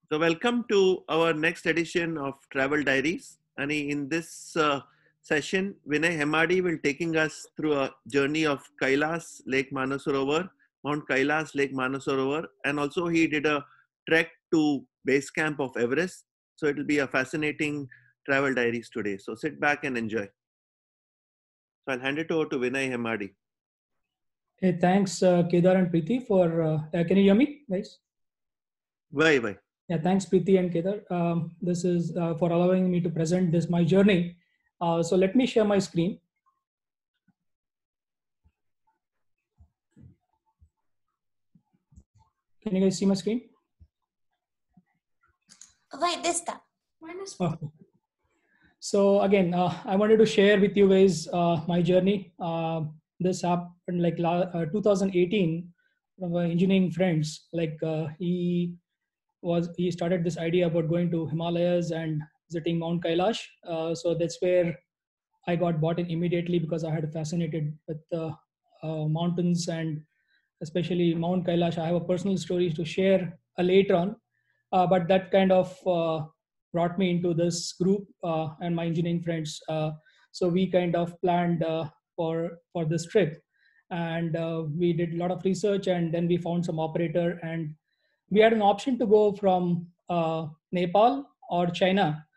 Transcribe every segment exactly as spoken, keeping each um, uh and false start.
So welcome to our next edition of Travel Diaries. And in this uh, session, Vinay Hemadi will taking us through a journey of Kailas Lake Manasarovar, Mount Kailas Lake Manasarovar, and also he did a trek to base camp of Everest. So it will be a fascinating travel diaries today. So sit back and enjoy. So I'll hand it over to Vinay Hemadi. Hey, thanks, uh, Kedar and Preeti for. Uh, uh, can you hear me, guys? Bye bye. Yeah, thanks, Preeti and Kedar. Um, this is uh, for allowing me to present this my journey. Uh, so let me share my screen. Can you guys see my screen? Why this stuff? Oh. So again, uh, I wanted to share with you guys uh, my journey. Uh, this happened like uh, two thousand eighteen. One of my engineering friends, like uh, he was he started this idea about going to Himalayas and visiting Mount Kailash. Uh, so that's where I got bought in immediately because I had fascinated with uh, uh, mountains and especially Mount Kailash. I have a personal story to share uh, later on, uh, but that kind of uh, brought me into this group uh, and my engineering friends. Uh, so we kind of planned uh, for for this trip, and uh, we did a lot of research, and then we found some operator, and we had an option to go from uh, Nepal or China.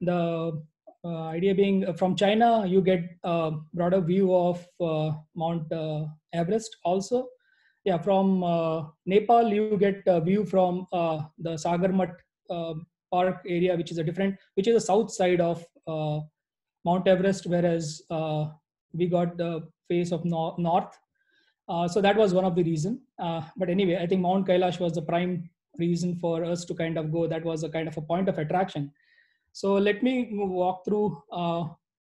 The uh, idea being uh, from China, you get a broader view of uh, Mount uh, Everest also. Yeah, from uh, Nepal, you get a view from uh, the Sagarmat uh, Park area, which is a different, which is the south side of uh, Mount Everest, whereas uh, we got the face of no- north. Uh, so that was one of the reason. Uh, but anyway, I think Mount Kailash was the prime reason for us to kind of go. That was a kind of a point of attraction. So let me walk through uh,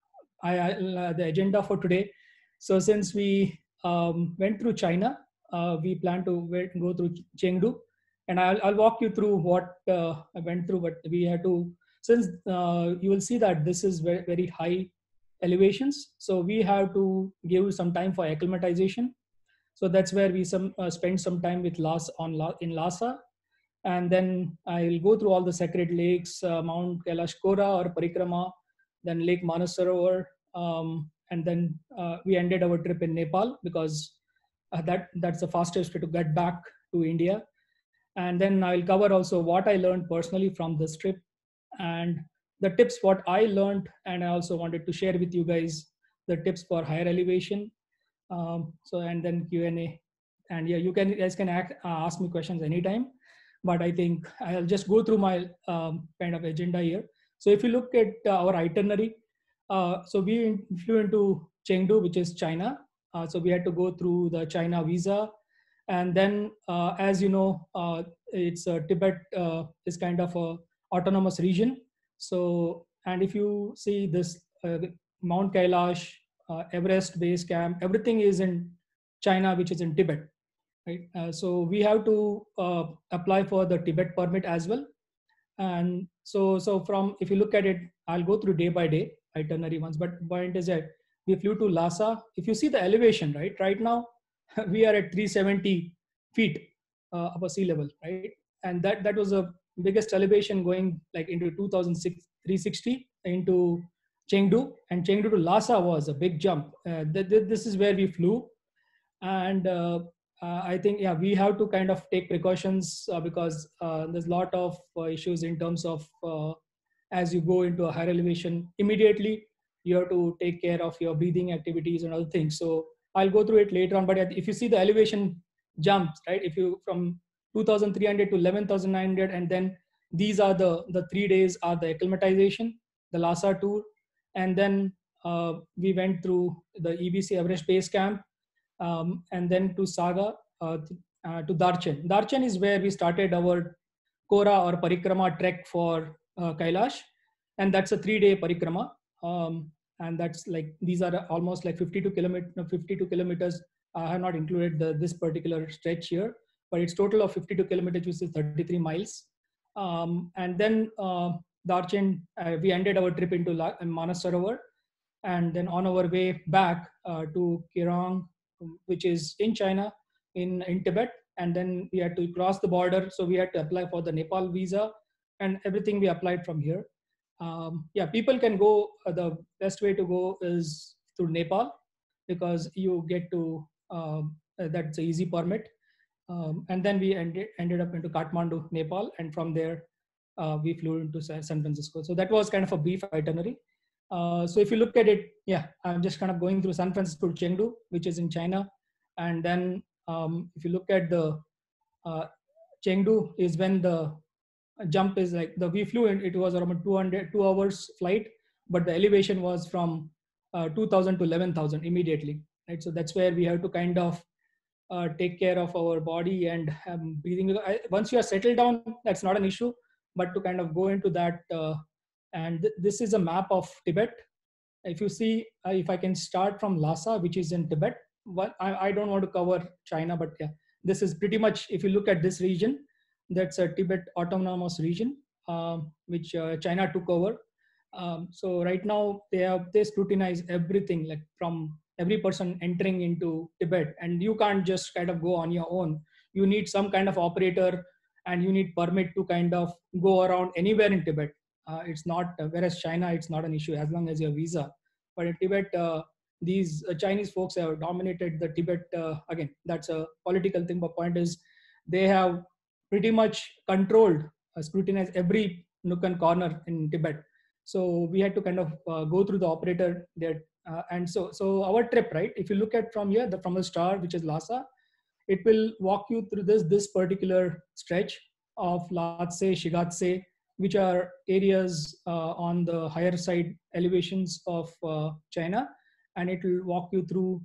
I, I, uh, the agenda for today. So since we um, went through China, uh, we plan to wait, go through Chengdu, and I'll, I'll walk you through what uh, I went through. But we had to, since uh, you will see that this is very, very high elevations, so we have to give some time for acclimatization. So that's where we some uh, spend some time with Lhasa on La, in Lhasa, and then I'll go through all the sacred lakes, uh, Mount Kailash Kora or Parikrama, then Lake Manasarovar, um, and then uh, we ended our trip in Nepal because uh, that that's the fastest way to get back to India. And then I'll cover also what I learned personally from this trip and the tips what I learned, and I also wanted to share with you guys the tips for higher elevation. Um, so and then Q and A, and yeah, you can you guys can act, uh, ask me questions anytime, but I think I'll just go through my um, kind of agenda here. So if you look at uh, our itinerary, uh, so we flew into Chengdu, which is China. Uh, so we had to go through the China visa, and then uh, as you know, uh, it's uh, Tibet uh, is kind of a autonomous region. So and if you see this uh, Mount Kailash, uh, Everest base camp, everything is in China, which is in Tibet, right? Uh, so we have to uh, apply for the Tibet permit as well. And so, so from if you look at it, I'll go through day by day itinerary ones. But point is that we flew to Lhasa. If you see the elevation, right, right now we are at three hundred seventy feet uh, above sea level, right? And that that was the biggest elevation going like into two thousand six three hundred sixty into Chengdu, and Chengdu to Lhasa was a big jump. Uh, th- th- this is where we flew, and uh, uh, I think yeah we have to kind of take precautions uh, because uh, there's a lot of uh, issues in terms of uh, as you go into a higher elevation immediately you have to take care of your breathing activities and other things. So I'll go through it later on, but if you see the elevation jumps, right, if you from two thousand three hundred to eleven thousand nine hundred, and then these are the the three days are the acclimatization, the Lhasa tour, and then uh, we went through the E B C Everest Base Camp, um, and then to Saga, uh, uh, to Darchen. Darchen is where we started our Kora or Parikrama trek for uh, Kailash, and that's a three-day Parikrama. Um, and that's like these are almost like fifty-two kilometers. fifty-two kilometers. I have not included the, this particular stretch here, but it's total of fifty-two kilometers, which is thirty-three miles. Um, and then uh, Darchen, uh, we ended our trip into La- Manasarovar, and then on our way back uh, to Kirong, which is in China, in, in Tibet, and then we had to cross the border. So we had to apply for the Nepal visa, and everything we applied from here. Um, yeah, people can go, uh, the best way to go is through Nepal, because you get to, um, uh, that's an easy permit. Um, and then we ended, ended up into Kathmandu, Nepal, and from there uh, we flew into San Francisco. So that was kind of a brief itinerary. Uh, so if you look at it, yeah, I'm just kind of going through San Francisco to Chengdu, which is in China. And then um, if you look at the uh, Chengdu is when the jump is like the, we flew in, it was around two hundred, two hours flight, but the elevation was from uh, two thousand to eleven thousand immediately, right? So that's where we have to kind of uh, take care of our body and um, breathing. I, once you are settled down, that's not an issue, but to kind of go into that, uh, and th this is a map of Tibet. If you see, uh, if I can start from Lhasa, which is in Tibet. What I, I don't want to cover China, but yeah, this is pretty much, if you look at this region, that's a Tibet autonomous region, um, which uh, China took over. Um, so right now they have, they scrutinize everything, like from every person entering into Tibet, and you can't just kind of go on your own. You need some kind of operator, and you need permit to kind of go around anywhere in Tibet. Uh, it's not, uh, whereas China, it's not an issue as long as you have visa. But in Tibet, uh, these uh, Chinese folks have dominated the Tibet. Uh, again, that's a political thing, but point is, they have pretty much controlled, uh, scrutinized every nook and corner in Tibet. So we had to kind of uh, go through the operator there. Uh, and so, so our trip, right? If you look at from here, the from the star, which is Lhasa, it will walk you through this this particular stretch of Lhasa, Shigatse, which are areas uh, on the higher side elevations of uh, China, and it will walk you through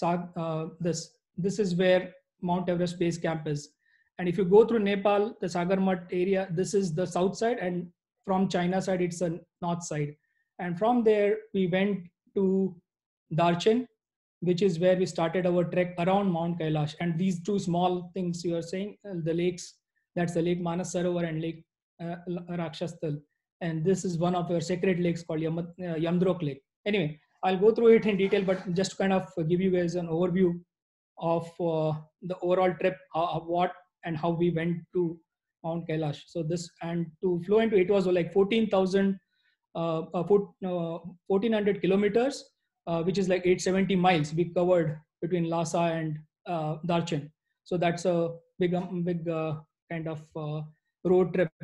uh, this. This is where Mount Everest Base Camp is. And if you go through Nepal, the Sagarmat area, this is the south side, and from China side, it's the north side. And from there, we went to Darchen, which is where we started our trek around Mount Kailash. And these two small things you are saying, uh, the lakes, that's the Lake Manas Sarovar and Lake uh, Rakshastal. And this is one of our sacred lakes called Yam, uh, Yamdrok Lake. Anyway, I'll go through it in detail, but just to kind of give you guys an overview of uh, the overall trip, uh, what and how we went to Mount Kailash. So this, and to flow into it was like fourteen thousand, uh, uh, fourteen hundred kilometers, uh, which is like eight hundred seventy miles we covered between Lhasa and uh, Darchen. So that's a big, um, big uh, kind of uh, road trip.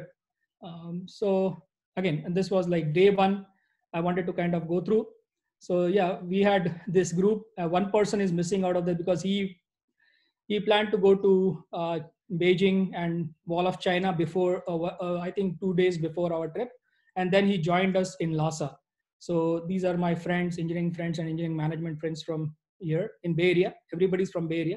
Um, so again, and this was like day one, I wanted to kind of go through. So yeah, we had this group. Uh, one person is missing out of that because he he planned to go to uh, Beijing and Wall of China before, uh, uh, I think two days before our trip. And then he joined us in Lhasa. So these are my friends, engineering friends and engineering management friends from here in Bay Area. Everybody's from Bay Area.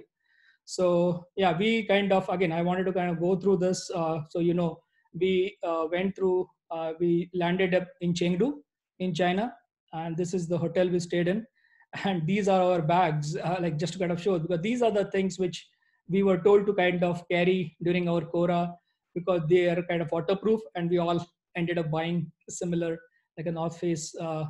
So yeah, we kind of, again, I wanted to kind of go through this. Uh, so, you know, we uh, went through, uh, we landed up in Chengdu in China. And this is the hotel we stayed in. And these are our bags, uh, like just to kind of show, because these are the things which we were told to kind of carry during our Kora, because they are kind of waterproof, and we all ended up buying similar, like a North Face uh,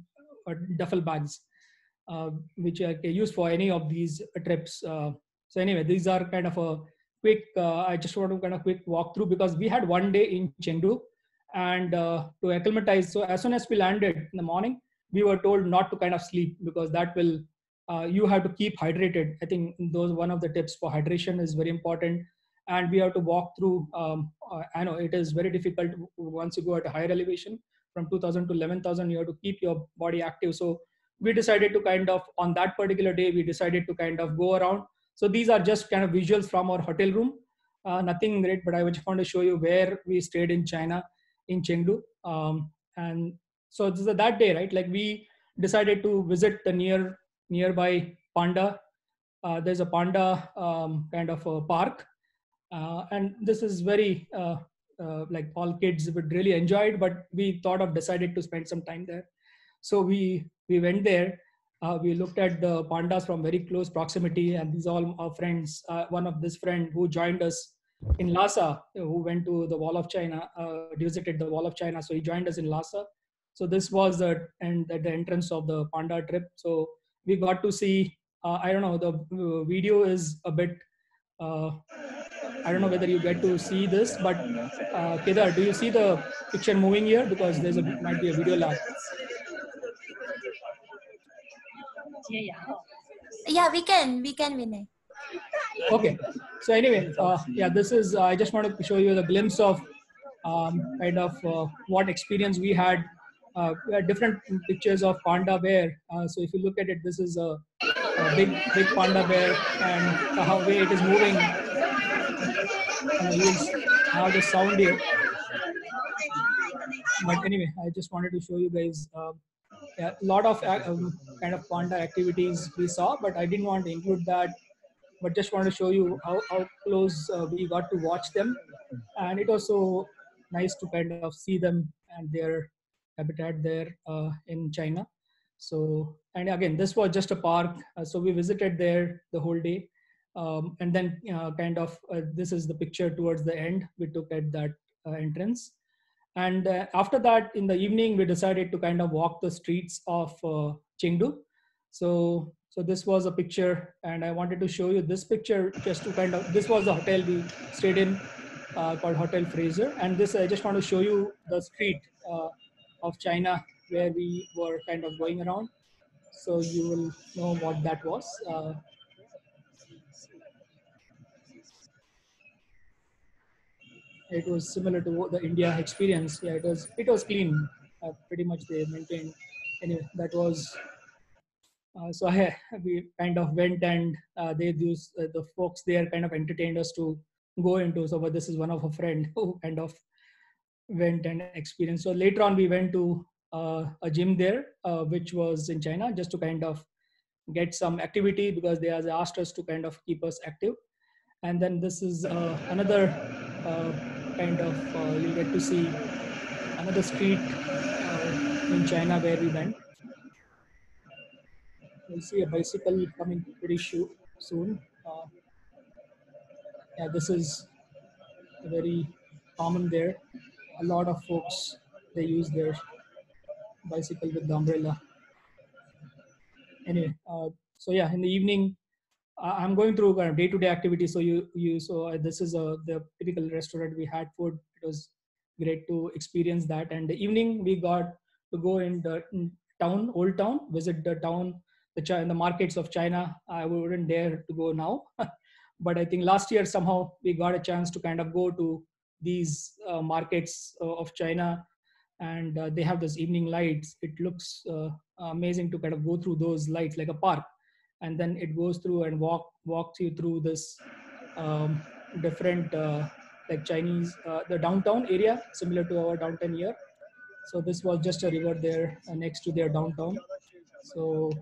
duffel bags, uh, which are used for any of these trips. Uh, so anyway, these are kind of a quick, uh, I just want to kind of quick walk through, because we had one day in Chengdu, and uh, to acclimatize. So as soon as we landed in the morning, we were told not to kind of sleep, because that will, uh, you have to keep hydrated. I think those, one of the tips for hydration is very important. And we have to walk through, um, uh, I know it is very difficult once you go at a higher elevation from two thousand to eleven thousand, you have to keep your body active. So we decided to kind of, on that particular day, we decided to kind of go around. So these are just kind of visuals from our hotel room, uh, nothing great, but I just want to show you where we stayed in China, in Chengdu. Um, and so this is that day, right? Like we decided to visit the near nearby Panda. Uh, there's a Panda um, kind of a park. Uh, and this is very, uh, uh, like all kids would really enjoy it, but we thought of decided to spend some time there. So we, we went there. Uh, we looked at the pandas from very close proximity, and these are all our friends. Uh, one of this friend who joined us in Lhasa, who went to the Wall of China, uh, visited the Wall of China. So he joined us in Lhasa. So this was the, and at the entrance of the panda trip. So we got to see, uh, I don't know, the video is a bit, uh, I don't know whether you get to see this, but uh, Kedar, do you see the picture moving here? Because there's a might be a video lag. Yeah, we can, we can, Vinay. Okay. So anyway, uh, yeah, this is, uh, I just wanted to show you the glimpse of um, kind of uh, what experience we had. Uh, we had different pictures of panda bear. Uh, so if you look at it, this is a, a big, big panda bear, and the how way it is moving. Uh, you'll have the sound here. But anyway, I just wanted to show you guys uh, a lot of uh, um, kind of panda activities we saw, but I didn't want to include that. But just want to show you how, how close uh, we got to watch them. And it was so nice to kind of see them and their habitat there uh, in China. So, and again, this was just a park. Uh, so we visited there the whole day. Um, and then uh, kind of, uh, this is the picture towards the end we took at that uh, entrance. And uh, after that, in the evening, we decided to kind of walk the streets of uh, Chengdu. So, so this was a picture, and I wanted to show you this picture just to kind of, this was the hotel we stayed in uh, called Hotel Fraser. And this, I just want to show you the street uh, of China where we were kind of going around. So you will know what that was. Uh, it was similar to the India experience. Yeah, it was, it was clean. Uh, pretty much they maintained. Anyway, that was Uh, so I, we kind of went and uh, they use uh, the folks there kind of entertained us to go into. So, but this is one of a friend who kind of went and experienced. So later on, we went to uh, a gym there, uh, which was in China, just to kind of get some activity because they has asked us to kind of keep us active. And then this is uh, another uh, kind of uh, you'll get to see another street uh, in China where we went. We'll see a bicycle coming pretty soon. Uh, yeah, this is very common there. A lot of folks, they use their bicycle with the umbrella. Anyway, uh, so yeah, in the evening, I'm going through kind of day-to-day activities. So you, you, so uh, this is a, the typical restaurant. We had food. It was great to experience that. And the evening, we got to go in the in town, old town, visit the town, the China, the markets of China. I wouldn't dare to go now, but I think last year somehow we got a chance to kind of go to these uh, markets uh, of China, and uh, they have those evening lights. It looks uh, amazing to kind of go through those lights like a park, and then it goes through and walk walks you through this um, different uh, like Chinese uh, the downtown area similar to our downtown here. So this was just a river there uh, next to their downtown. So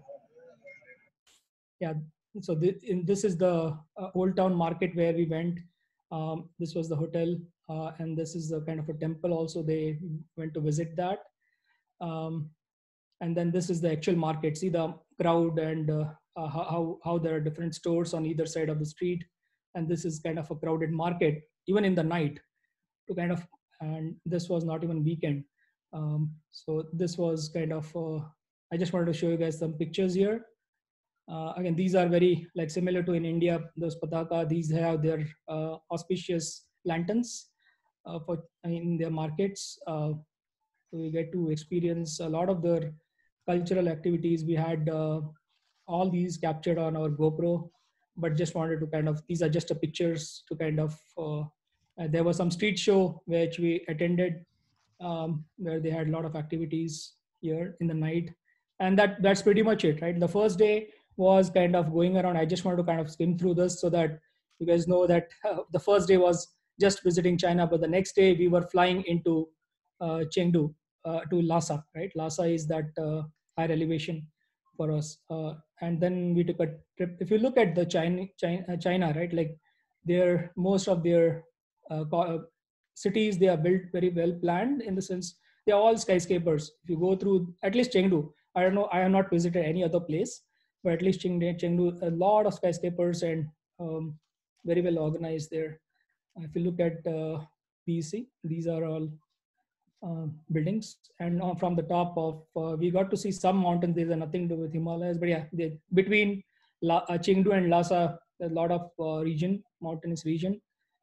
yeah, so this, in, this is the uh, old town market where we went. Um, this was the hotel, uh, and this is a kind of a temple also. They went to visit that. Um, and then this is the actual market. See the crowd and uh, uh, how, how there are different stores on either side of the street. And this is kind of a crowded market, even in the night to kind of, and this was not even weekend. Um, so this was kind of, uh, I just wanted to show you guys some pictures here. Uh, again, these are very like similar to in India, those pataka, these have their uh, auspicious lanterns uh, for in their markets. Uh, so we get to experience a lot of their cultural activities. We had uh, all these captured on our GoPro, but just wanted to kind of, these are just the pictures to kind of, uh, uh, there was some street show which we attended um, where they had a lot of activities here in the night. And that that's pretty much it, right? The first day was kind of going around. I just wanted to kind of skim through this so that you guys know that uh, the first day was just visiting China, but the next day we were flying into uh, Chengdu uh, to Lhasa, right? Lhasa is that uh, higher elevation for us. Uh, and then we took a trip. If you look at the China, China, China right? Like their, most of their uh, cities, they are built very well planned in the sense they're all skyscrapers. If you go through at least Chengdu, I don't know, I have not visited any other place, but at least Chengdu, Chengdu a lot of skyscrapers and um, very well organized there. If you look at uh, P C, these are all uh, buildings, and uh, from the top of uh, we got to see some mountains. These are nothing to do with Himalayas, but yeah, they, between La, uh, Chengdu and Lhasa, a lot of uh, region, mountainous region,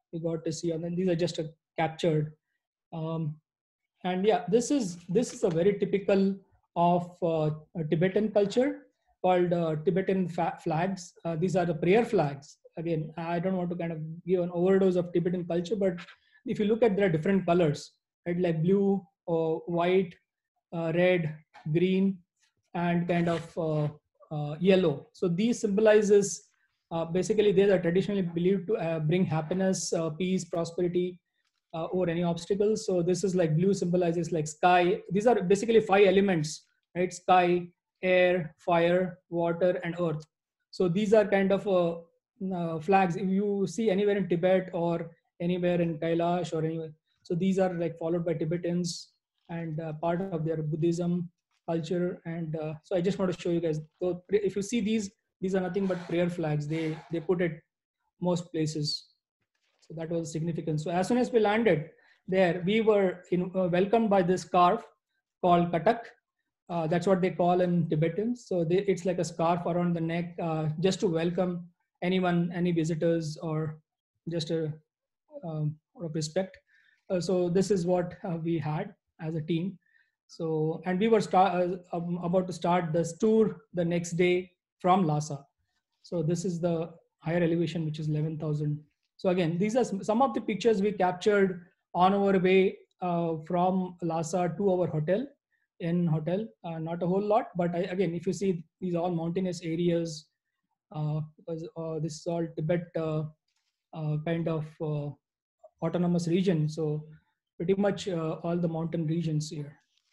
we got to see. And then these are just uh, captured. Um, and yeah, this is this is a very typical of uh, a Tibetan culture called uh, Tibetan flags. Uh, these are the prayer flags. Again, I don't want to kind of give an overdose of Tibetan culture, but if you look at their different colors, right, like blue, or white, uh, red, green, and kind of uh, uh, yellow. So these symbolizes uh, basically they are traditionally believed to uh, bring happiness, uh, peace, prosperity, uh, or any obstacles. So this is like blue symbolizes like sky. These are basically five elements, right? Sky, air, fire, water, and earth. So these are kind of uh, uh, flags. If you see anywhere in Tibet or anywhere in Kailash or anywhere, so these are like followed by Tibetans and uh, part of their Buddhism culture. And uh, so I just want to show you guys. So if you see these, these are nothing but prayer flags. They they put it most places. So that was significant. So as soon as we landed there, we were in, uh, welcomed by this scarf called katak. Uh, that's what they call in Tibetan. So they, it's like a scarf around the neck, uh, just to welcome anyone, any visitors, or just a um, of respect. Uh, so this is what uh, we had as a team. So and we were start, uh, um, about to start this tour the next day from Lhasa. So this is the higher elevation, which is eleven thousand. So again, these are some of the pictures we captured on our way uh, from Lhasa to our hotel. In hotel, uh, not a whole lot, but I, again, if you see these all mountainous areas, uh, because uh, this is all Tibet uh, uh, kind of uh, autonomous region. So pretty much uh, all the mountain regions here.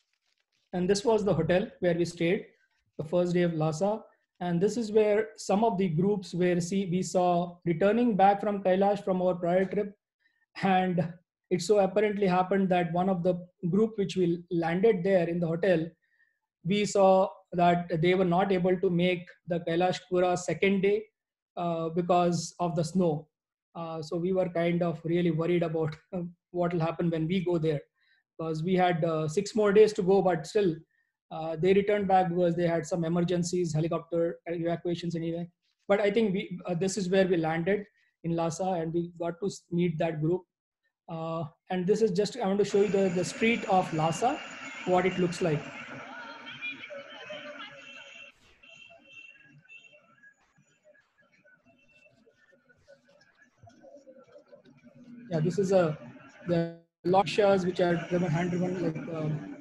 And this was the hotel where we stayed the first day of Lhasa. And this is where some of the groups where see, we saw returning back from Kailash from our prior trip. And it so apparently happened that one of the group which we landed there in the hotel, we saw that they were not able to make the Kailash Pura second day uh, because of the snow. Uh, so we were kind of really worried about what will happen when we go there, because we had uh, six more days to go, but still uh, they returned back because they had some emergencies, helicopter evacuations anyway. But I think we, uh, this is where we landed in Lhasa, and we got to meet that group. Uh, and this is just, I want to show you the, the street of Lhasa, what it looks like. Yeah, this is a the rickshaws which are driven hand driven like um,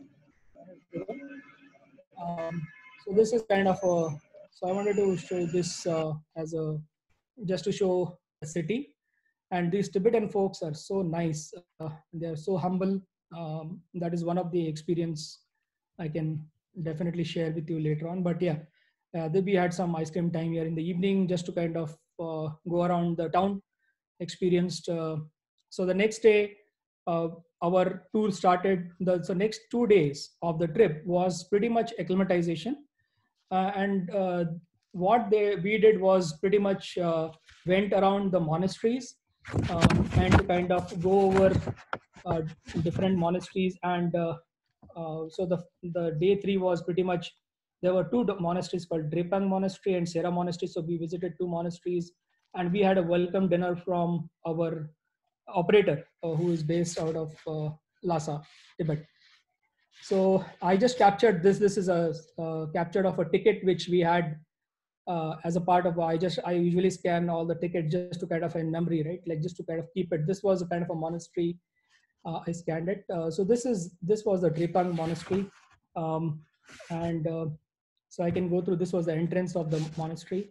um, so this is kind of a, so I wanted to show this uh, as a just to show the city. And these Tibetan folks are so nice, uh, they are so humble. Um, that is one of the experience I can definitely share with you later on. But yeah, uh, then we had some ice cream time here in the evening just to kind of uh, go around the town, experienced. Uh, so the next day, uh, our tour started. The so next two days of the trip was pretty much acclimatization, uh, and uh, what they we did was pretty much uh, went around the monasteries um, and to kind of go over uh, different monasteries. And uh, uh, so the the day three was pretty much, there were two monasteries called Drepang Monastery and Sera Monastery. So we visited two monasteries, and we had a welcome dinner from our operator uh, who is based out of uh, Lhasa, Tibet. So I just captured this. This is a uh, captured of a ticket which we had uh, as a part of. I just I usually scan all the tickets just to kind of in memory, right? Like just to kind of keep it. This was a kind of a monastery. Uh, I scanned it. Uh, so this is this was the Drepang Monastery, um, and uh, so I can go through. This was the entrance of the monastery,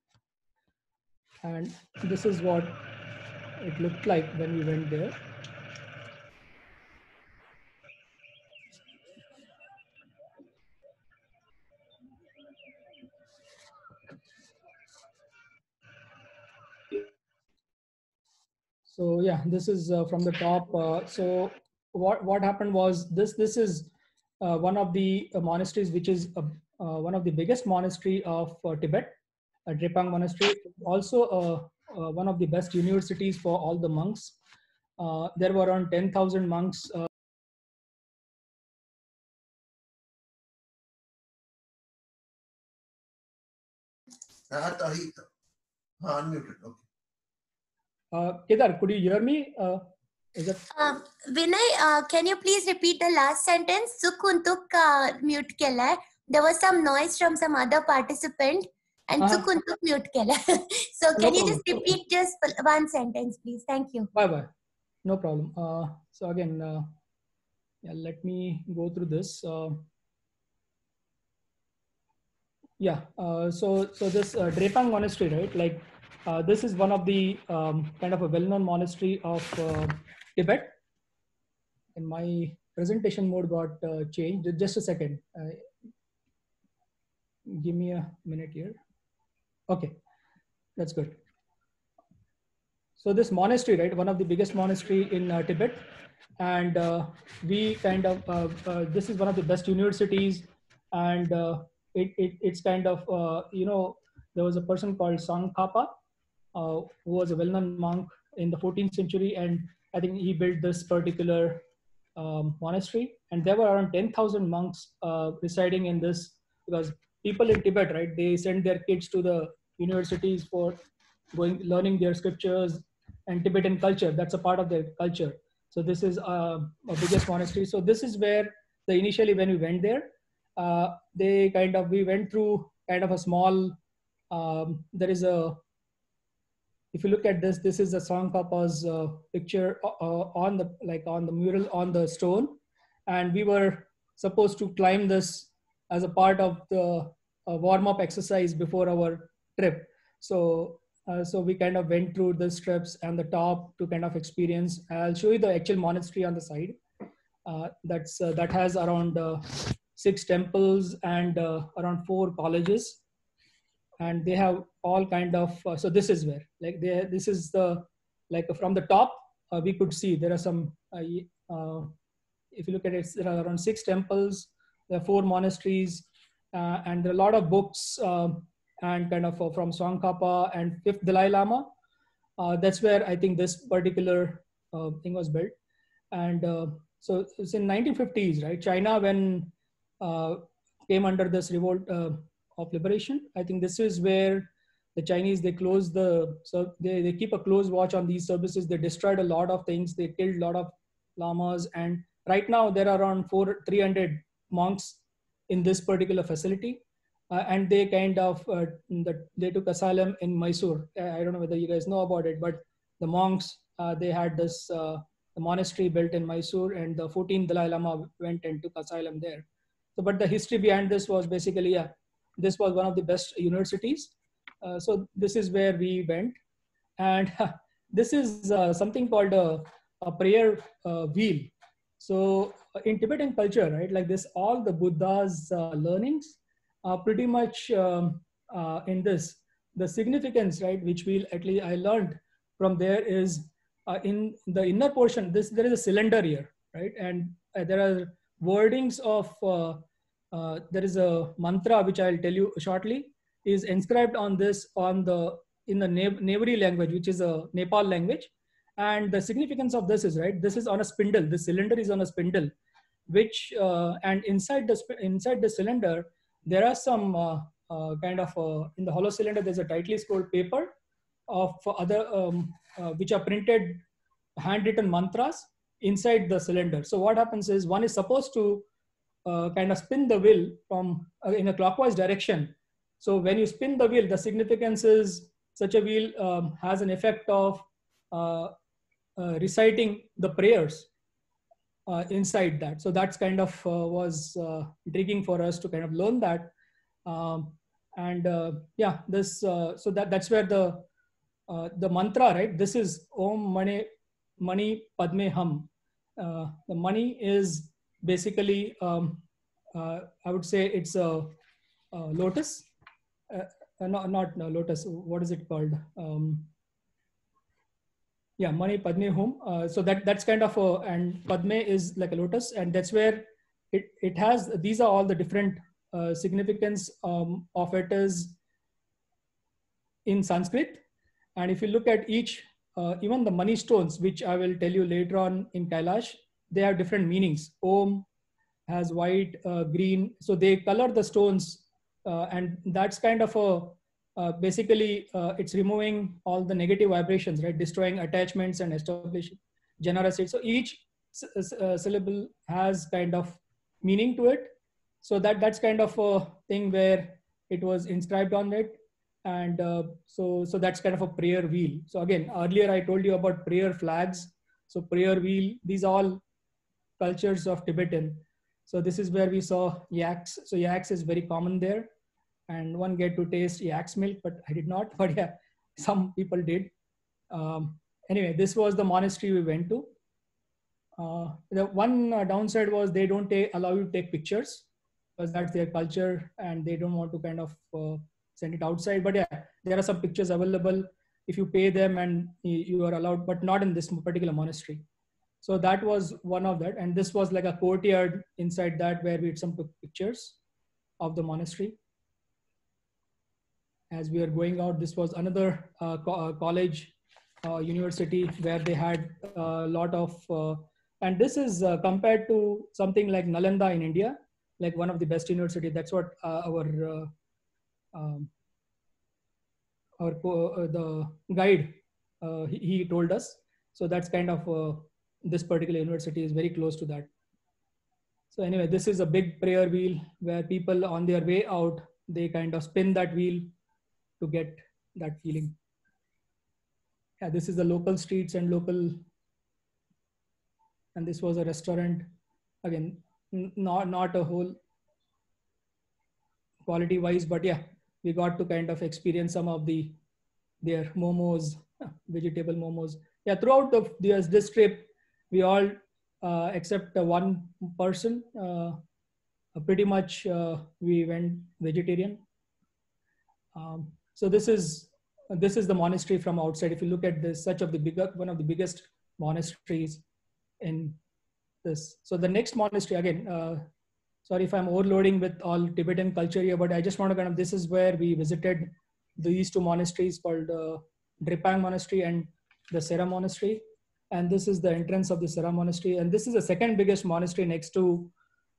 and this is what it looked like when we went there. So yeah, this is uh, from the top. Uh, so what what happened was this. This is uh, one of the uh, monasteries, which is uh, uh, one of the biggest monastery of uh, Tibet, uh, Drepang Monastery. Also, uh, uh, one of the best universities for all the monks. Uh, there were around ten thousand monks. Uh, unmuted. Okay. Uh, Kedar, could you hear me? Uh, is that... Uh, Vinay, uh, can you please repeat the last sentence? Sukuntuk uh, mute kela. There was some noise from some other participant and Uh-huh. Sukuntuk mute kela. So No can you problem. just repeat just one sentence, please? Thank you. Bye bye. No problem. Uh, so again, uh, yeah, let me go through this. Uh, yeah. Uh, so so this uh, Drepang Monastery, right? Like uh, this is one of the um, kind of a well-known monastery of uh, Tibet. And my presentation mode got uh, changed. Just a second. Uh, give me a minute here. Okay, that's good. So this monastery, right, one of the biggest monastery in uh, Tibet, and uh, we kind of uh, uh, this is one of the best universities, and uh, it, it it's kind of uh, you know, there was a person called Tsongkhapa uh, who was a well-known monk in the fourteenth century, and I think he built this particular um, monastery, and there were around ten thousand monks uh, residing in this, because people in Tibet, right, they send their kids to the universities for going learning their scriptures and Tibetan culture. That's a part of their culture. So this is uh, a biggest monastery. So this is where the initially when we went there, uh, they kind of we went through kind of a small. Um, there is a. If you look at this, this is a Tsongkhapa's uh, picture uh, on the like on the mural on the stone, and we were supposed to climb this as a part of the uh, warm-up exercise before our trip. So. Uh, so we kind of went through the steps and the top to kind of experience. I'll show you the actual monastery on the side. Uh, that's uh, that has around uh, six temples and uh, around four colleges, and they have all kind of. Uh, so this is where like they this is the like from the top uh, we could see there are some. Uh, uh, if you look at it, there are around six temples. There are four monasteries, uh, and there are a lot of books. Uh, and kind of uh, from Tsongkhapa and fifth Dalai Lama. Uh, that's where I think this particular uh, thing was built. And uh, so it's in nineteen fifties, right? China, when uh, came under this revolt uh, of liberation, I think this is where the Chinese, they closed the, so they, they keep a close watch on these services. They destroyed a lot of things. They killed a lot of lamas. And right now there are around four, three hundred monks in this particular facility. Uh, and they kind of, uh, the, they took asylum in Mysore. I don't know whether you guys know about it, but the monks, uh, they had this uh, the monastery built in Mysore, and the fourteenth Dalai Lama went and took asylum there. So, but the history behind this was basically, yeah, this was one of the best universities. Uh, so this is where we went. And this is uh, something called a, a prayer uh, wheel. So in Tibetan culture, right, like this, all the Buddha's uh, learnings, Uh, pretty much um, uh, in this, the significance, right, which we at least I learned from there is uh, in the inner portion. This there is a cylinder here, right, and uh, there are wordings of. Uh, uh, there is a mantra which I'll tell you shortly is inscribed on this on the in the Nevri language, which is a Nepal language, and the significance of this is right. This is on a spindle. The cylinder is on a spindle, which uh, and inside the inside the cylinder. There are some uh, uh, kind of, uh, in the hollow cylinder, there's a tightly scrolled paper of other, um, uh, which are printed handwritten mantras inside the cylinder. So what happens is one is supposed to uh, kind of spin the wheel from uh, in a clockwise direction. So when you spin the wheel, the significance is such a wheel um, has an effect of uh, uh, reciting the prayers Uh, inside that. So that's kind of uh, was uh, intriguing for us to kind of learn that. Um, and uh, yeah, this, uh, so that that's where the, uh, the mantra, right? This is Om Mani, Mani Padme Hum. Uh, the money is basically, um, uh, I would say it's a, a lotus, uh, not, not no, lotus, what is it called? Um, Yeah, Mani Padme Hum. Uh, so that that's kind of a, and Padme is like a lotus, and that's where it it has. These are all the different uh, significance um, of it is in Sanskrit, and if you look at each, uh, even the money stones, which I will tell you later on in Kailash, they have different meanings. Om has white, uh, green, so they color the stones, uh, and that's kind of a uh, basically uh, it's removing all the negative vibrations, right? Destroying attachments and establishing generosity. So each uh, syllable has kind of meaning to it. So that that's kind of a thing where it was inscribed on it. And uh, so so that's kind of a prayer wheel. So again, earlier I told you about prayer flags. So prayer wheel, these all cultures of Tibetan. So this is where we saw yaks. So yaks is very common there, and one get to taste yak's milk, but I did not. But yeah, some people did. Um, anyway, this was the monastery we went to. Uh, the one uh, downside was they don't take, allow you to take pictures, because that's their culture and they don't want to kind of uh, send it outside. But yeah, there are some pictures available if you pay them, and you are allowed, but not in this particular monastery. So that was one of that. And this was like a courtyard inside that where we had some pictures of the monastery. As we are going out, this was another uh, co uh, college, uh, university, where they had a lot of, uh, and this is uh, compared to something like Nalanda in India, like one of the best university. That's what uh, our, uh, um, our uh, the guide, uh, he, he told us. So that's kind of, uh, this particular university is very close to that. So anyway, this is a big prayer wheel where people on their way out, they kind of spin that wheel to get that feeling. Yeah, this is the local streets and local, and this was a restaurant. Again, not, not a whole quality wise, but yeah, we got to kind of experience some of the, their momos, vegetable momos. Yeah, throughout the, this, this trip, we all, uh, except uh, one person, uh, pretty much uh, we went vegetarian. Um, so this is, this is the monastery from outside. If you look at this, such of the bigger, one of the biggest monasteries in this. So the next monastery, again, uh, sorry if I'm overloading with all Tibetan culture here, but I just want to kind of, this is where we visited these two monasteries called uh, Drepang Monastery and the Sera Monastery. And this is the entrance of the Sera Monastery. And this is the second biggest monastery next to,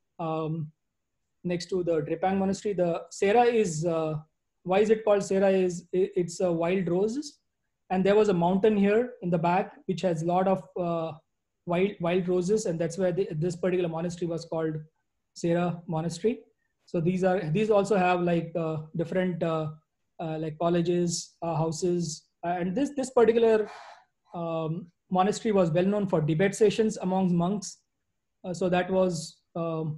um, next to the Drepang Monastery. The Sera is, uh, why is it called Sera is, it's uh, wild roses. And there was a mountain here in the back, which has a lot of uh, wild, wild roses. And that's where the, this particular monastery was called Sera Monastery. So these are, these also have like uh, different uh, uh, like colleges, uh, houses. And this, this particular um, monastery was well known for debate sessions amongst monks. Uh, so that was um,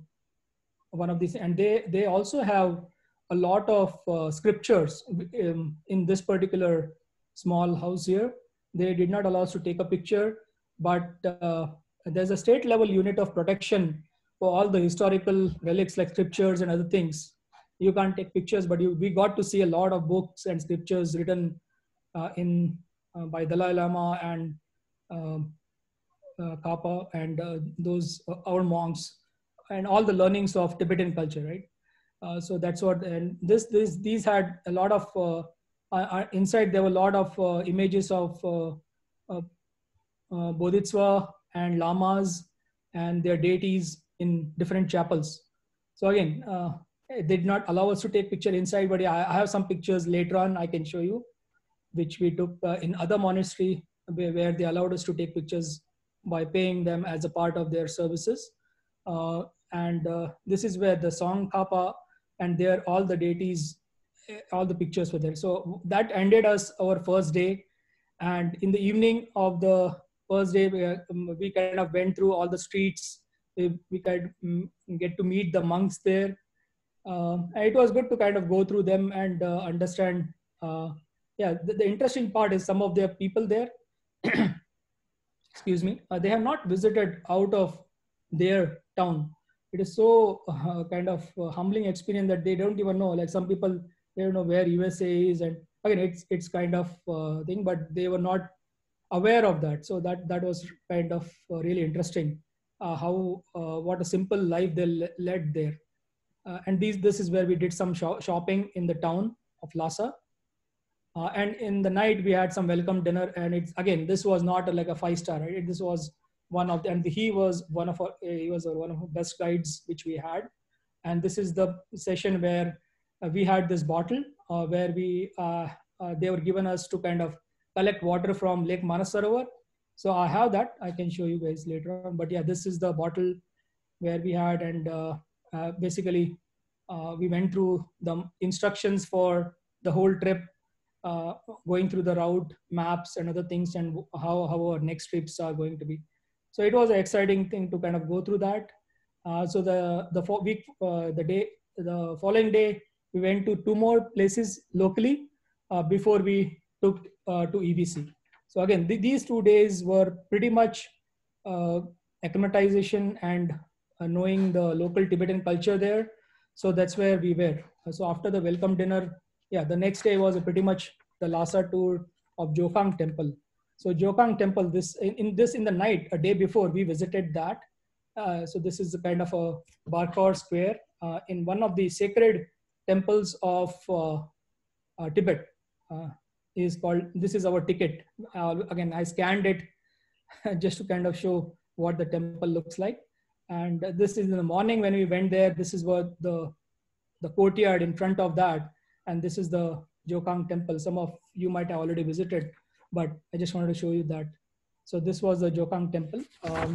one of these. And they, they also have a lot of uh, scriptures in, in this particular small house here. They did not allow us to take a picture, but uh, there's a state level unit of protection for all the historical relics like scriptures and other things. You can't take pictures, but you, we got to see a lot of books and scriptures written uh, in uh, by Dalai Lama and um, uh, Kappa and uh, those uh, our monks and all the learnings of Tibetan culture, right? Uh, so that's what, and this, this, these had a lot of, uh, uh, inside there were a lot of uh, images of uh, uh, uh, Bodhisattva and Lamas and their deities in different chapels. So again, uh, they did not allow us to take picture inside, but yeah, I have some pictures later on I can show you, which we took uh, in other monastery where, where they allowed us to take pictures by paying them as a part of their services. Uh, and uh, this is where the Song Kappa and there all the deities, all the pictures were there. So that ended us our first day. And in the evening of the first day, we, um, we kind of went through all the streets. We, we could um, get to meet the monks there. Uh, and it was good to kind of go through them and uh, understand. Uh, yeah, the, the interesting part is some of their people there, excuse me, uh, they have not visited out of their town. It is so uh, kind of uh, humbling experience that they don't even know, like some people, they don't know where U S A is. And again, it's, it's kind of uh, thing, but they were not aware of that. So that, that was kind of uh, really interesting, uh, how, uh, what a simple life they le led there. Uh, and these, this is where we did some shop shopping in the town of Lhasa. Uh, and in the night we had some welcome dinner, and it's, again, this was not a, like a five star, right? This was one of the, and he was one of our, he was one of the best guides which we had. And this is the session where uh, we had this bottle uh, where we uh, uh, they were given us to kind of collect water from Lake Manasarovar. So I have that. I can show you guys later on. But yeah, this is the bottle where we had, and uh, uh, basically uh, we went through the instructions for the whole trip, uh, going through the route maps and other things, and how, how our next trips are going to be. So it was an exciting thing to kind of go through that. Uh, so the the week, uh, the day, the following day, we went to two more places locally uh, before we took uh, to E B C. So again, th these two days were pretty much uh, acclimatization and uh, knowing the local Tibetan culture there. So that's where we were. So after the welcome dinner, yeah, the next day was pretty much the Lhasa tour of Jokang Temple. So Jokang Temple, this in, in this in the night, a day before, we visited that. Uh, so this is a kind of a Barkor square uh, in one of the sacred temples of uh, uh, Tibet. Uh, is called, this is our ticket. Uh, again, I scanned it just to kind of show what the temple looks like. And this is in the morning when we went there. This is what the, the courtyard in front of that. And this is the Jokang Temple. Some of you might have already visited, but I just wanted to show you that. So this was the Jokang Temple. Um,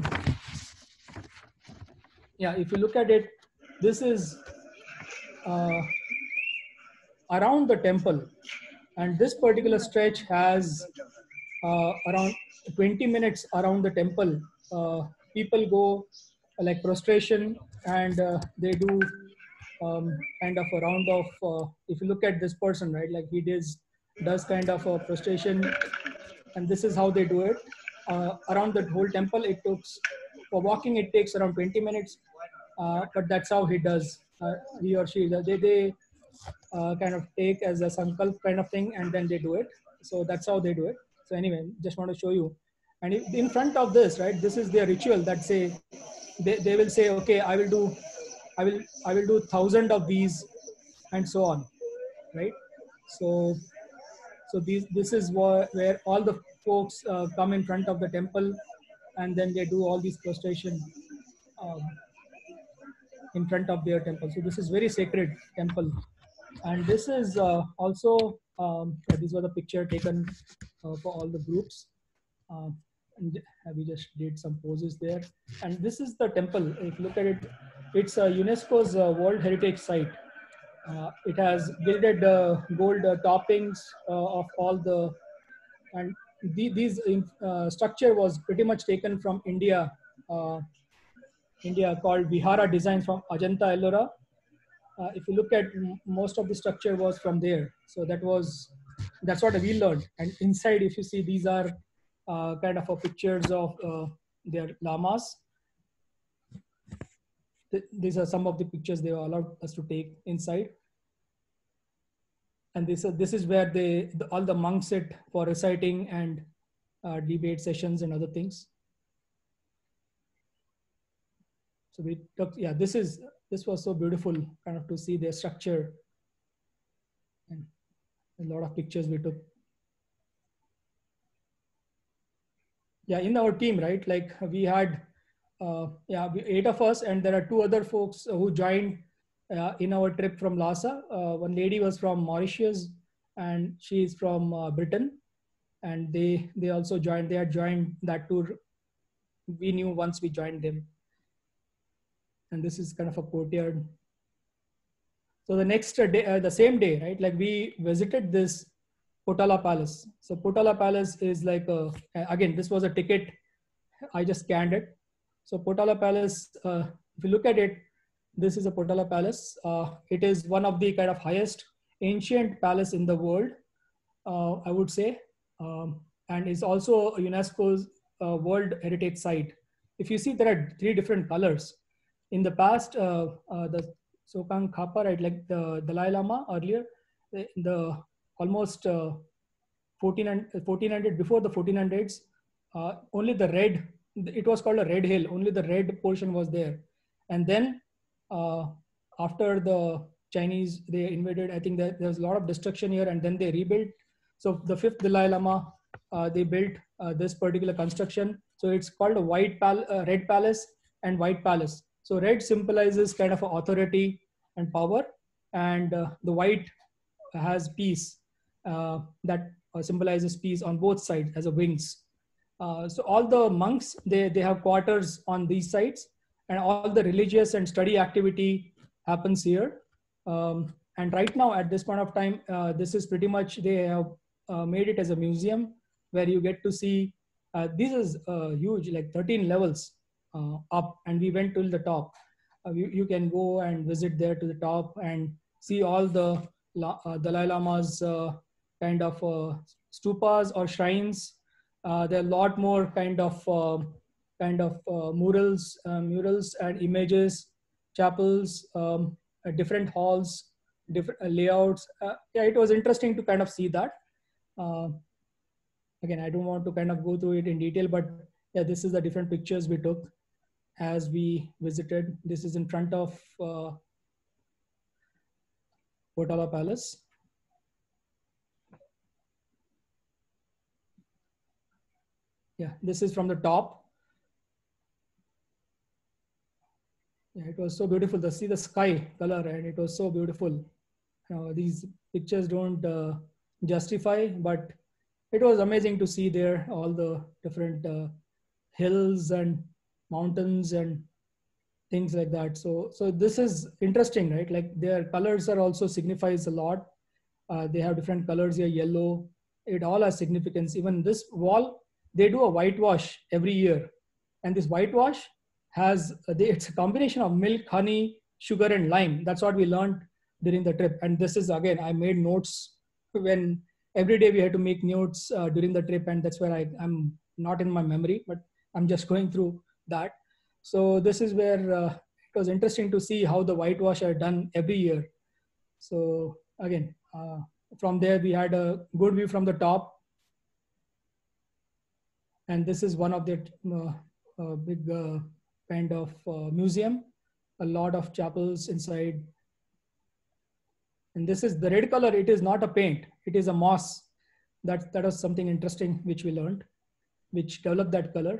yeah, if you look at it, this is uh, around the temple. And this particular stretch has uh, around twenty minutes around the temple. Uh, people go uh, like prostration, and uh, they do um, kind of a round of, uh, if you look at this person, right, like he does, does kind of a prostration, and this is how they do it. Uh, around the whole temple, it takes, for walking, it takes around twenty minutes, uh, but that's how he does, uh, he or she, they, they uh, kind of take as a sankalp kind of thing, and then they do it. So that's how they do it. So anyway, just want to show you. And in front of this, right, this is their ritual that say, they, they will say, okay, I will do, I will, I will do thousand of these, and so on, right? So, so these, this is where, where all the folks uh, come in front of the temple, and then they do all these prostration um, in front of their temple. So this is very sacred temple. And this is uh, also, um, these were the picture taken uh, for all the groups. Uh, and we just did some poses there. And this is the temple. If you look at it, it's uh, UNESCO's uh, World Heritage Site. Uh, it has gilded uh, gold uh, toppings uh, of all the, and the, these uh, structure was pretty much taken from India, uh, India called Vihara designs from Ajanta Ellora. Uh, if you look at most of the structure was from there. So that was, that's what we learned. And inside, if you see, these are uh, kind of a pictures of uh, their lamas. Th these are some of the pictures they allowed us to take inside. And this, uh, this is where they, the, all the monks sit for reciting and uh, debate sessions and other things. So we took, yeah, this is, this was so beautiful kind of to see their structure, and a lot of pictures we took. Yeah, in our team, right? Like we had, uh, yeah, we, eight of us, and there are two other folks who joined uh, in our trip from Lhasa. Uh, one lady was from Mauritius, and she's from uh, Britain, and they they also joined. They had joined that tour. We knew once we joined them. And this is kind of a courtyard. So the next day, uh, the same day, right? Like we visited this Potala Palace. So Potala Palace is like a, again, this was a ticket. I just scanned it. So Potala Palace, uh, if you look at it, this is a Potala Palace. Uh, it is one of the kind of highest ancient palace in the world, uh, I would say. Um, and is also UNESCO's uh, World Heritage Site. If you see, there are three different colors. In the past, uh, uh, the Tsokang Khapa, right, like the Dalai Lama earlier, in the almost uh, fourteen hundred, before the fourteen hundreds, uh, only the red, it was called a red hill, only the red portion was there. And then uh, after the Chinese, they invaded, I think that there was a lot of destruction here, and then they rebuilt. So the fifth Dalai Lama, uh, they built uh, this particular construction. So it's called a white pal uh, red palace and white palace. So red symbolizes kind of authority and power, and uh, the white has peace, uh, that uh, symbolizes peace on both sides as a wings. Uh, so all the monks, they, they have quarters on these sides, and all the religious and study activity happens here. Um, and right now at this point of time, uh, this is pretty much, they have uh, made it as a museum where you get to see, uh, this is uh, huge, like thirteen levels uh, up, and we went till the top. Uh, you, you can go and visit there to the top and see all the uh, Dalai Lama's uh, kind of uh, stupas or shrines. Uh, there are a lot more kind of uh, kind of uh, murals, uh, murals and images, chapels, um, uh, different halls, different uh, layouts. Uh, yeah, it was interesting to kind of see that. Uh, again, I don't want to kind of go through it in detail, but yeah, this is the different pictures we took as we visited. This is in front of uh, Potala Palace. Yeah, this is from the top. Yeah, it was so beautiful to see the sky color, and it was so beautiful. Uh, these pictures don't uh, justify, but it was amazing to see there all the different uh, hills and mountains and things like that. So, so this is interesting, right? Like their colors are also signifies a lot. Uh, they have different colors here, yellow. It all has significance. Even this wall, they do a whitewash every year, and this whitewash has uh, they, it's a combination of milk, honey, sugar, and lime. That's what we learned during the trip. And this is, again, I made notes when every day we had to make notes uh, during the trip, and that's where I, I'm not in my memory, but I'm just going through that. So this is where uh, it was interesting to see how the whitewash are done every year. So again, uh, from there we had a good view from the top, and this is one of the uh, uh, big uh, kind of uh, museum, a lot of chapels inside. And this is the red color. It is not a paint, it is a moss. That, that was something interesting which we learned, which developed that color.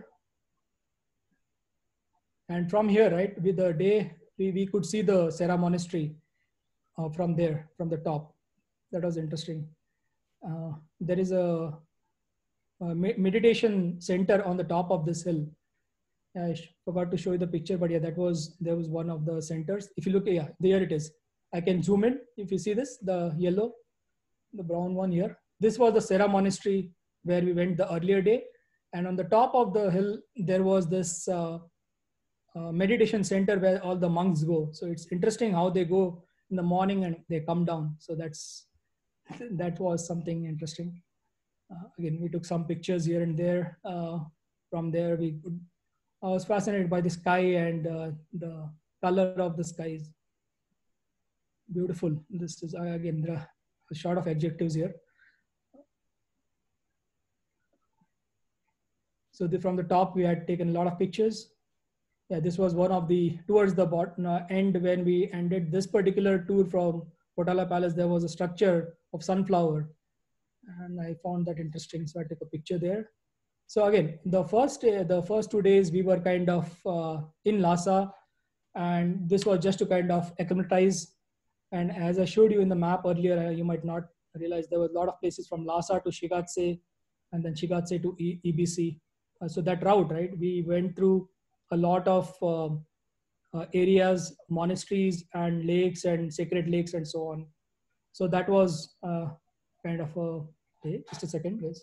And from here, right, with the day, we, we could see the Sera Monastery uh, from there, from the top. That was interesting. Uh, there is a, a meditation center on the top of this hill. I forgot to show you the picture, but yeah, that was, there was one of the centers. If you look, yeah, there it is. I can zoom in. If you see this, the yellow, the brown one here. This was the Sera Monastery where we went the earlier day. And on the top of the hill, there was this uh, uh, meditation center where all the monks go. So it's interesting how they go in the morning and they come down. So that's, that was something interesting. Uh, again, we took some pictures here and there. Uh, from there, we could, I was fascinated by the sky and uh, the color of the skies. Beautiful. This is, uh, again, the, a short of adjectives here. So the, from the top, we had taken a lot of pictures. Yeah, this was one of the, towards the bottom uh, end when we ended this particular tour from Potala Palace, there was a structure of sunflower. And I found that interesting. So I took a picture there. So again, the first, uh, the first two days we were kind of uh, in Lhasa, and this was just to kind of acclimatize. And as I showed you in the map earlier, uh, you might not realize there were a lot of places from Lhasa to Shigatse, and then Shigatse to e EBC. Uh, so that route, right, we went through a lot of uh, uh, areas, monasteries and lakes and sacred lakes and so on. So that was uh, kind of a, okay, just a second, please.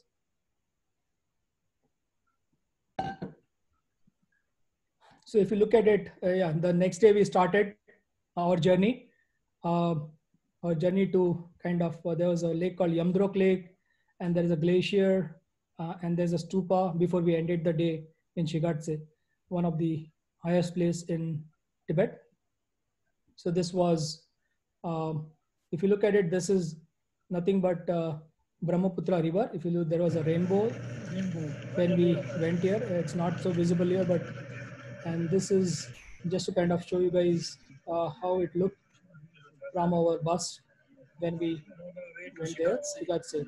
So if you look at it, uh, yeah, the next day we started our journey. Uh, our journey to kind of, uh, there was a lake called Yamdrok Lake, and there is a glacier, uh, and there's a stupa before we ended the day in Shigatse, one of the highest place in Tibet. So this was, um, if you look at it, this is nothing but uh, Brahmaputra river. If you look, there was a rainbow when we went here. It's not so visible here, but, and this is just to kind of show you guys uh, how it looked from our bus when we went there. Shigatse.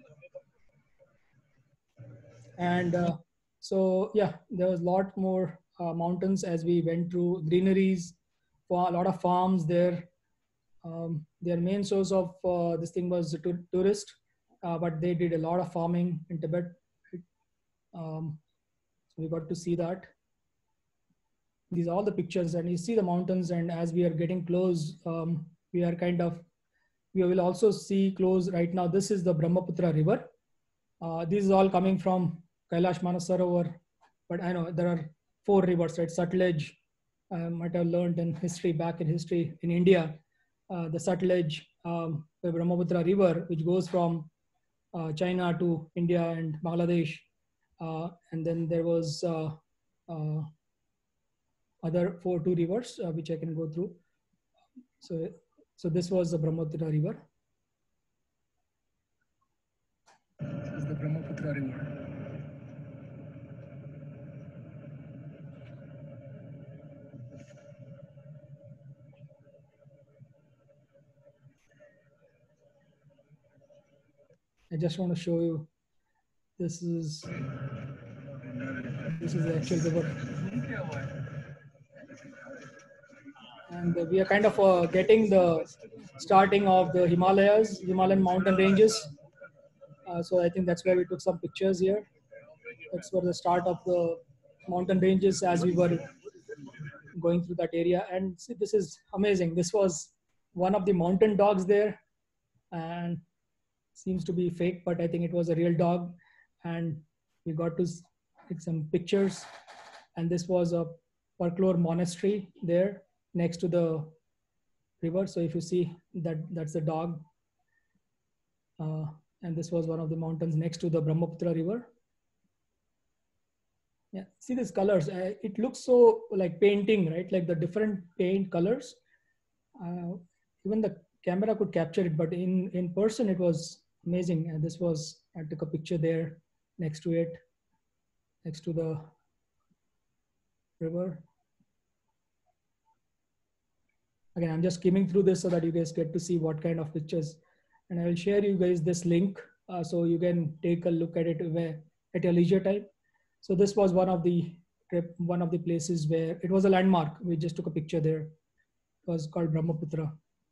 And uh, so, yeah, there was a lot more uh, mountains as we went through greeneries, for a lot of farms there. Um, their main source of uh, this thing was to tourist, uh, but they did a lot of farming in Tibet. Um, so we got to see that. These are all the pictures, and you see the mountains, and as we are getting close, um, we are kind of, we will also see close right now. This is the Brahmaputra river. Uh, this is all coming from Kailash Manasarovar, but I know there are four rivers, right? Sutlej, I might have learned in history, back in history in India, uh, the Sutlej, um, the Brahmaputra river, which goes from uh, China to India and Bangladesh. Uh, and then there was uh, uh, other four two rivers, uh, which I can go through. So, so this was the Brahmaputra river. This is the Brahmaputra river. I just want to show you. This is this is the actual river. And we are kind of uh, getting the starting of the Himalayas, Himalayan mountain ranges. Uh, so I think that's where we took some pictures here. That's where the start of the mountain ranges as we were going through that area. And see, this is amazing. This was one of the mountain dogs there, and seems to be fake, but I think it was a real dog. And we got to take some pictures. And this was a Parklore monastery there next to the river. So if you see that, that's the dog. Uh, and this was one of the mountains next to the Brahmaputra river. Yeah, see these colors. Uh, it looks so like painting, right? Like the different paint colors. Uh, even the camera could capture it, but in, in person it was amazing. And this was, I took a picture there next to it, next to the river. Again, I'm just skimming through this so that you guys get to see what kind of pictures. And I will share you guys this link uh, so you can take a look at it where, at your leisure time. So this was one of the trip, one of the places where it was a landmark. We just took a picture there. It was called Brahmaputra.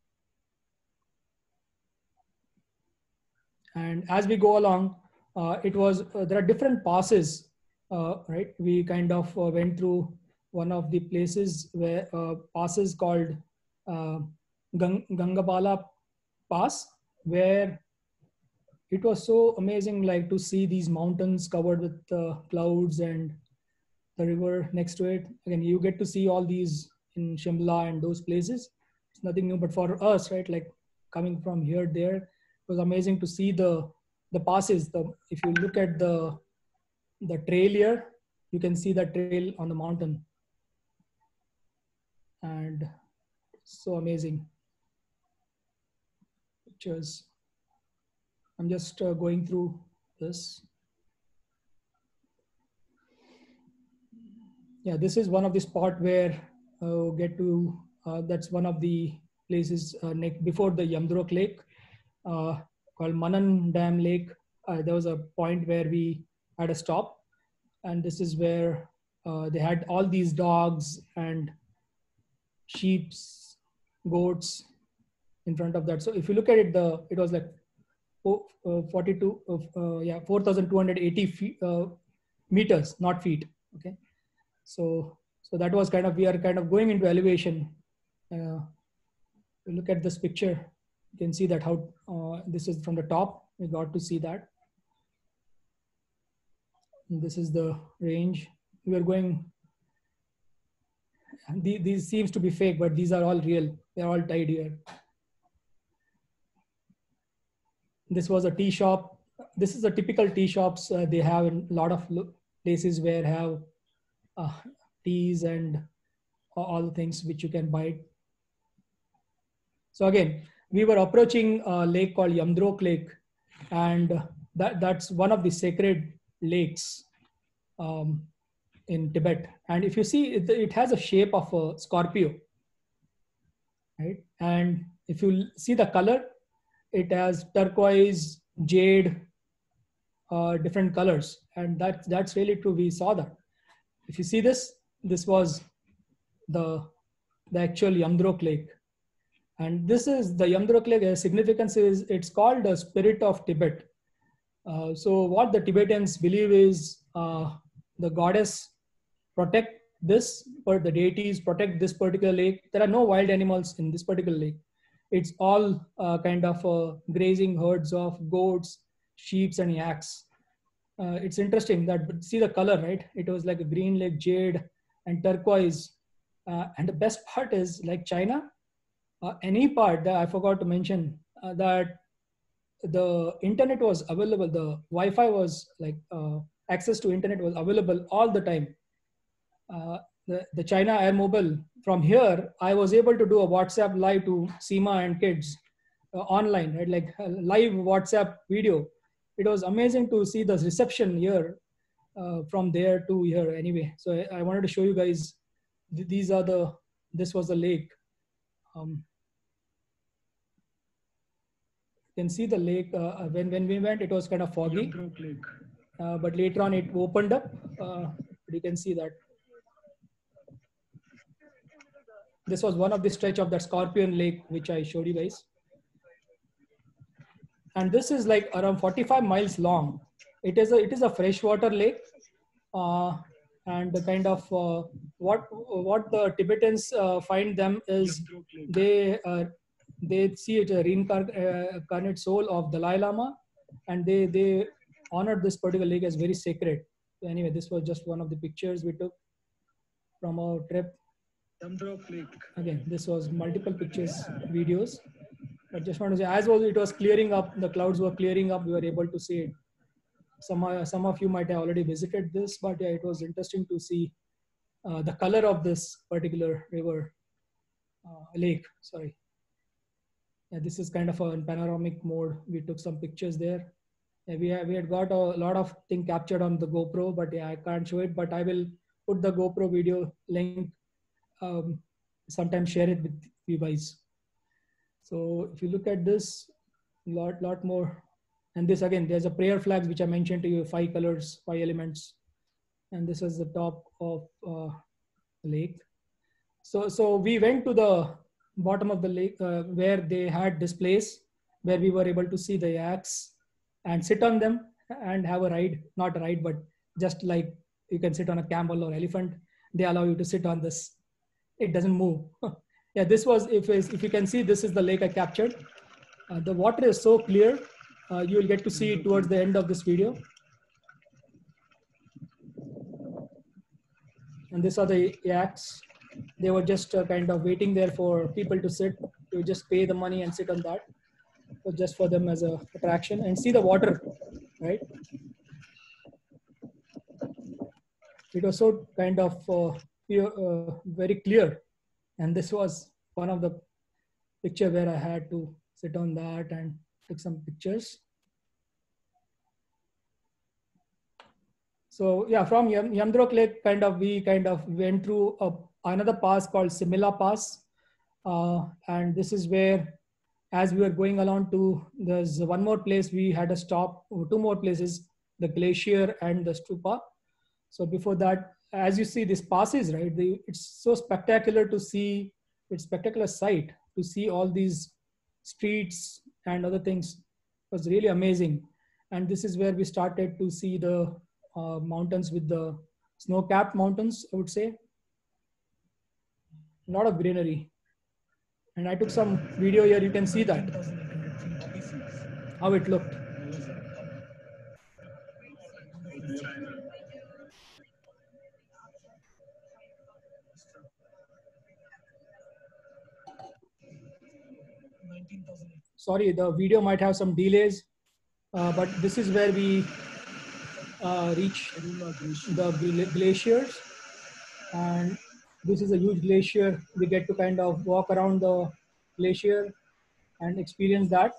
And as we go along, uh, it was, uh, there are different passes, uh, right? We kind of uh, went through one of the places where uh, passes called uh, Gang Gangapala Pass, where it was so amazing, like to see these mountains covered with uh, clouds and the river next to it. Again, you get to see all these in Shimla and those places. It's nothing new, but for us, right, like coming from here, there, it was amazing to see the the passes. The if you look at the the trail here, you can see the trail on the mountain, and so amazing pictures. I'm just uh, going through this. Yeah, this is one of the spot where uh, get to, uh, that's one of the places uh, next, before the Yamdrok Lake, uh, called Manan Dam Lake. Uh, there was a point where we had a stop, and this is where uh, they had all these dogs and sheep, goats in front of that. So if you look at it, the it was like forty-two of uh, yeah four thousand two hundred eighty feet, uh, meters, not feet. Okay, so so that was kind of, we are kind of going into elevation. Uh, look at this picture, you can see that how uh, this is from the top. We got to see that. And this is the range we are going. These, these seems to be fake, but these are all real. They are all tied here. This was a tea shop. This is a typical tea shops uh, they have in a lot of places where have uh, teas and all the things which you can buy. So again, we were approaching a lake called Yamdrok Lake, and that, that's one of the sacred lakes um, in Tibet. And if you see, it, it has a shape of a scorpio, right? And if you see the color, it has turquoise, jade, uh, different colors. And that, that's really true. We saw that. If you see this, this was the, the actual Yamdrok Lake. And this is the Yamdrok Lake. Uh, significance is it's called the spirit of Tibet. Uh, so what the Tibetans believe is uh, the goddess protect this, or the deities protect this particular lake. There are no wild animals in this particular lake. It's all uh, kind of uh, grazing herds of goats, sheep, and yaks. Uh, it's interesting that, see the color, right? It was like a green lake, jade, and turquoise. Uh, and the best part is, like China, uh, any part that I forgot to mention, uh, that the internet was available, the Wi-Fi was like, uh, access to internet was available all the time. Uh, the, the China Air Mobile, from here, I was able to do a WhatsApp live to Seema and kids uh, online, right? Like a live WhatsApp video. It was amazing to see the reception here uh, from there to here anyway. So I, I wanted to show you guys, th these are the, this was the lake. Um, you can see the lake, uh, when, when we went, it was kind of foggy, uh, but later on it opened up. Uh, you can see that. This was one of the stretch of that Scorpion Lake, which I showed you guys. And this is like around forty-five miles long. It is a, it is a freshwater lake. Uh, and the kind of, uh, what, what the Tibetans uh, find them is, they, uh, they see it a reincarnate soul of Dalai Lama, and they, they honored this particular lake as very sacred. So anyway, this was just one of the pictures we took from our trip. Again, this was multiple pictures, videos. I just want to say, as well, it was clearing up, the clouds were clearing up, we were able to see it. Some, uh, some of you might have already visited this, but yeah, it was interesting to see uh, the color of this particular river, uh, lake, sorry. Yeah, this is kind of a panoramic mode. We took some pictures there. Yeah, we, have, we had got a lot of things captured on the GoPro, but yeah, I can't show it, but I will put the GoPro video link, um, sometime share it with you guys. So if you look at this, lot, lot more. And this again, there's a prayer flags, which I mentioned to you, five colors, five elements. And this is the top of uh, the lake. So, so we went to the bottom of the lake uh, where they had this place where we were able to see the yaks and sit on them and have a ride, not a ride, but just like you can sit on a camel or elephant. They allow you to sit on this. It doesn't move. Yeah, this was, if, if you can see, this is the lake I captured. Uh, the water is so clear. Uh, you will get to see it towards the end of this video. And these are the yaks. They were just uh, kind of waiting there for people to sit. You just pay the money and sit on that. So just for them as a attraction, and see the water, right? It was so kind of uh, pure, uh, very clear. And this was one of the picture where I had to sit on that and take some pictures. So yeah, from Yam Yamdrok Lake, kind of we kind of went through a, another pass called Simila Pass, uh, and this is where, as we were going along to, there's one more place we had a stop, two more places, the glacier and the stupa. So before that, as you see, this passes, right? The, it's so spectacular to see. It's spectacular sight to see all these streets and other things. It was really amazing. And this is where we started to see the uh, mountains with the snow-capped mountains, I would say. A lot of greenery. And I took some video here. You can see that, how it looked. Sorry, the video might have some delays, uh, but this is where we uh, reach the glaciers. And this is a huge glacier. We get to kind of walk around the glacier and experience that.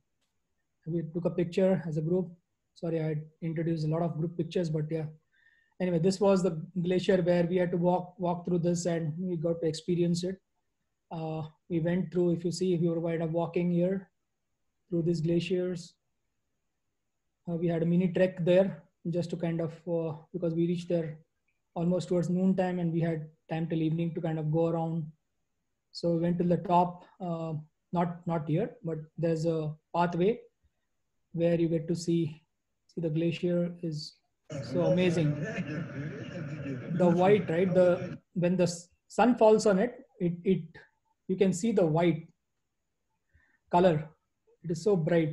We took a picture as a group. Sorry, I introduced a lot of group pictures, but yeah, anyway, this was the glacier where we had to walk walk through this, and we got to experience it. Uh, we went through, if you see, if you were kind of walking here through these glaciers, uh, we had a mini trek there just to kind of, uh, because we reached there almost towards noontime and we had time till evening to kind of go around. So we went to the top, uh, not, not here, but there's a pathway where you get to see, see the glacier is so amazing. The white, right? The, when the sun falls on it, it, it, you can see the white color. It is so bright.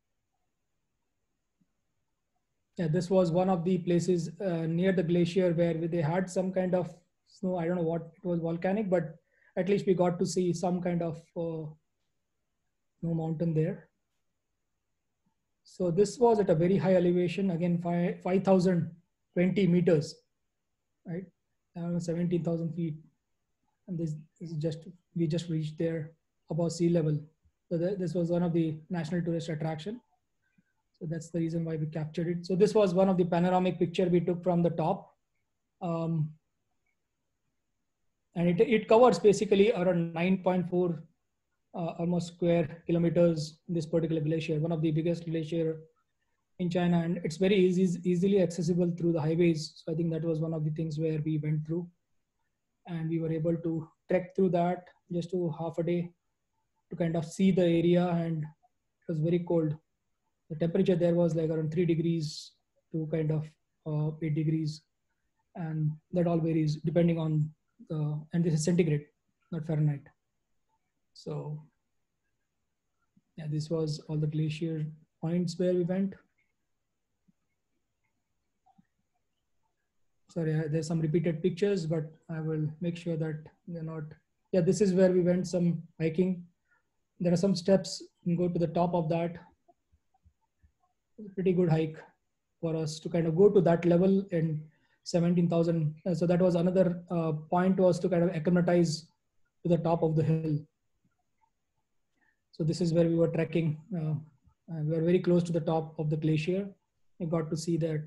Yeah, this was one of the places uh, near the glacier where they had some kind of snow. I don't know what it was, volcanic, but at least we got to see some kind of uh, snow mountain there. So this was at a very high elevation, again, five thousand twenty meters, right? Uh, seventeen thousand feet. And this, this is just, we just reached there above sea level. So th this was one of the national tourist attraction. So that's the reason why we captured it. So this was one of the panoramic picture we took from the top. Um, and it, it covers basically around nine point four uh, almost square kilometers, this particular glacier, one of the biggest glacier in China. And it's very easy, easily accessible through the highways. So I think that was one of the things where we went through. And we were able to trek through that just to half a day to kind of see the area, and it was very cold. The temperature there was like around three degrees to kind of uh, eight degrees. And that all varies depending on the, and this is centigrade, not Fahrenheit. So yeah, this was all the glacier points where we went. Sorry, there's some repeated pictures, but I will make sure that they're not. Yeah, this is where we went some hiking. There are some steps, you can go to the top of that. Pretty good hike for us to kind of go to that level in seventeen thousand. So that was another uh, point, was to kind of acclimatize to the top of the hill. So this is where we were trekking. Uh, we were very close to the top of the glacier. We got to see that.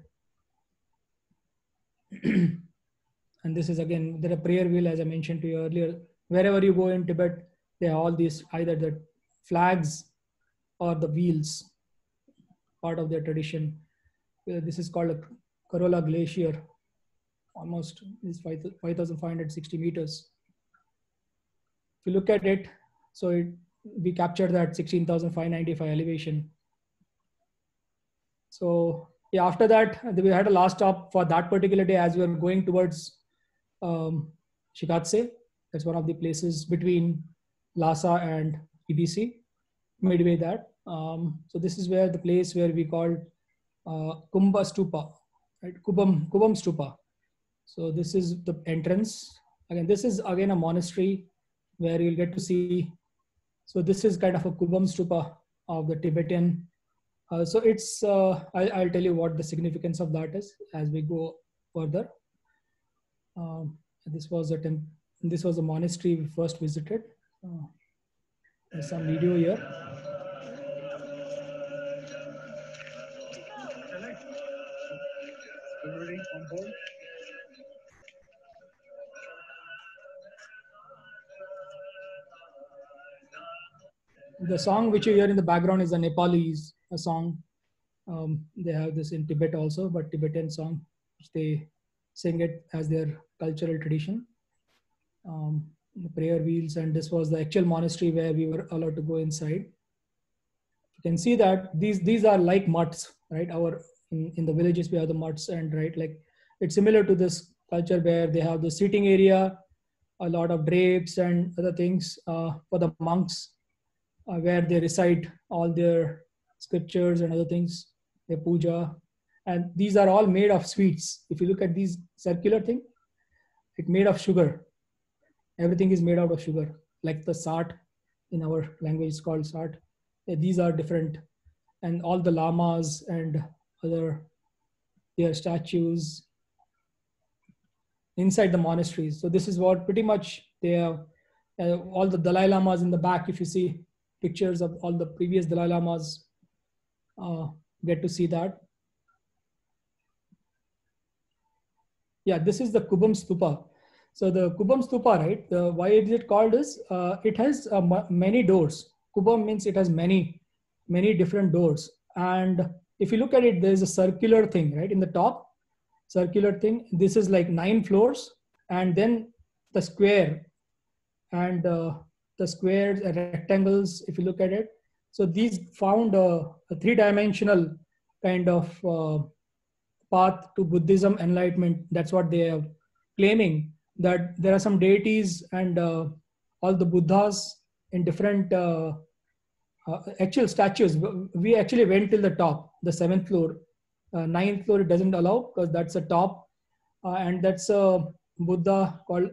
And this is again, there are prayer wheel, as I mentioned to you earlier. Wherever you go in Tibet, they have all these, either the flags or the wheels, part of their tradition. Uh, this is called a Karola Glacier, almost is five thousand five hundred sixty meters. If you look at it, so it, we captured that sixteen thousand five hundred ninety-five elevation. So yeah, after that, we had a last stop for that particular day as we were going towards um, Shikatse. That's one of the places between Lhasa and E B C, midway that. Um, so this is where the place where we called uh, Kumbha Stupa, right? Kubam, Kubam Stupa. So this is the entrance. Again, this is again a monastery where you'll get to see. So this is kind of a Kubam Stupa of the Tibetan. Uh, so it's, uh, I, I'll tell you what the significance of that is as we go further. Um, this was a temp this was a monastery we first visited. Uh, there's some video here. The song which you hear in the background is a Nepalese a song. Um, they have this in Tibet also, but Tibetan song, which they sing it as their cultural tradition. Um, the prayer wheels, and this was the actual monastery where we were allowed to go inside. You can see that these these are like mutts, right? Our in, in the villages we have the mutts, and right, like it's similar to this culture where they have the seating area, a lot of drapes and other things uh, for the monks, uh, where they recite all their scriptures and other things, their puja. And these are all made of sweets. If you look at these circular thing, it's made of sugar. Everything is made out of sugar, like the sart in our language is called sart. These are different. And all the lamas and other, their statues inside the monasteries. So this is what pretty much they have, uh, all the Dalai Lamas in the back. If you see pictures of all the previous Dalai Lamas, uh, get to see that. yeah, this is the Kubum Stupa. So the Kubum Stupa, right? The, why is it called is uh, it has uh, many doors. Kubum means it has many, many different doors. And if you look at it, there's a circular thing, right? In the top, circular thing. This is like nine floors, and then the square and uh, the squares and rectangles. If you look at it, so these found a, a three-dimensional kind of uh, path to Buddhism enlightenment. That's what they are claiming, that there are some deities and uh, all the Buddhas in different uh, uh, actual statues. We actually went till the top, the seventh floor. Uh, ninth floor it doesn't allow because that's a top, uh, and that's a Buddha called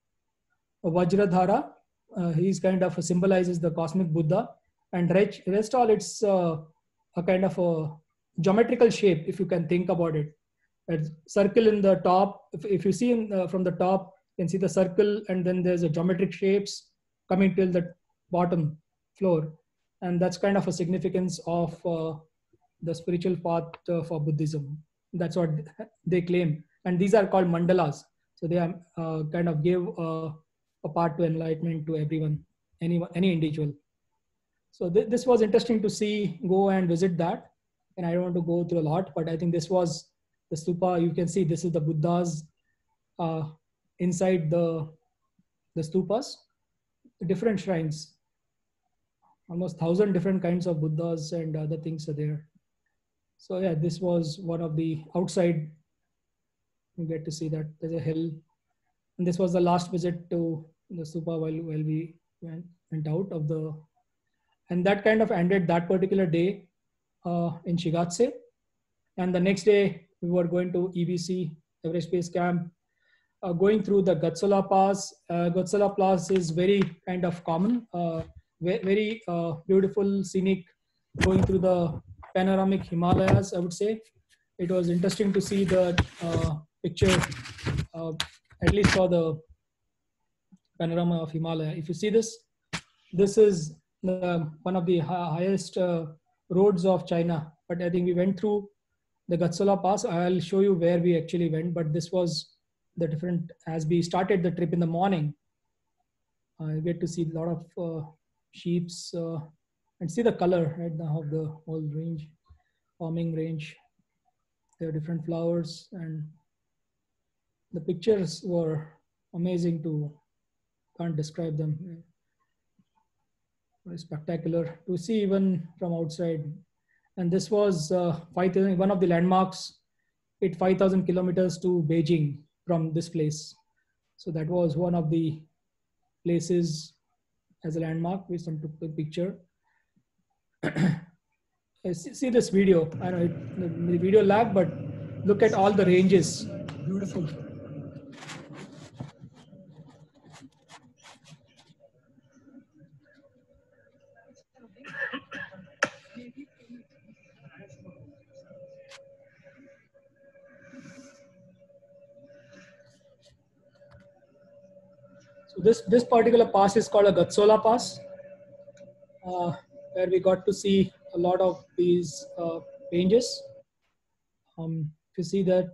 Vajradhara. Uh, he's kind of symbolizes the cosmic Buddha, and rest, rest all it's uh, a kind of a geometrical shape, if you can think about it. A circle in the top. If, if you see in, uh, from the top, you can see the circle, and then there's a geometric shapes coming till the bottom floor, and that's kind of a significance of uh, the spiritual path uh, for Buddhism. That's what they claim, and these are called mandalas. So they are uh, kind of give uh, a path to enlightenment to everyone, anyone, any individual. So th this was interesting to see, go and visit that. And I don't want to go through a lot, but I think this was the stupa. You can see this is the Buddhas uh, inside the, the stupas, different shrines, almost thousand different kinds of Buddhas and other things are there. So yeah, this was one of the outside. You get to see that there's a hill. And this was the last visit to the stupa while, while we went, went out of the, and that kind of ended that particular day uh, in Shigatse. And the next day we were going to E B C, Everest Base Camp, uh, going through the Gatsola Pass. Uh, Gatsola Pass is very kind of common, uh, very, very uh, beautiful, scenic, going through the panoramic Himalayas, I would say. It was interesting to see the uh, picture, uh, at least for the panorama of Himalaya. If you see this, this is the, one of the highest uh, roads of China. But I think we went through the Gatsola Pass. I'll show you where we actually went, but this was the different, as we started the trip in the morning, I get to see a lot of uh, sheeps uh, and see the color right now of the whole range, farming range. There are different flowers, and the pictures were amazing to, can't describe them. Very spectacular to see even from outside. And this was uh, five thousand, one of the landmarks, it five thousand kilometers to Beijing from this place. So that was one of the places as a landmark. We some took the picture. See this video. I know it, the video lag, but look at all the ranges. Beautiful. So this, this particular pass is called a Gatsola Pass, uh, where we got to see a lot of these uh, ranges. Um, if you see that,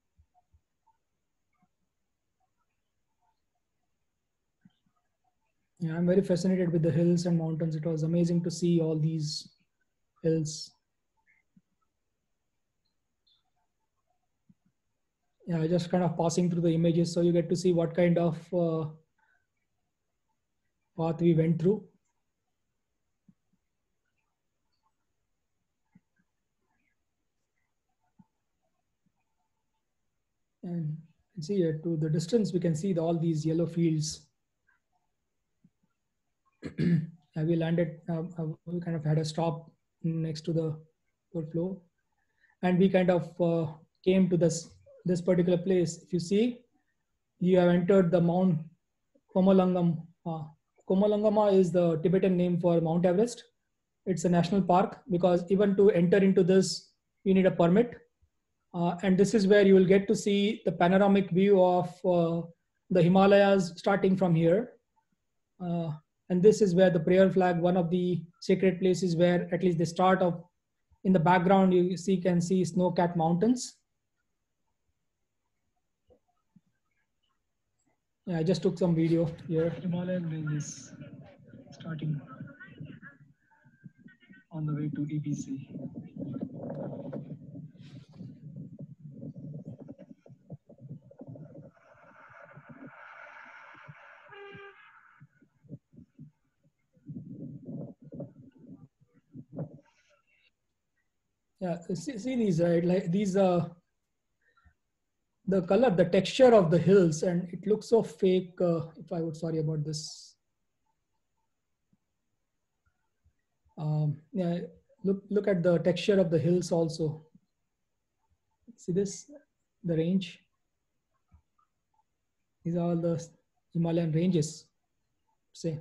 yeah, I'm very fascinated with the hills and mountains. It was amazing to see all these hills. Yeah, just kind of passing through the images, so you get to see what kind of uh, path we went through. And see here to the distance, we can see the, all these yellow fields. We landed, uh, we kind of had a stop next to the flow, and we kind of uh, came to this, this particular place. If you see, you have entered the Mount Komalangam. Uh, Komalangama is the Tibetan name for Mount Everest. It's a national park, because even to enter into this, you need a permit. Uh, and this is where you will get to see the panoramic view of uh, the Himalayas starting from here. Uh, and this is where the prayer flag, one of the sacred places where at least the start of, in the background, you see, can see snow-capped mountains. Yeah, I just took some video here. Himalayan ranges starting on the way to E B C. Yeah, see, see these, right? Like these, uh, the color, the texture of the hills, and it looks so fake. Uh, if I would, sorry about this. Um, yeah, look, look at the texture of the hills also. See this, the range. These are all the Himalayan ranges, say.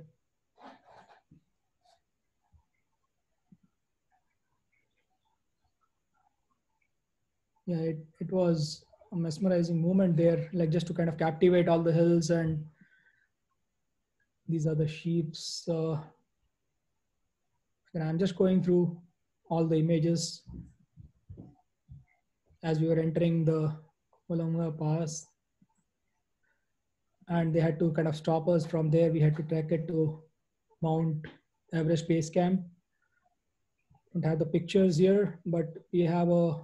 Yeah, it, it was a mesmerizing moment there, like just to kind of captivate all the hills. And these are the sheeps. Uh, and I'm just going through all the images as we were entering the Kolamanga Pass. And they had to kind of stop us from there. We had to trek it to Mount Everest Base Camp. Don't have the pictures here, but we have a,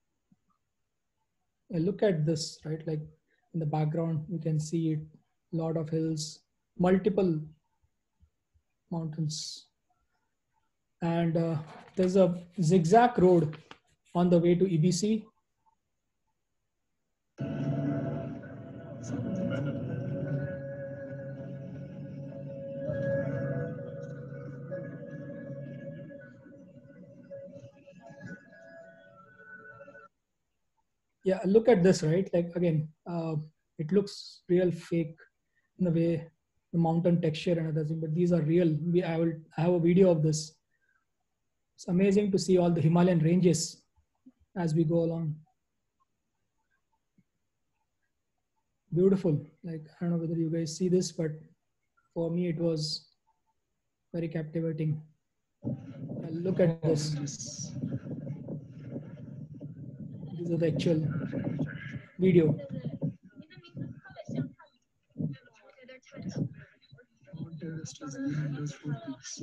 a look at this, right? Like in the background, you can see it, a lot of hills, multiple mountains. And uh, there's a zigzag road on the way to E B C. Yeah, look at this, right? Like again, uh, it looks real fake in the way the mountain texture and other thing, but these are real. We I will I have a video of this. It's amazing to see all the Himalayan ranges as we go along. Beautiful. Like I don't know whether you guys see this, but for me it was very captivating. Uh, look at this. These are the actual video. Mount Everest is behind those four peaks.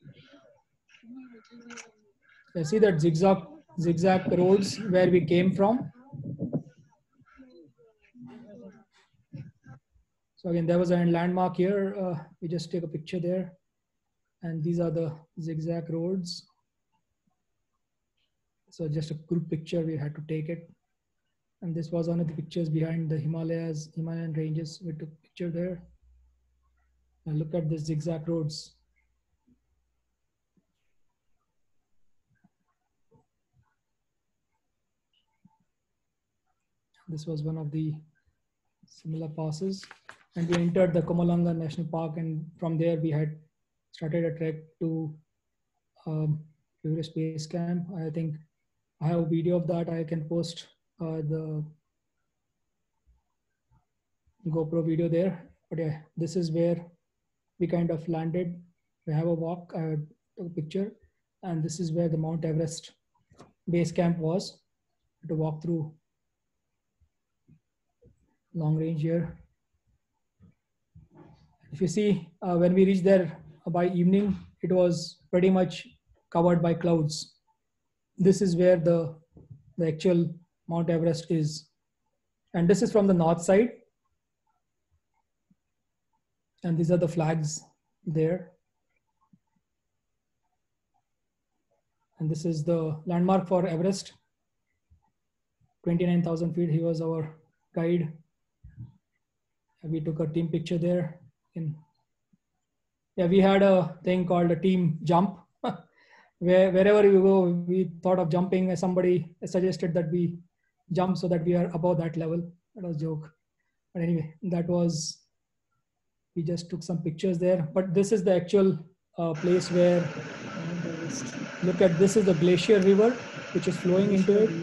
I see that zigzag zigzag roads where we came from. So again, there was a landmark here. Uh, we just take a picture there. And these are the zigzag roads. So just a group picture, we had to take it. And this was one of the pictures behind the Himalayas, Himalayan ranges. We took a picture there. And look at the zigzag roads. This was one of the similar passes. And we entered the Komalanga National Park, and from there we had started a trek to um, Everest Base Camp. I think I have a video of that. I can post uh, the GoPro video there. But yeah, this is where we kind of landed. We have a walk, I took a picture, and this is where the Mount Everest Base Camp was. To walk through long range here. If you see, uh, when we reached there by evening, it was pretty much covered by clouds. This is where the, the actual Mount Everest is. And this is from the north side. And these are the flags there. And this is the landmark for Everest. twenty-nine thousand feet, he was our guide. And we took a team picture there. In, yeah, we had a thing called a team jump. Where wherever you go, we thought of jumping. Somebody suggested that we jump so that we are above that level. That was a joke. But anyway, that was, we just took some pictures there. But this is the actual uh, place where, look at, this is the Glacier River, which is flowing into it.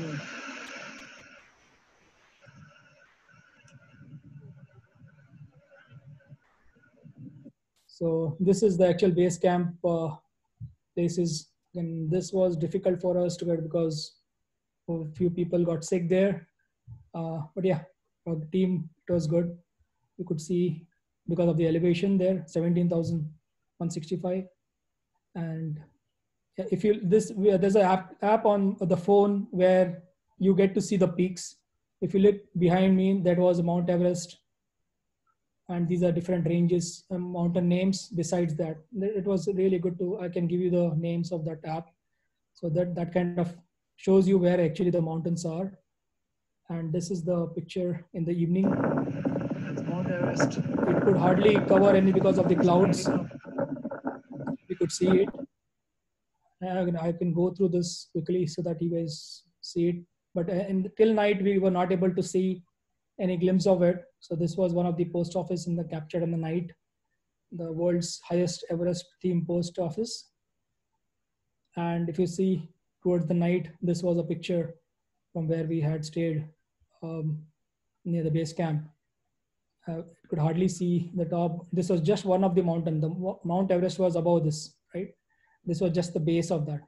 So this is the actual base camp uh, places. And this was difficult for us to get because a few people got sick there. Uh, but yeah, for the team, it was good. You could see because of the elevation there, seventeen thousand one hundred sixty-five. And if you, this, there's an app, app on the phone where you get to see the peaks. If you look behind me, that was Mount Everest. And these are different ranges, um, mountain names besides that. It was really good to, I can give you the names of that app. So that, that kind of shows you where actually the mountains are. And this is the picture in the evening. That's Mount Everest. It could hardly cover any because of the clouds. We could see it. And I can go through this quickly so that you guys see it. But until night, we were not able to see any glimpse of it. So this was one of the post office in the captured in the night, the world's highest Everest theme post office. And if you see towards the night, this was a picture from where we had stayed um, near the base camp. Uh, you could hardly see the top. This was just one of the mountain. The Mount Everest was above this, right? This was just the base of that.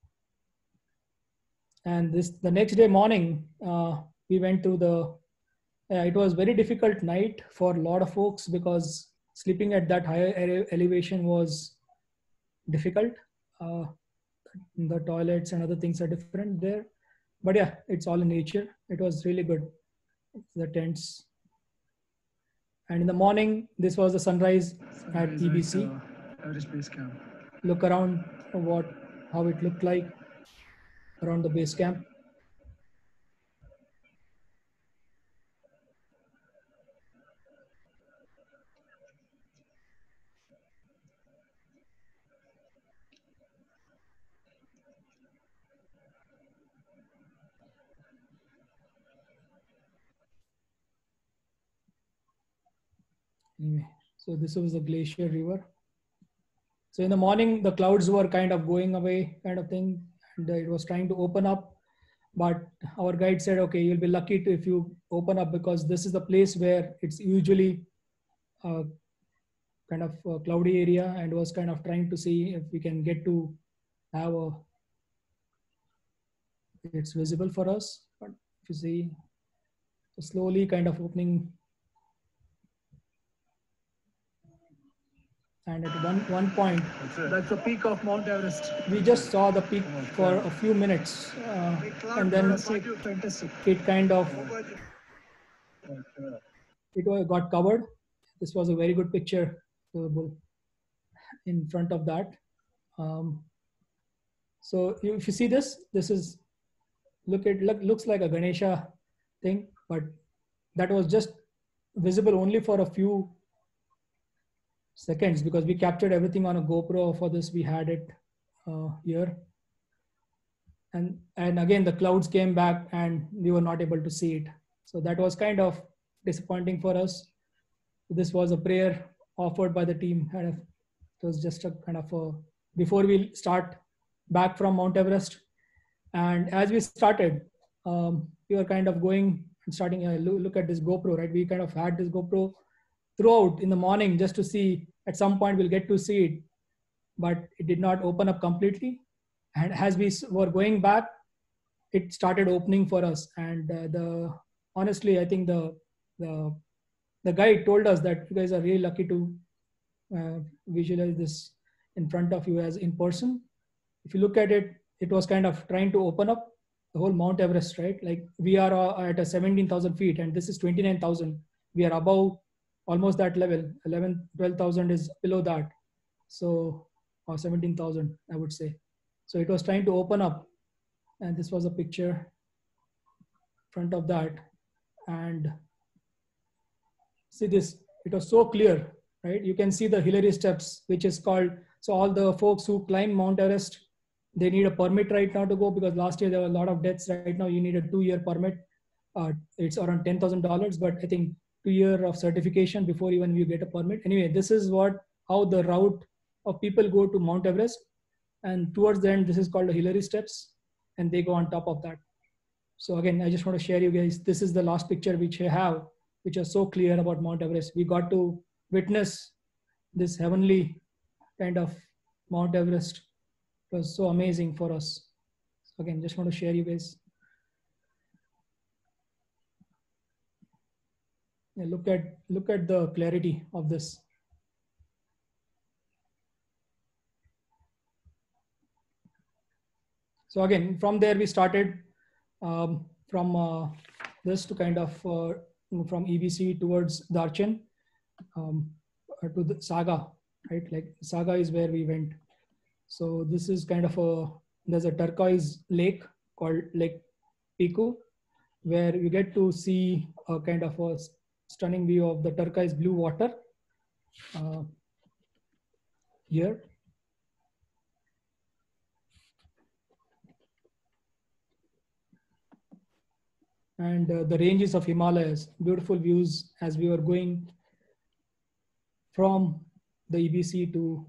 And this, the next day morning, uh, we went to the, uh, it was very difficult night for a lot of folks because sleeping at that higher ele elevation was difficult. Uh, the toilets and other things are different there. But yeah, it's all in nature. It was really good, the tents. And in the morning, this was the sunrise, sunrise at E B C. At, uh, Everest Base Camp. Look around what, how it looked like around the base camp. Anyway, so this was the Glacier River. So in the morning, the clouds were kind of going away kind of thing. And it was trying to open up. But our guide said, okay, you'll be lucky to, if you open up, because this is the place where it's usually uh, kind of a cloudy area, and was kind of trying to see if we can get to have a, it's visible for us. But if you see, so slowly kind of opening. And at one, one point, That's the peak of Mount Everest. we just saw the peak for a few minutes. Uh, and then it kind of, it got covered. This was a very good picture in front of that. Um, so if you see this, this is, look, it look, looks like a Ganesha thing, but that was just visible only for a few seconds because we captured everything on a GoPro. For this, we had it uh, here. And, and again, the clouds came back and we were not able to see it. So that was kind of disappointing for us. This was a prayer offered by the team. And it was just a kind of a, before we start back from Mount Everest. And as we started, um, we were kind of going and starting, uh, look, look at this GoPro, right? We kind of had this GoPro throughout in the morning just to see, at some point we'll get to see it, but it did not open up completely. And as we were going back, it started opening for us. And uh, the honestly, I think the, the, the guide told us that you guys are really lucky to uh, visualize this in front of you as in person. If you look at it, it was kind of trying to open up the whole Mount Everest, right? Like we are uh, at a seventeen thousand feet and this is twenty-nine thousand. We are above almost that level, eleven, twelve thousand is below that. So, or seventeen thousand, I would say. So it was trying to open up. And this was a picture in front of that. And see this, it was so clear, right? You can see the Hillary steps, which is called, so all the folks who climb Mount Everest, they need a permit right now to go because last year there were a lot of deaths. Right now you need a two year permit. Uh, it's around ten thousand dollars, but I think two year of certification before even you get a permit. Anyway, this is what, how the route of people go to Mount Everest. And towards the end, this is called the Hillary steps and they go on top of that. So again, I just want to share you guys, this is the last picture which I have, which is so clear about Mount Everest. We got to witness this heavenly kind of Mount Everest. It was so amazing for us. So again, just want to share you guys. Yeah, look at look at the clarity of this. So again, from there we started um, from uh, this to kind of uh, from E B C towards Darchen um, to the Saga, right? Like Saga is where we went. So this is kind of a, there's a turquoise lake called Lake Pico, where you get to see a kind of a stunning view of the turquoise blue water uh, here. And uh, the ranges of Himalayas, beautiful views as we were going from the E B C to,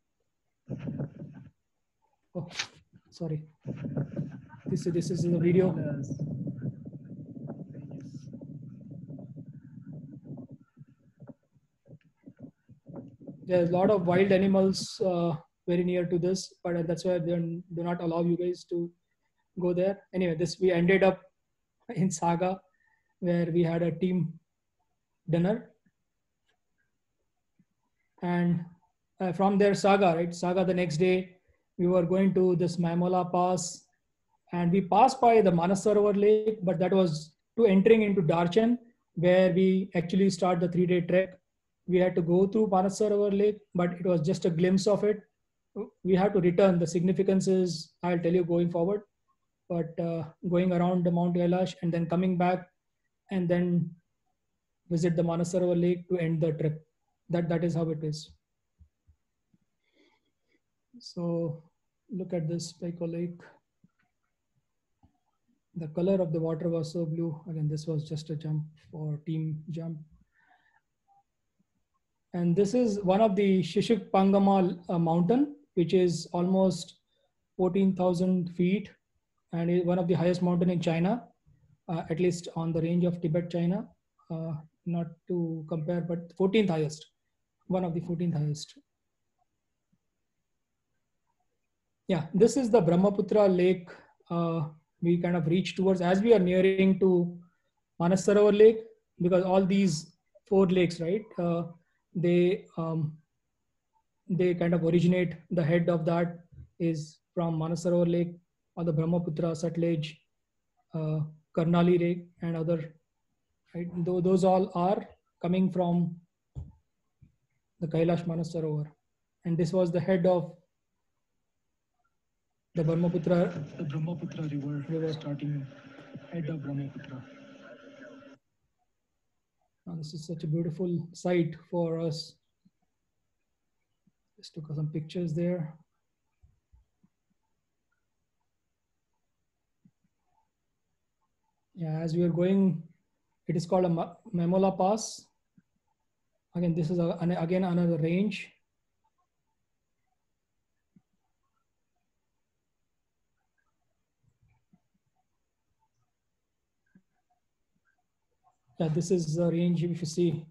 oh, sorry. This, this is the video. There's a lot of wild animals uh, very near to this, but that's why they do not allow you guys to go there. Anyway, this we ended up in Saga, where we had a team dinner. And uh, from there, Saga, right? Saga, the next day, we were going to this Maimola Pass, and we passed by the Manasarovar Lake, but that was to entering into Darchen, where we actually start the three-day trek. We had to go through Manasarovar Lake, but it was just a glimpse of it. We had to return. The significance is, I'll tell you going forward, but uh, going around the Mount Kailash and then coming back and then visit the Manasarovar Lake to end the trip. That, that is how it is. So look at this Pico Lake. The color of the water was so blue. Again, this was just a jump for team jump. And this is one of the Shishupangama uh, mountain, which is almost fourteen thousand feet and is one of the highest mountain in China, uh, at least on the range of Tibet, China. Uh, not to compare, but fourteenth highest, one of the fourteenth highest. Yeah, this is the Brahmaputra Lake. Uh, we kind of reach towards as we are nearing to Manasarovar Lake, because all these four lakes, right? Uh, they um, they kind of originate. The head of that is from Manasarovar Lake or the Brahmaputra, Sutlej, uh, Karnali Lake, and other. Right? Though those all are coming from the Kailash Manasarovar, and this was the head of the Brahmaputra. The Brahmaputra river, river. starting head of Brahmaputra. Now, this is such a beautiful sight for us. Just took some pictures there. Yeah, as we are going, it is called a Maimola Pass. Again, this is a, again another range. Yeah, this is the range if you see.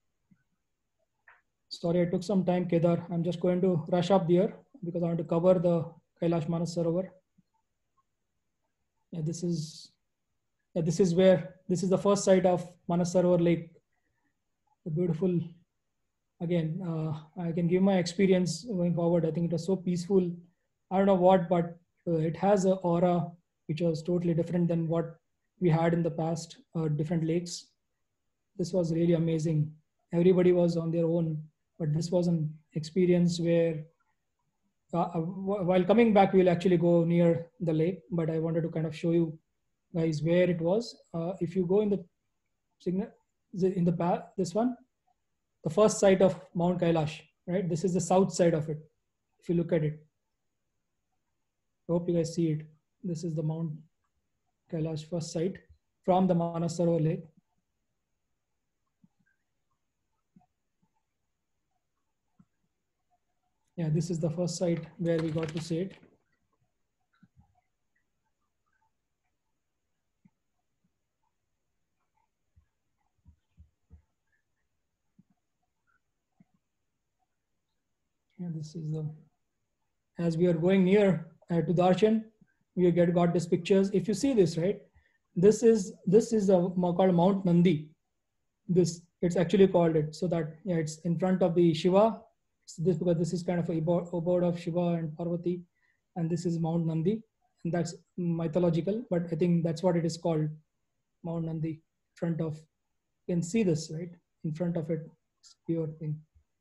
Sorry, I took some time, Kedar. I'm just going to rush up there because I want to cover the Kailash Manasarovar. Yeah, this is yeah, this is where this is the first site of Manasarovar Lake. The beautiful. Again, uh, I can give my experience going forward. I think it was so peaceful. I don't know what, but uh, it has an aura which was totally different than what we had in the past, uh, different lakes. This was really amazing. Everybody was on their own, but this was an experience where uh, while coming back, we'll actually go near the lake, but I wanted to kind of show you guys where it was. Uh, if you go in the signal, in the path, this one, the first site of Mount Kailash, right? This is the south side of it. If you look at it, I hope you guys see it. This is the Mount Kailash first site from the Manasarovar Lake. Yeah, this is the first site where we got to see it. Yeah, this is the, as we are going near uh, to Darchen, we get got these pictures. If you see this, right, this is, this is a called Mount Nandi. this, it's actually called it. So that, yeah, it's in front of the Shiva. It's this because this is kind of a abode, abode of Shiva and Parvati. And this is Mount Nandi. And that's mythological, but I think that's what it is called, Mount Nandi. In front of, you can see this, right? In front of it, it's pure thing.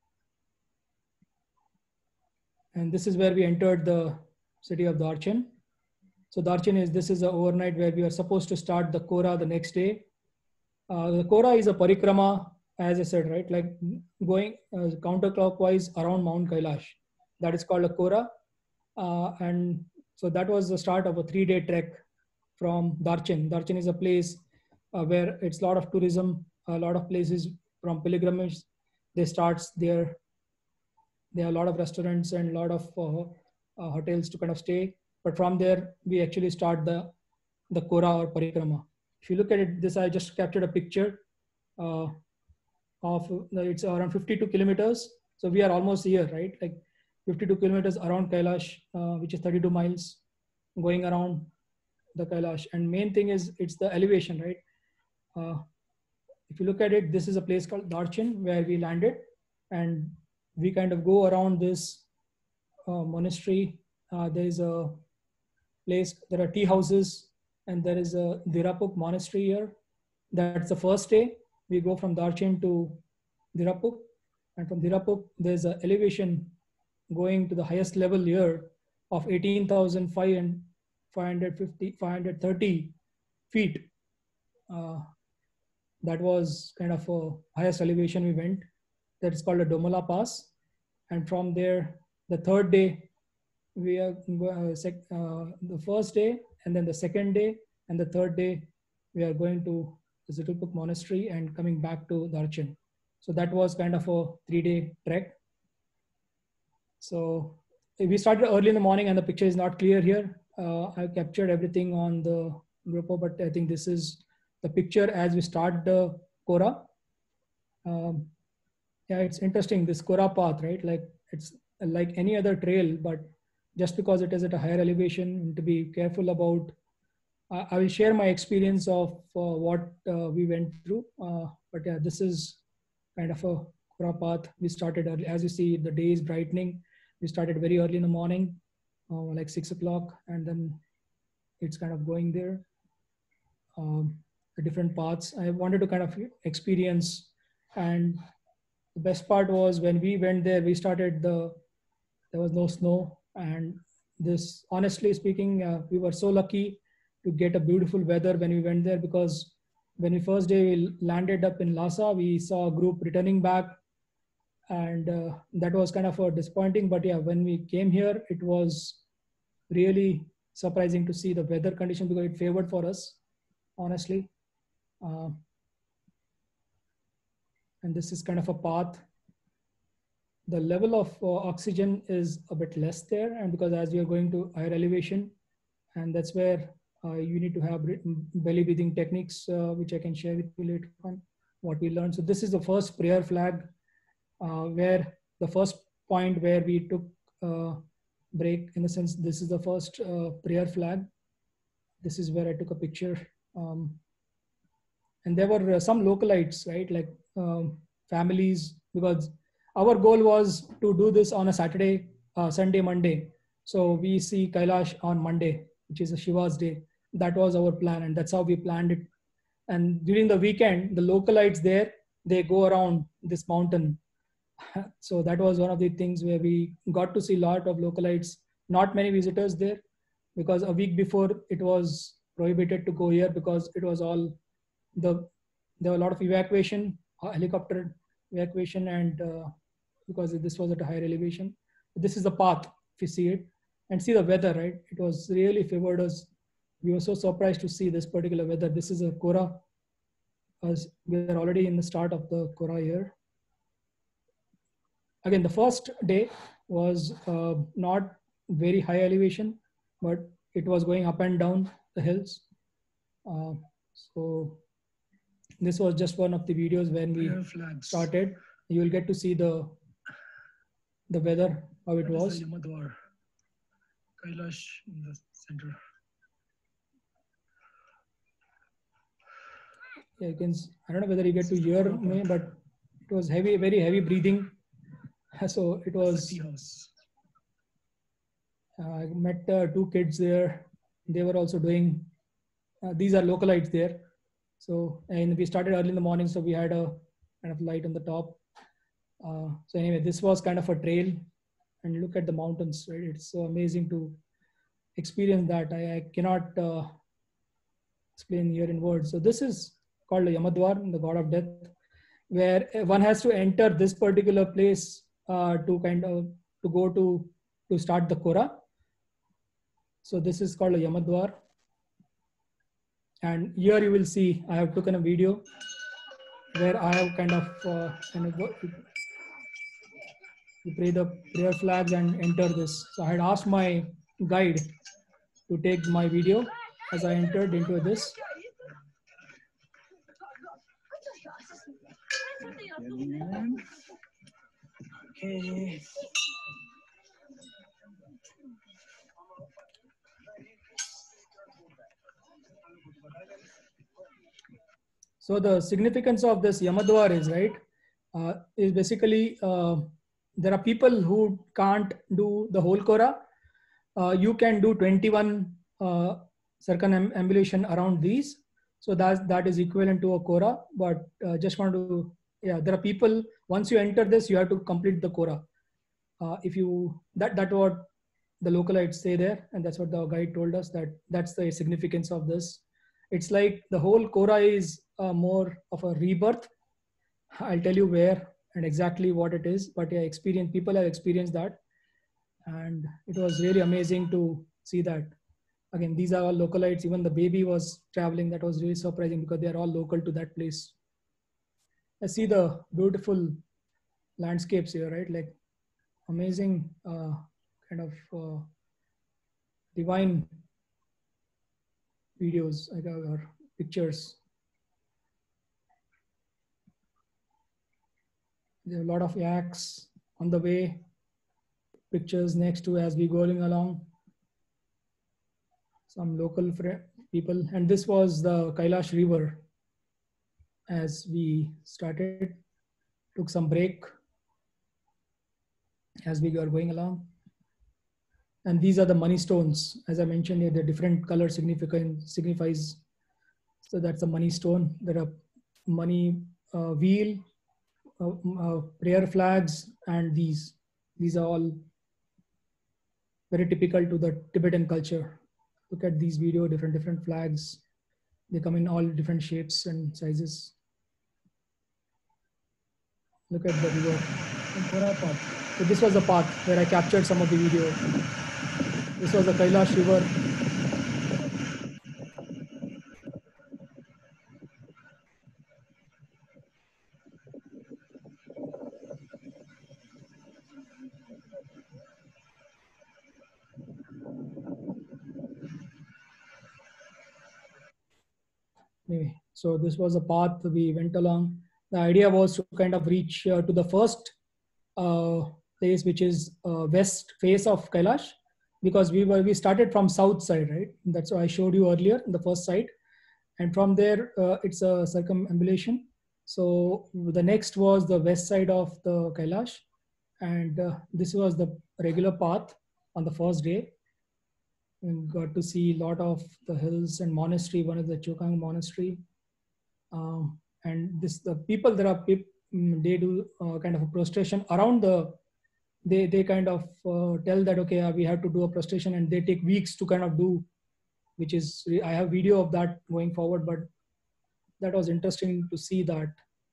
And this is where we entered the city of Darchen. So Darchen is, this is a overnight where we are supposed to start the Kora the next day. Uh, the Kora is a parikrama, as I said, right? Like going uh, counterclockwise around Mount Kailash. That is called a Kora. Uh, and so that was the start of a three-day trek from Darchen. Darchen is a place uh, where it's a lot of tourism, a lot of places from pilgrimage. They start there. There are a lot of restaurants and a lot of uh, uh, hotels to kind of stay. But from there, we actually start the, the Kora or Parikrama. If you look at it, this, I just captured a picture uh, of, uh, it's around fifty-two kilometers. So we are almost here, right? Like fifty-two kilometers around Kailash, uh, which is thirty-two miles going around the Kailash. And main thing is, it's the elevation, right? Uh, if you look at it, this is a place called Darchen where we landed, and we kind of go around this uh, monastery. Uh, there is a place, there are tea houses, and there is a Dirapuk monastery here. That's the first day. We go from Darchen to Dirapuk, and from Dirapuk, there's an elevation going to the highest level here of eighteen thousand five hundred fifty, five hundred thirty feet. Uh, that was kind of a highest elevation we went. That is called a Domala Pass. And from there, the third day, we are uh, sec, uh, the first day, and then the second day, and the third day, we are going to the Zitulpuk monastery and coming back to Darchen. So that was kind of a three-day trek. So we started early in the morning, and the picture is not clear here. Uh, I captured everything on the GoPro, but I think this is the picture as we start the Kora. Um, yeah, it's interesting, this Kora path, right? Like it's like any other trail, but just because it is at a higher elevation, to be careful about. Uh, I will share my experience of uh, what uh, we went through. Uh, but yeah, this is kind of a Kora path. We started early. As you see, the day is brightening. We started very early in the morning, uh, like six o'clock, and then it's kind of going there. Um, the different paths I wanted to kind of experience. And the best part was when we went there, we started the, there was no snow. And this, honestly speaking, uh, we were so lucky to get a beautiful weather when we went there, because when we first day we landed up in Lhasa, we saw a group returning back, and uh, that was kind of a disappointing. But yeah, when we came here, it was really surprising to see the weather condition, because it favored for us, honestly. Uh, and this is kind of a path. The level of uh, oxygen is a bit less there, and because as we are going to higher elevation, and that's where uh, you need to have belly breathing techniques, uh, which I can share with you later on, what we learned. So this is the first prayer flag, uh, where the first point where we took uh, break, in the sense, this is the first uh, prayer flag. This is where I took a picture. Um, and there were uh, some localites, right? Like um, families, because our goal was to do this on a Saturday, uh, Sunday, Monday. So we see Kailash on Monday, which is a Shiva's day. That was our plan, and that's how we planned it. And during the weekend, the localites there, they go around this mountain. So that was one of the things where we got to see a lot of localites, not many visitors there, because a week before it was prohibited to go here, because it was all the, there were a lot of evacuation, uh, helicopter evacuation, and uh, because this was at a higher elevation. This is the path, if you see it, and see the weather, right? It was really favored us. We were so surprised to see this particular weather. This is a Kora, as we are already in the start of the Kora year. Again, the first day was uh, not very high elevation, but it was going up and down the hills. Uh, so this was just one of the videos when we started. You will get to see the the weather, how it was. Yamadwar, Kailash in the center. Yeah, you can. I don't know whether you get to hear me, but it was heavy, very heavy breathing. So it was. Uh, I met uh, two kids there. They were also doing. Uh, these are localites there. So and we started early in the morning, so we had a kind of light on the top. Uh, so anyway, this was kind of a trail, and look at the mountains. Right? It's so amazing to experience that. I, I cannot uh, explain here in words. So this is called Yamadwar, the god of death, where one has to enter this particular place uh, to kind of to go to to start the Kora. So this is called a Yamadwar. And here you will see I have taken a video where I have kind of uh, kind of go, to pray the prayer flags and enter this. So I had asked my guide to take my video as I entered into this. Okay. So the significance of this Yamadwar is, right, uh, is basically uh, there are people who can't do the whole Kora. Uh, you can do twenty-one uh, circumambulation around these. So that, that is equivalent to a Kora. But uh, just want to, yeah, there are people, once you enter this, you have to complete the Kora. Uh, if you, that, that what the localites say there. And that's what the guide told us, that that's the significance of this. It's like the whole Kora is uh, more of a rebirth. I'll tell you where and exactly what it is, but yeah, experience, people have experienced that. And it was really amazing to see that. Again, these are all localites. Even the baby was traveling. That was really surprising because they are all local to that place. I see the beautiful landscapes here, right? Like amazing uh, kind of uh, divine videos, like, or pictures. There are a lot of yaks on the way, pictures next to as we going along. Some local people, and this was the Kailash River as we started, took some break as we were going along. And these are the money stones. As I mentioned here, the different color significance signifies. So that's a money stone. There are money uh, wheel, uh, uh, prayer flags, and these. These are all very typical to the Tibetan culture. Look at these video, different different flags. They come in all different shapes and sizes. Look at the river. So this was the path where I captured some of the video. This was the Kailash River. Anyway, so this was a path we went along. The idea was to kind of reach uh, to the first uh, place, which is uh, west face of Kailash, because we were we started from south side, right? That's what I showed you earlier in the first side, and from there uh, it's a circumambulation. So the next was the west side of the Kailash, and uh, this was the regular path on the first day. We got to see a lot of the hills and monastery. One is the Chokang monastery, um, and this the people there are people they do uh, kind of a prostration around the. They they kind of uh, tell that okay uh, we have to do a prostration, and they take weeks to kind of do, which is I have video of that going forward, but that was interesting to see that.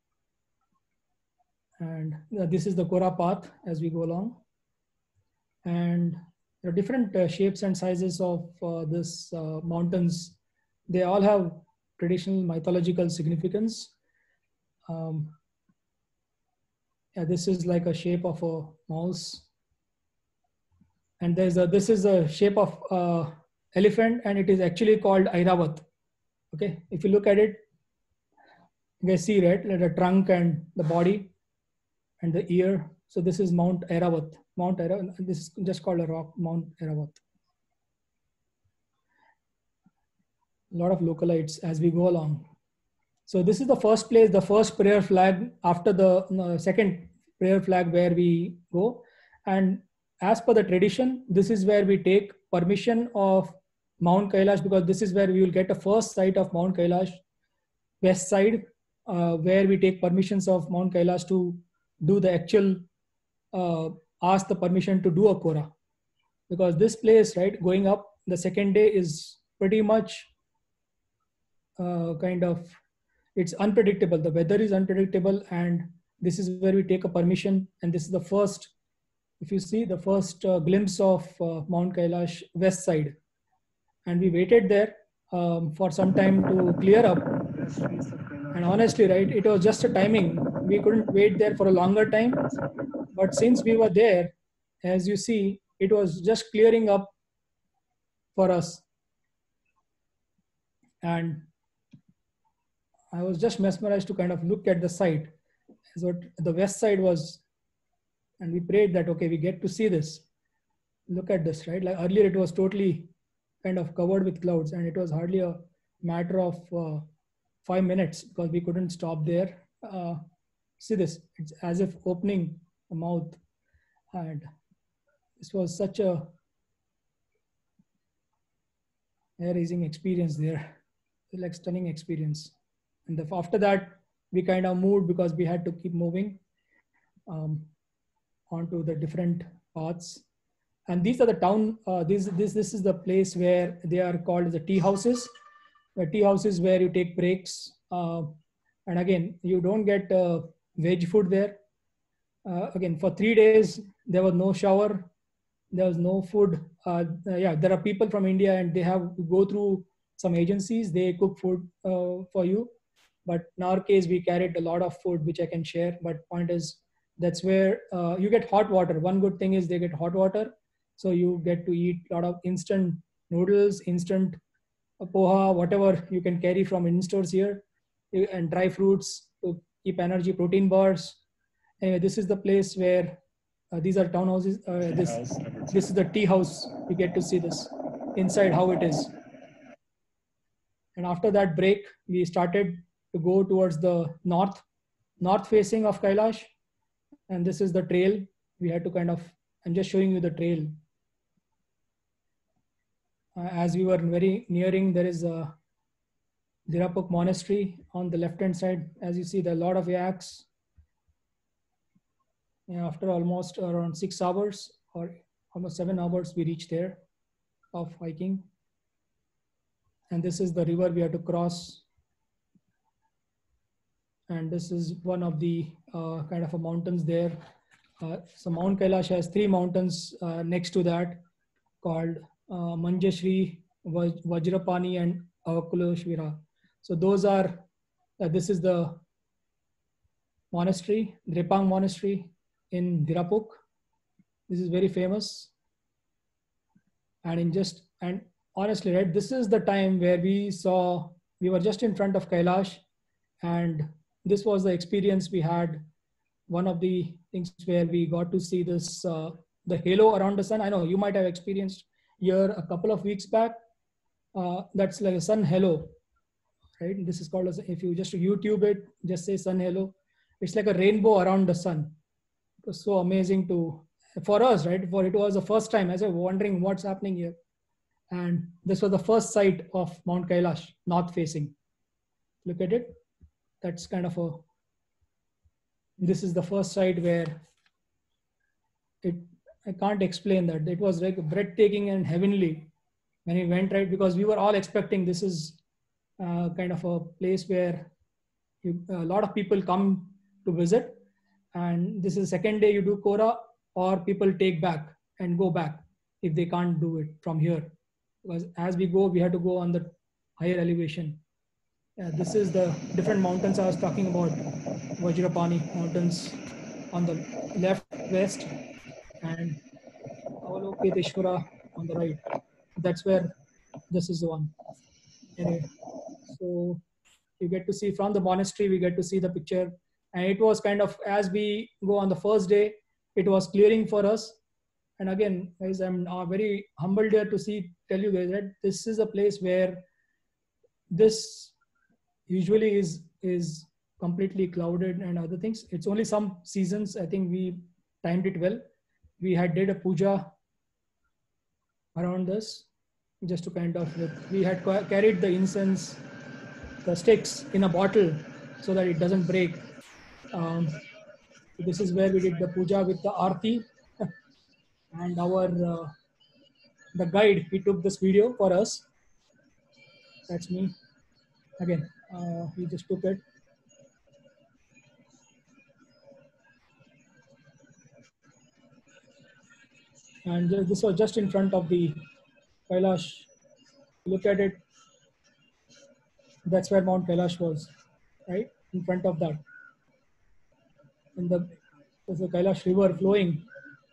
And uh, this is the Kora path as we go along, and there are different uh, shapes and sizes of uh, this uh, mountains. They all have traditional mythological significance. Um, yeah, this is like a shape of a mouse. And there's a, this is a shape of uh, elephant, and it is actually called Airavat. Okay, if you look at it, you guys see, right, like the trunk and the body and the ear. So this is Mount Airavat. Mount Airavat, this is just called a rock, Mount Airavat. A lot of localites as we go along. So this is the first place, the first prayer flag after the no, second prayer flag where we go. And as per the tradition, this is where we take permission of Mount Kailash, because this is where we will get a first sight of Mount Kailash, west side, uh, where we take permissions of Mount Kailash to do the actual, uh, ask the permission to do a Kora. Because this place, right, going up the second day is pretty much uh, kind of, it's unpredictable. The weather is unpredictable, and this is where we take a permission. And this is the first, if you see, the first uh, glimpse of uh, Mount Kailash west side. And we waited there um, for some time to clear up. And honestly, right, it was just a timing. We couldn't wait there for a longer time. But since we were there, as you see, it was just clearing up for us. And I was just mesmerized to kind of look at the site. So the west side was, and we prayed that, okay, we get to see this. Look at this, right? Like earlier, it was totally kind of covered with clouds, and it was hardly a matter of uh, five minutes because we couldn't stop there. Uh, see this, it's as if opening a mouth. And this was such a hair-raising experience there, like stunning experience. And the, after that, we kind of moved because we had to keep moving um, onto the different paths. And these are the town, uh, this, this, this is the place where they are called the tea houses. The tea houses where you take breaks. Uh, and again, you don't get uh, veg food there. Uh, again, for three days, there was no shower. There was no food. Uh, yeah, there are people from India and they have to go through some agencies. They cook food uh, for you. But in our case, we carried a lot of food, which I can share. But point is, that's where uh, you get hot water. One good thing is they get hot water. So you get to eat a lot of instant noodles, instant poha, whatever you can carry from in-stores here, and dry fruits to keep energy, protein bars. Anyway, this is the place where uh, these are townhouses. Uh, this, this is the tea house. You get to see this inside how it is. And after that break, we started to go towards the north, north facing of Kailash. And this is the trail. We had to kind of, I'm just showing you the trail. Uh, as we were very nearing, there is a Dirapuk monastery on the left-hand side. As you see, there are a lot of yaks. And after almost around six hours or almost seven hours, we reached there of hiking. And this is the river we had to cross. And this is one of the uh, kind of a mountains there. Uh, so Mount Kailash has three mountains uh, next to that called uh, Manjashri, Vaj Vajrapani, and Avakuleshwara. So those are, uh, this is the monastery, Drepang Monastery in Dirapuk. This is very famous. And in just, and honestly, right, this is the time where we saw, we were just in front of Kailash, and this was the experience we had. One of the things where we got to see this, uh, the halo around the sun. I know you might have experienced here a couple of weeks back. Uh, that's like a sun halo, right? This is called, as, if you just YouTube it, just say sun halo. It's like a rainbow around the sun. It was so amazing to, for us, right? For it was the first time, as I was wondering what's happening here. And this was the first sight of Mount Kailash, north facing. Look at it. That's kind of a, this is the first sight where it, I can't explain that. It was like breathtaking and heavenly when we went, right? Because we were all expecting this is uh, kind of a place where you, a lot of people come to visit. And this is the second day you do Kora, or people take back and go back if they can't do it from here. Because as we go, we have to go on the higher elevation. Uh, this is the different mountains I was talking about. Vajrapani mountains on the left, west, and Avalokiteshvara on the right. That's where this is the one. Anyway, so you get to see from the monastery, we get to see the picture. And it was kind of, as we go on the first day, it was clearing for us. And again, guys, I'm uh, very humbled here to see, tell you guys that this is a place where this usually is is completely clouded and other things. It's only some seasons. I think we timed it well. We had did a puja around this, just to kind of, we had carried the incense, the sticks in a bottle so that it doesn't break. Um, this is where we did the puja with the aarti, and our uh, the guide, he took this video for us. That's me. Again, uh, he just took it. And this was just in front of the Kailash. Look at it. That's where Mount Kailash was, right? In front of that. And the, there's the Kailash river flowing.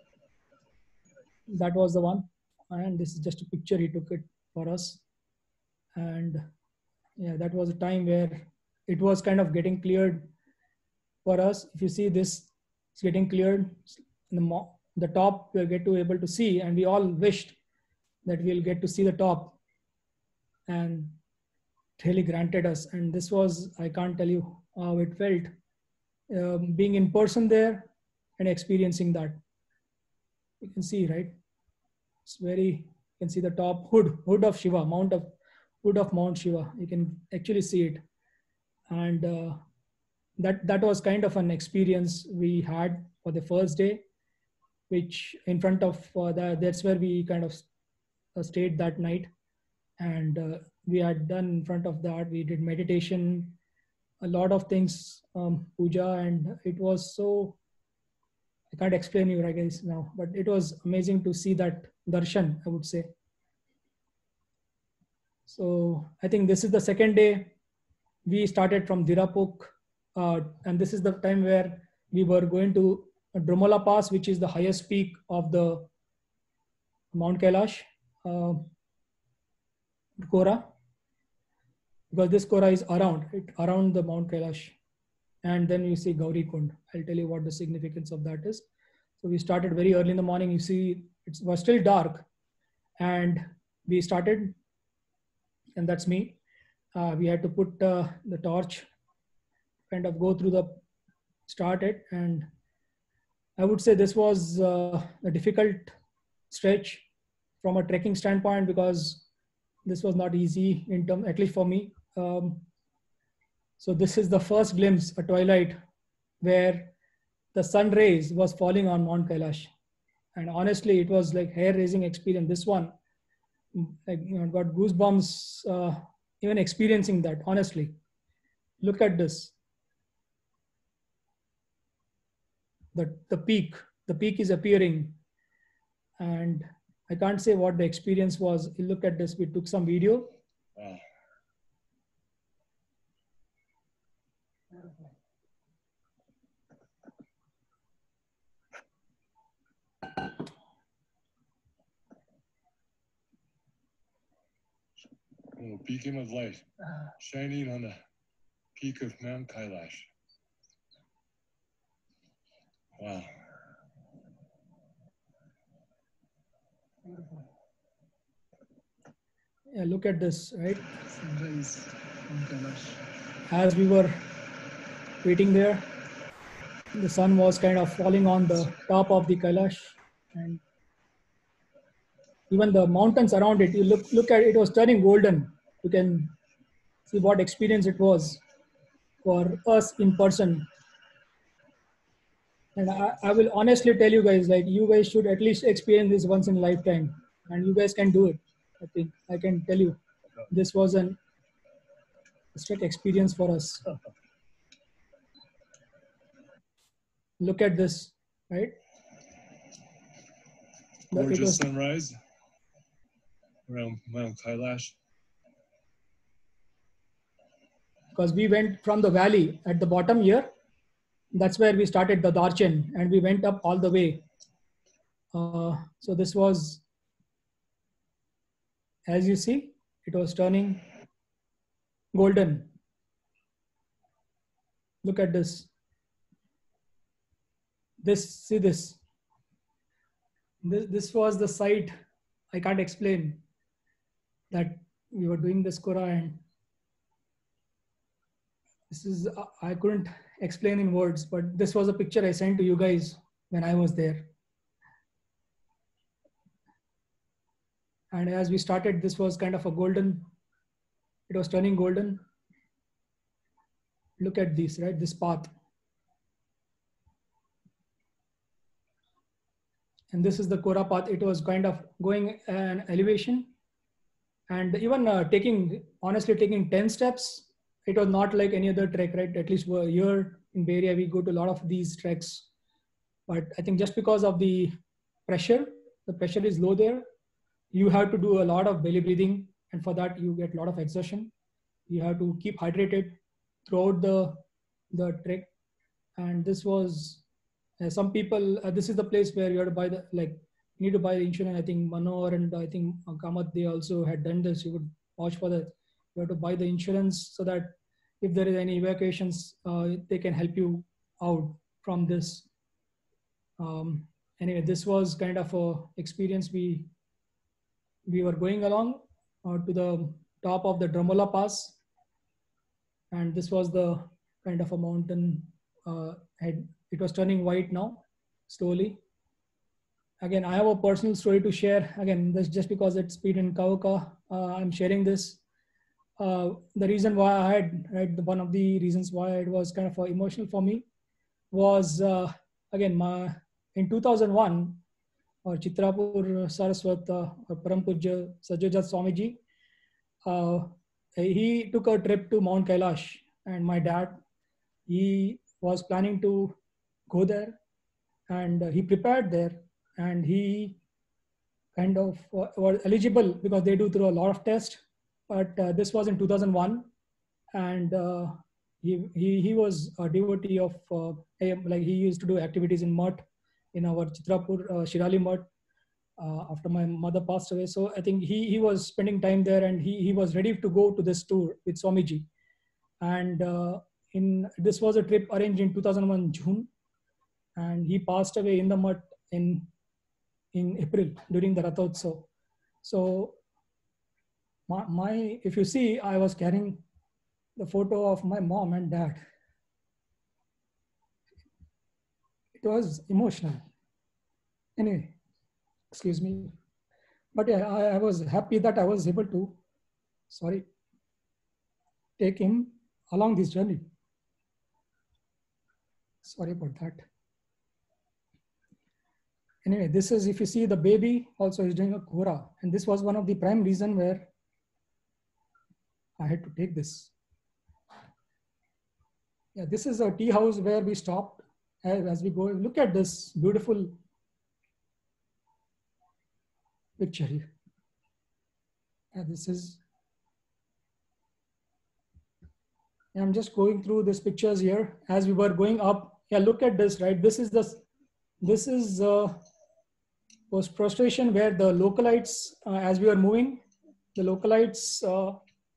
That was the one. And this is just a picture, he took it for us. And yeah, that was a time where it was kind of getting cleared for us. If you see this, it's getting cleared. The, the top we'll get to able to see, and we all wished that we'll get to see the top. And it really granted us. And this was, I can't tell you how it felt. Um, being in person there and experiencing that. You can see, right? It's very, you can see the top hood, hood of Shiva, Mount of, hood of Mount Shiva. You can actually see it. And uh, that, that was kind of an experience we had for the first day, which in front of, uh, the, that's where we kind of uh, stayed that night. And uh, we had done in front of that, we did meditation, a lot of things, um, puja, and it was so, I can't explain you, I guess now, but it was amazing to see that darshan, I would say. So I think this is the second day. We started from Dirapuk, uh, and this is the time where we were going to Drumala Pass, which is the highest peak of the Mount Kailash, uh, Kora, because this Kora is around, it, around the Mount Kailash. And then you see Gauri Kund. I'll tell you what the significance of that is. So we started very early in the morning. You see, it was still dark, and we started, and that's me. Uh, we had to put uh, the torch, kind of go through the, start it. And I would say this was uh, a difficult stretch from a trekking standpoint, because this was not easy in terms, at least for me. Um, so this is the first glimpse, a twilight, where the sun rays was falling on Mount Kailash. And honestly, it was like hair-raising experience. This one, like, you know, got goosebumps, uh, even experiencing that, honestly. Look at this. The, the peak, the peak is appearing. And I can't say what the experience was. You look at this, we took some video. Wow. Oh, beacon of light shining on the peak of Mount Kailash. Wow. Yeah, look at this, right? Sunrise on Kailash. As we were waiting there, the sun was kind of falling on the top of the Kailash, and even the mountains around it, you look look at it, was turning golden. You can see what experience it was for us in person. And I, I will honestly tell you guys, like, you guys should at least experience this once in a lifetime, and you guys can do it. I think I can tell you, this was an historic experience for us. Look at this, right? The- it Gorgeous was- sunrise around Mount Kailash. because we went from the valley at the bottom here. That's where we started the Darshan, and we went up all the way. Uh, so this was, as you see, it was turning golden. Look at this. This, see this. This, this was the sight. I can't explain that we were doing this Kora, and This is, uh, I couldn't explain in words, but this was a picture I sent to you guys when I was there. And as we started, this was kind of a golden, it was turning golden. Look at this, right? This path. And this is the Kora path. It was kind of going an elevation and even uh, taking, honestly, taking ten steps. It was not like any other trek, right? At least we're here in Bay Area, we go to a lot of these treks. But I think just because of the pressure, the pressure is low there. You have to do a lot of belly breathing. And for that, you get a lot of exertion. You have to keep hydrated throughout the, the trek. And this was, uh, some people, uh, this is the place where you have to buy the, like, you need to buy the insurance. I think Manohar and I think Kamath, they also had done this. You would watch for that. You have to buy the insurance so that if there is any evacuations, uh, they can help you out from this. Um, anyway, this was kind of a experience. We, we were going along uh, to the top of the Dramola Pass. And this was the kind of a mountain uh, head. It was turning white now, slowly. Again, I have a personal story to share. Again, this just because it's Pete and Kauka, uh, I'm sharing this. Uh, the reason why I had, right, one of the reasons why it was kind of uh, emotional for me was, uh, again, my, in two thousand one, or Chitrapur Saraswat, uh, or Param Pujya Sajjajat Swamiji, uh, he took a trip to Mount Kailash, and my dad, he was planning to go there, and uh, he prepared there, and he kind of uh, was eligible because they do through a lot of tests. But uh, this was in two thousand one, and uh, he, he he was a devotee of uh, like he used to do activities in Mutt, in our Chitrapur uh, Shirali Mutt, uh, after my mother passed away. So I think he he was spending time there, and he he was ready to go to this tour with Swamiji. And uh, in this was a trip arranged in two thousand one June, and he passed away in the Mutt in in April during the Rathotsav. So my, my, if you see, I was carrying the photo of my mom and dad. It was emotional. Anyway, excuse me. But yeah, I, I was happy that I was able to, sorry, take him along this journey. Sorry about that. Anyway, this is, if you see, the baby also is doing a Kora. And this was one of the prime reason where I had to take this. Yeah, this is a tea house where we stopped as, as we go. Look at this beautiful picture here. Yeah, this is, yeah, I'm just going through these pictures here as we were going up. Yeah, look at this, right? This is the, this is uh, was prostration where the localites, uh, as we were moving, the localites, uh,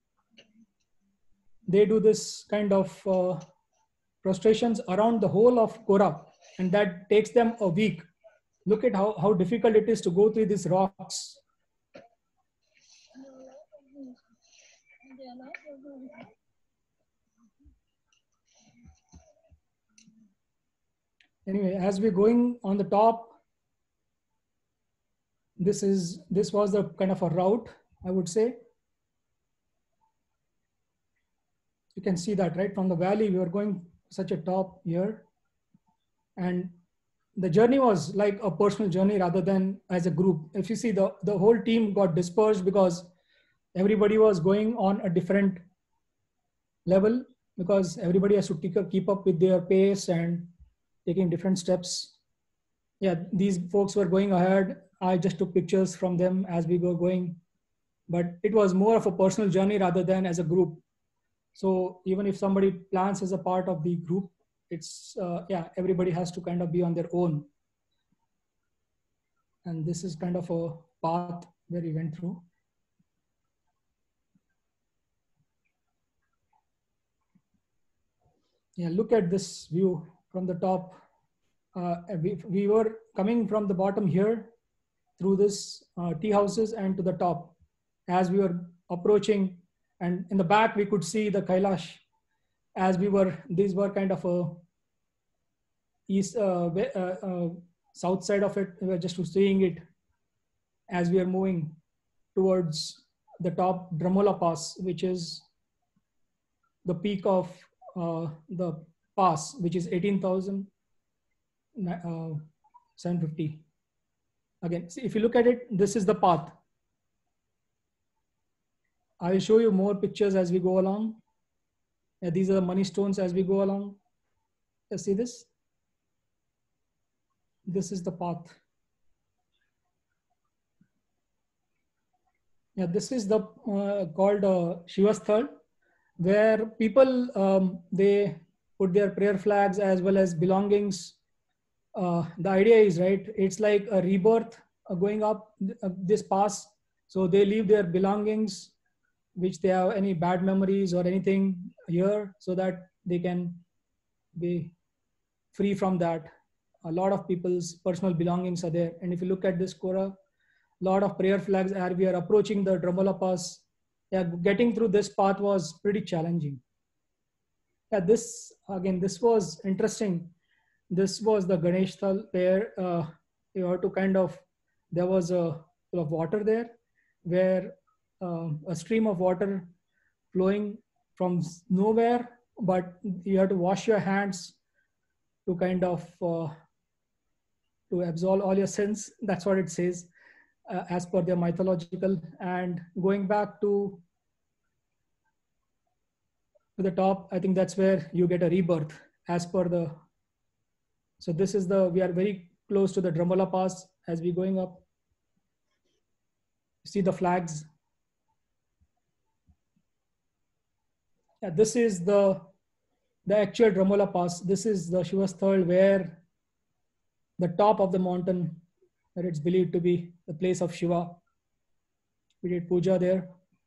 they do this kind of uh, prostrations around the whole of Kora, and that takes them a week. Look at how, how difficult it is to go through these rocks. Anyway, as we're going on the top, this is, this was the kind of a route, I would say. You can see that, right? From the valley, we were going such a top here. And the journey was like a personal journey rather than as a group. If you see, the, the whole team got dispersed because everybody was going on a different level, because everybody has to keep, keep up with their pace and taking different steps. Yeah, these folks were going ahead. I just took pictures from them as we were going, but it was more of a personal journey rather than as a group. So even if somebody plans as a part of the group, it's, uh, yeah, everybody has to kind of be on their own. And this is kind of a path where we went through. Yeah, look at this view from the top. Uh, we, we were coming from the bottom here through this uh, tea houses and to the top. As we were approaching, and in the back we could see the Kailash. as we were, these were kind of a east, uh, uh, uh, south side of it. We were just seeing it as we are moving towards the top Dramola Pass, which is the peak of uh, the pass, which is eighteen thousand seven hundred fifty. Again, see, if you look at it, this is the path. I will show you more pictures as we go along. Yeah, these are the money stones as we go along. You see this? This is the path. Yeah, this is the uh, called uh, Shivasthal, where people um, they put their prayer flags as well as belongings. Uh, the idea is, right, it's like a rebirth uh, going up uh, this pass. So they leave their belongings, which they have any bad memories or anything here, so that they can be free from that. A lot of people's personal belongings are there. And if you look at this Kora, a lot of prayer flags as we are approaching the Dramola Pass. Yeah, getting through this path was pretty challenging. Yeah, this, again, this was interesting. This was the Ganesh Thal, where uh, you have to kind of, there was a pool of water there, where uh, a stream of water flowing from nowhere, but you have to wash your hands to kind of, uh, to absolve all your sins. That's what it says, uh, as per their mythological. And going back to, to the top, I think that's where you get a rebirth as per the. So this is the, we are very close to the Dramola Pass as we're going up. See the flags. Yeah, this is the, the actual Dramola Pass. This is the Shivasthal, where the top of the mountain, where it's believed to be the place of Shiva. We did puja there,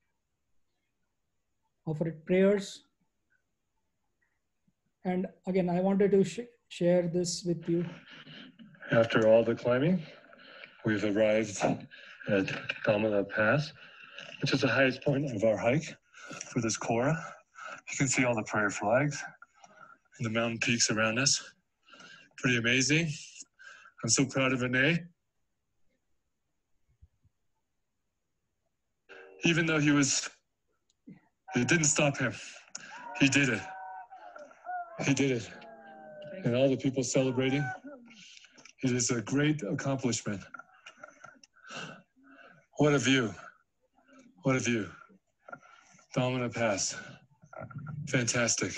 offered prayers. And again, I wanted to sh share this with you. After all the climbing, we've arrived at Damala Pass, which is the highest point of our hike for this Kora. You can see all the prayer flags and the mountain peaks around us. Pretty amazing. I'm so proud of Vinay. Even though he was, it didn't stop him. He did it. He did it. And all the people celebrating. It is a great accomplishment. What a view. What a view. Damala Pass. Fantastic.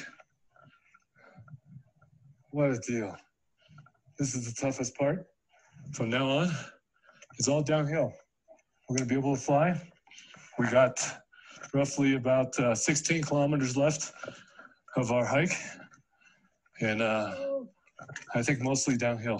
What a deal. This is the toughest part. From now on, it's all downhill. We're going to be able to fly. We got roughly about uh, sixteen kilometers left of our hike. And uh, I think mostly downhill.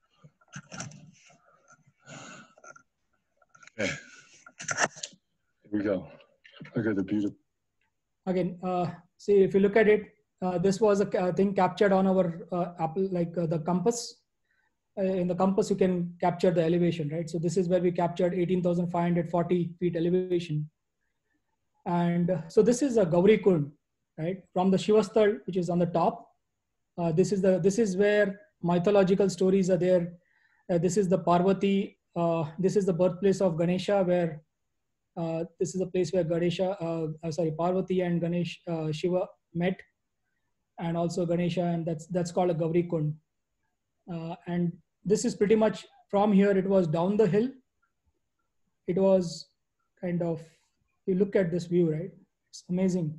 Okay. Here we go. Look at the beautiful. Again, uh, see, if you look at it, uh, this was a uh, thing captured on our uh, Apple, like uh, the compass. Uh, in the compass, you can capture the elevation, right? So this is where we captured eighteen thousand five hundred forty feet elevation. And uh, so this is a Gauri Kund, right? From the Shivasthal, which is on the top. Uh, this is the, this is where mythological stories are there. Uh, this is the Parvati, uh, this is the birthplace of Ganesha, where uh, this is the place where Ganesha, uh, uh, sorry, Parvati and Ganesh, uh, Shiva met, and also Ganesha, and that's, that's called a Gauri Kund. Uh, and this is pretty much from here, it was down the hill. It was kind of, you look at this view, right? It's amazing.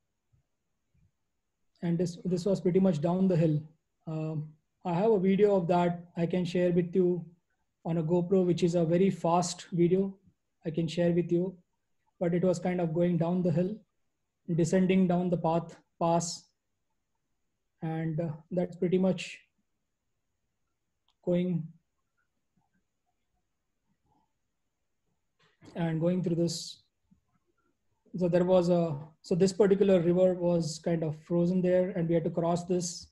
And this, this was pretty much down the hill. Um, I have a video of that I can share with you on a GoPro, which is a very fast video I can share with you, but it was kind of going down the hill, descending down the path, pass. And uh, that's pretty much going and going through this. So there was a, so this particular river was kind of frozen there, and we had to cross this.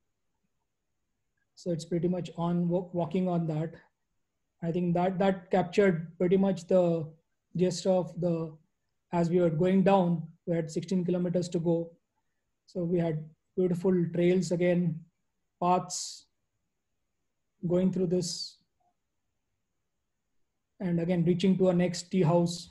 So it's pretty much on walking on that. I think that that captured pretty much the gist of the, as we were going down, we had sixteen kilometers to go. So we had beautiful trails again, paths going through this, and again reaching to our next tea house.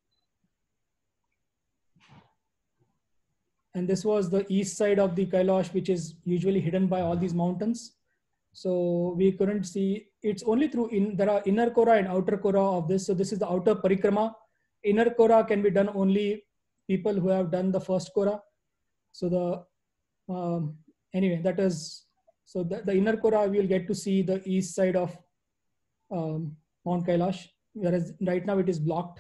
And this was the east side of the Kailash, which is usually hidden by all these mountains. So we couldn't see, it's only through, in there are inner Kora and outer Kora of this. So this is the outer Parikrama. Inner Kora can be done only people who have done the first Kora. So the, um, anyway, that is, so the, the inner Kora, we will get to see the east side of um, Mount Kailash, whereas right now it is blocked.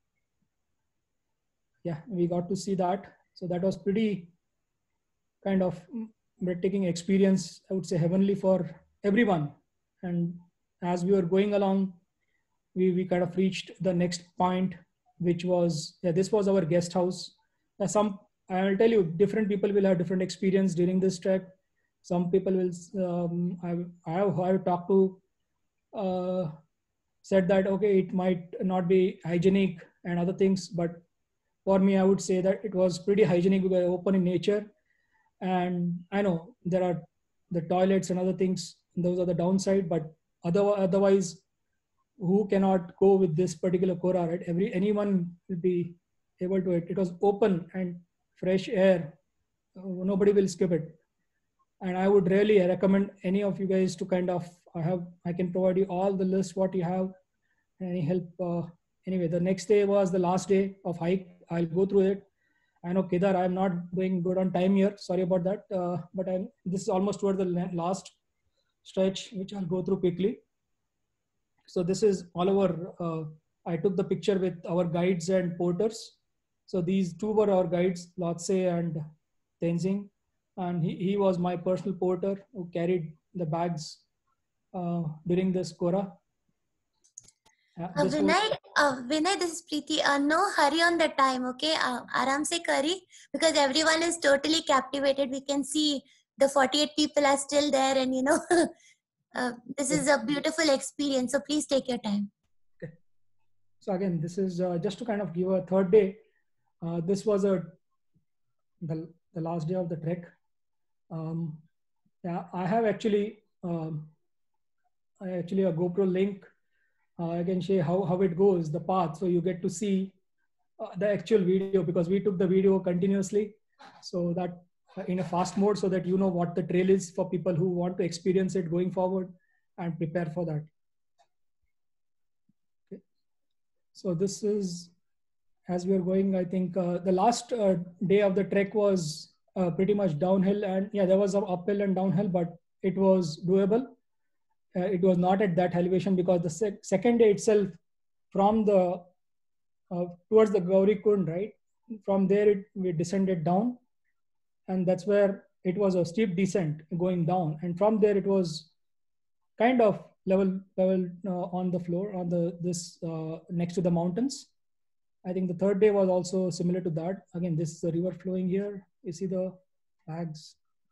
Yeah, we got to see that. So that was pretty kind of breathtaking experience, I would say heavenly for everyone. And as we were going along, we, we kind of reached the next point, which was, yeah, this was our guest house. Uh, some, I'll tell you, different people will have different experience during this trek. Some people will, um, I, I, have, I have talked to, uh, said that, okay, it might not be hygienic and other things, but for me, I would say that it was pretty hygienic because open in nature. And I know there are the toilets and other things, those are the downside, but other, otherwise, who cannot go with this particular Kora, right? Every, anyone will be able to it. It was open and fresh air. Nobody will skip it. And I would really recommend any of you guys to kind of, I have, I can provide you all the list, what you have, any help. Uh, anyway, the next day was the last day of hike. I'll go through it. I know Kedar, I'm not doing good on time here. Sorry about that. Uh, but I'm, this is almost toward the last stretch, which I'll go through quickly. So this is all our, uh, I took the picture with our guides and porters. So these two were our guides, Lotse and Tenzing. And he, he was my personal porter who carried the bags uh, during this Kora. Uh, Uh, this Vinay, was, uh, Vinay, this is Preeti. Uh, no hurry on the time, okay? Uh, Aram se kari, because everyone is totally captivated. We can see the forty-eight people are still there, and you know, uh, this is a beautiful experience. So please take your time. okay. So again, this is uh, just to kind of give a third day. Uh, this was a the, the last day of the trek. Um, yeah, I have actually um, I actually a GoPro link. Uh, I can show how, how it goes, the path. So you get to see uh, the actual video because we took the video continuously. So that uh, in a fast mode so that you know what the trail is for people who want to experience it going forward and prepare for that. Okay. So this is, as we are going, I think uh, the last uh, day of the trek was uh, pretty much downhill, and yeah, there was some uphill and downhill, but it was doable. Uh, it was not at that elevation because the sec second day itself, from the uh, towards the Gauri Kund, right? From there, it, we descended down, and that's where it was a steep descent going down, and from there it was kind of level level uh, on the floor on the this uh, next to the mountains. I think the third day was also similar to that. Again, this is the river flowing here. You see the flags.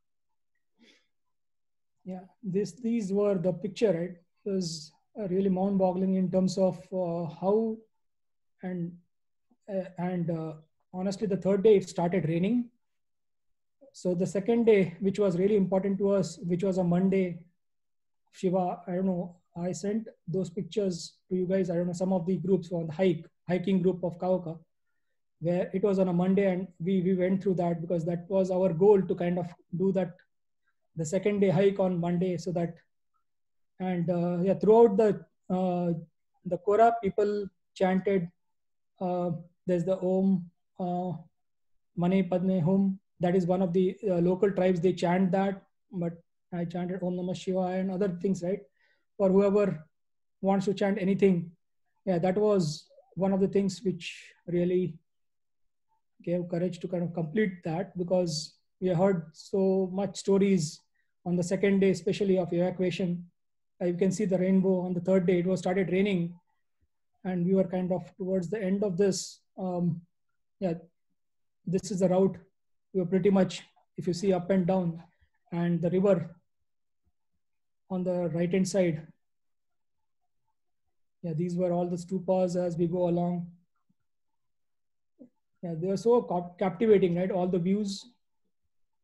Yeah, this these were the picture, right? It was uh, really mind-boggling in terms of uh, how and uh, and uh, honestly, the third day it started raining. So the second day, which was really important to us, which was a Monday, Shiva, I don't know, I sent those pictures to you guys. I don't know, some of the groups on the hike, hiking group of Kauka, where it was on a Monday and we, we went through that because that was our goal to kind of do that, the second day hike on Monday so that, and uh, yeah, throughout the, uh, the Kora, people chanted, uh, there's the Om, uh, Mane Padme Hum. That is one of the uh, local tribes, they chant that, but I chanted Om Namah Shivaya and other things, right? For whoever wants to chant anything. Yeah, that was one of the things which really gave courage to kind of complete that because we heard so much stories on the second day, especially of evacuation. Uh, you can see the rainbow on the third day. It was started raining and we were kind of towards the end of this. Um, yeah, this is the route. We were pretty much, if you see up and down and the river on the right hand side. Yeah, these were all the stupas as we go along. Yeah, they are so captivating, right? All the views.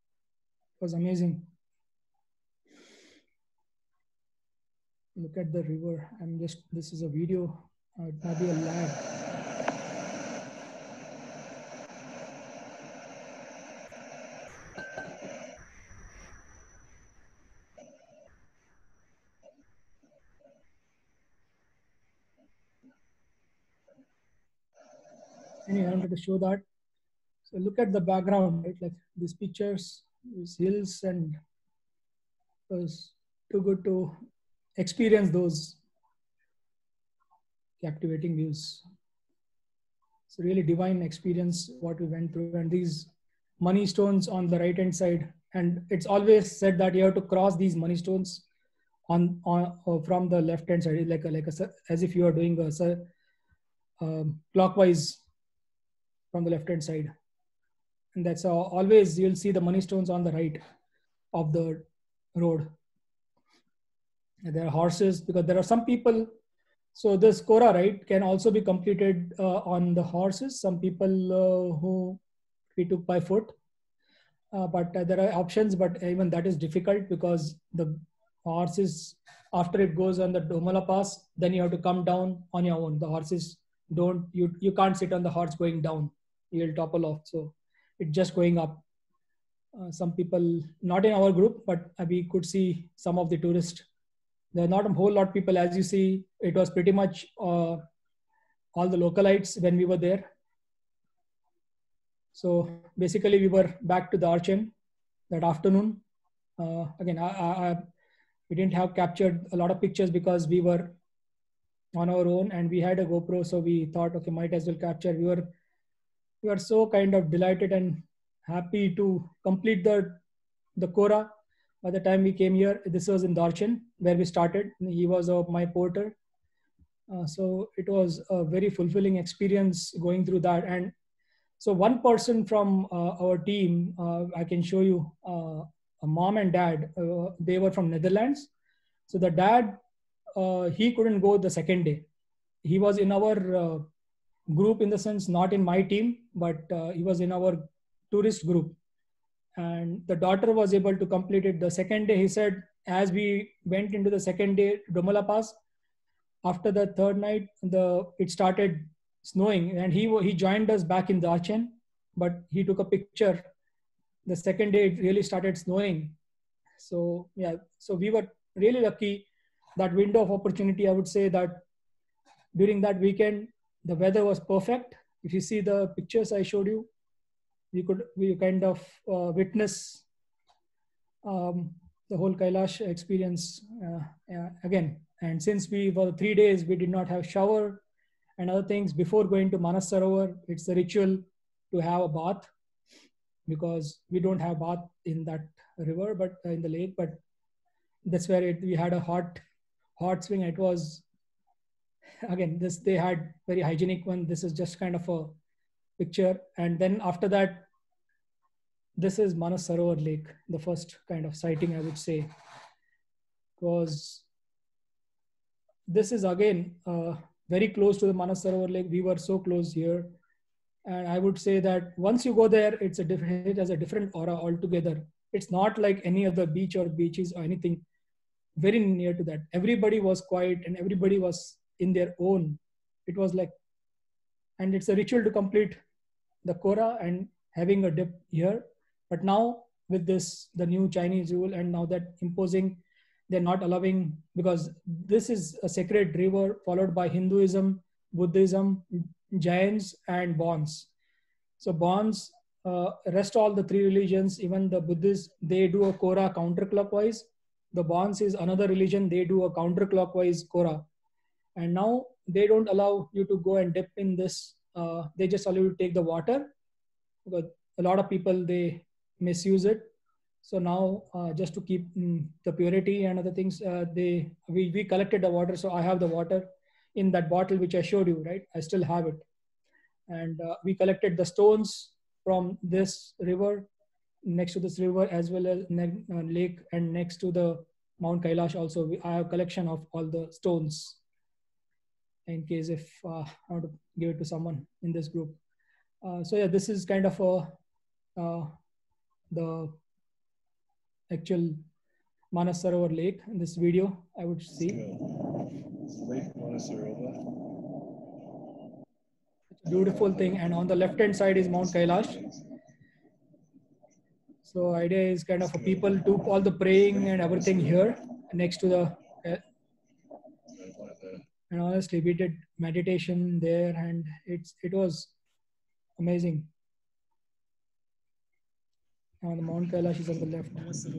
was amazing. Look at the river. I'm just, this is a video. Uh, it might be a lag. Anyway, I wanted to show that. So look at the background, right? Like these pictures, these hills, and it was too good to experience those captivating views. It's a really divine experience what we went through, and these money stones on the right hand side. And it's always said that you have to cross these money stones on, on uh, from the left hand side, like a, like a, as if you are doing a um, clockwise from the left hand side. And that's uh, always you'll see the money stones on the right of the road. And there are horses, because there are some people. So this Kora ride can also be completed uh, on the horses. Some people uh, who we took by foot, uh, but uh, there are options. But even that is difficult because the horses, after it goes on the Domala Pass, then you have to come down on your own. The horses don't, you you can't sit on the horse going down. You'll topple off. So it's just going up. Uh, some people, not in our group, but uh, we could see some of the tourists. There are not a whole lot of people, as you see. It was pretty much uh, all the localites when we were there. So basically, we were back to the Archen that afternoon. Uh, again, I, I, we didn't have captured a lot of pictures because we were on our own and we had a GoPro. So we thought, okay, might as well capture. We were, we were so kind of delighted and happy to complete the the Kora. By the time we came here, this was in Darchen where we started. He was uh, my porter. Uh, so it was a very fulfilling experience going through that. And so one person from uh, our team, uh, I can show you, uh, a mom and dad, uh, they were from Netherlands. So the dad, uh, he couldn't go the second day. He was in our uh, group, in the sense, not in my team, but uh, he was in our tourist group. And the daughter was able to complete it the second day. He said, as we went into the second day, Domala Pass, after the third night, the it started snowing, and he he joined us back in the Darchen, but he took a picture. The second day, it really started snowing. So yeah, so we were really lucky. That window of opportunity, I would say that during that weekend, the weather was perfect. If you see the pictures I showed you, we could we kind of uh, witness um, the whole Kailash experience uh, uh, again. And since we were three days, we did not have shower and other things before going to Manas Sarovar. It's a ritual to have a bath, because we don't have bath in that river, but uh, in the lake. But that's where it, we had a hot, hot swing. It was, again, this they had very hygienic one. This is just kind of a picture. And then after that, this is Manas Sarovar Lake, the first kind of sighting, I would say. Was this is again uh, very close to the Manas Sarovar Lake. We were so close here. And I would say that once you go there, it's a different, it has a different aura altogether. It's not like any other beach or beaches or anything very near to that. Everybody was quiet and everybody was in their own. It was like, and it's a ritual to complete the Kora and having a dip here. But now with this, the new Chinese rule, and now that imposing, they're not allowing, because this is a sacred river followed by Hinduism, Buddhism, Jains, and Bons. So Bons, uh, rest all the three religions, even the Buddhists, they do a Kora counterclockwise. The Bons is another religion, they do a counterclockwise Kora. And now they don't allow you to go and dip in this. Uh, they just allow you to take the water, because a lot of people, they misuse it. So now uh, just to keep mm, the purity and other things, uh, they we, we collected the water. So I have the water in that bottle, which I showed you, right? I still have it. And uh, we collected the stones from this river, next to this river, as well as ne- uh, lake, and next to the Mount Kailash also. We, I have a collection of all the stones in case if uh, I want to give it to someone in this group. Uh, so yeah, this is kind of a, uh, the actual Manas Sarovar Lake in this video. I would see. It's Lake Manasarova. Beautiful thing, and on the left hand side is Mount Kailash. So idea is kind of a people do all the praying and everything here next to the uh, and honestly we did meditation there, and it's it was amazing. Now the Mount Kailash is on the left.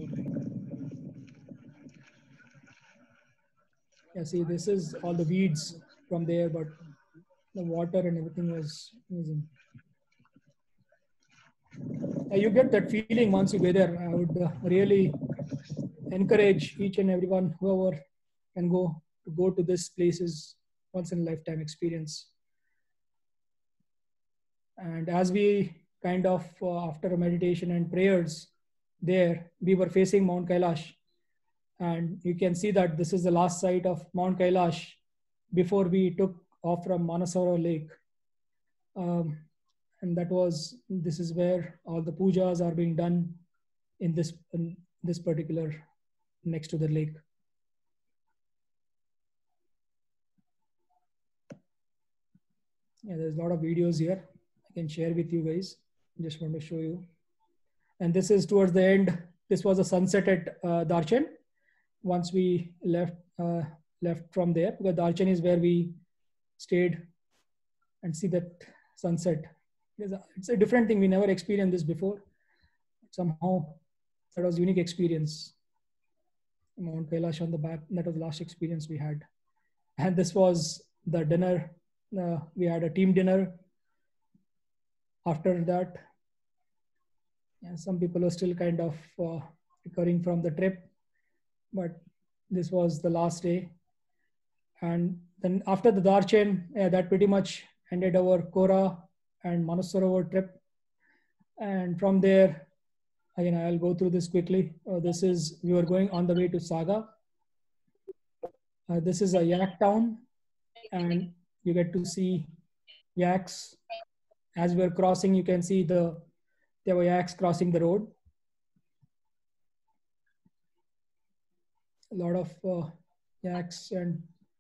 Yeah, see, this is all the weeds from there, but the water and everything was amazing. Uh, you get that feeling once you get there. I would uh, really encourage each and everyone, whoever can go, to go to this places once in a lifetime experience. And as we kind of, uh, after a meditation and prayers there, we were facing Mount Kailash. And you can see that this is the last sight of Mount Kailash before we took off from Manasarovar Lake. Um, and that was, this is where all the pujas are being done in this, in this particular, next to the lake. Yeah, there's a lot of videos here I can share with you guys. Just want to show you. And this is towards the end. This was a sunset at uh, Darchen. Once we left uh, left from there, because Darchen is where we stayed and see that sunset. It's a, it's a different thing. We never experienced this before. Somehow that was a unique experience. Mount Kailash on the back, that was the last experience we had. And this was the dinner. Uh, we had a team dinner. After that, yeah, some people are still kind of uh, recovering from the trip, but this was the last day. And then after the Darchen, yeah, that pretty much ended our Kora and Manasarovar trip. And from there, again, I'll go through this quickly. Uh, this is, we were going on the way to Saga. Uh, this is a yak town, and you get to see yaks. As we're crossing, you can see the, there were yaks crossing the road. A lot of uh, yaks, and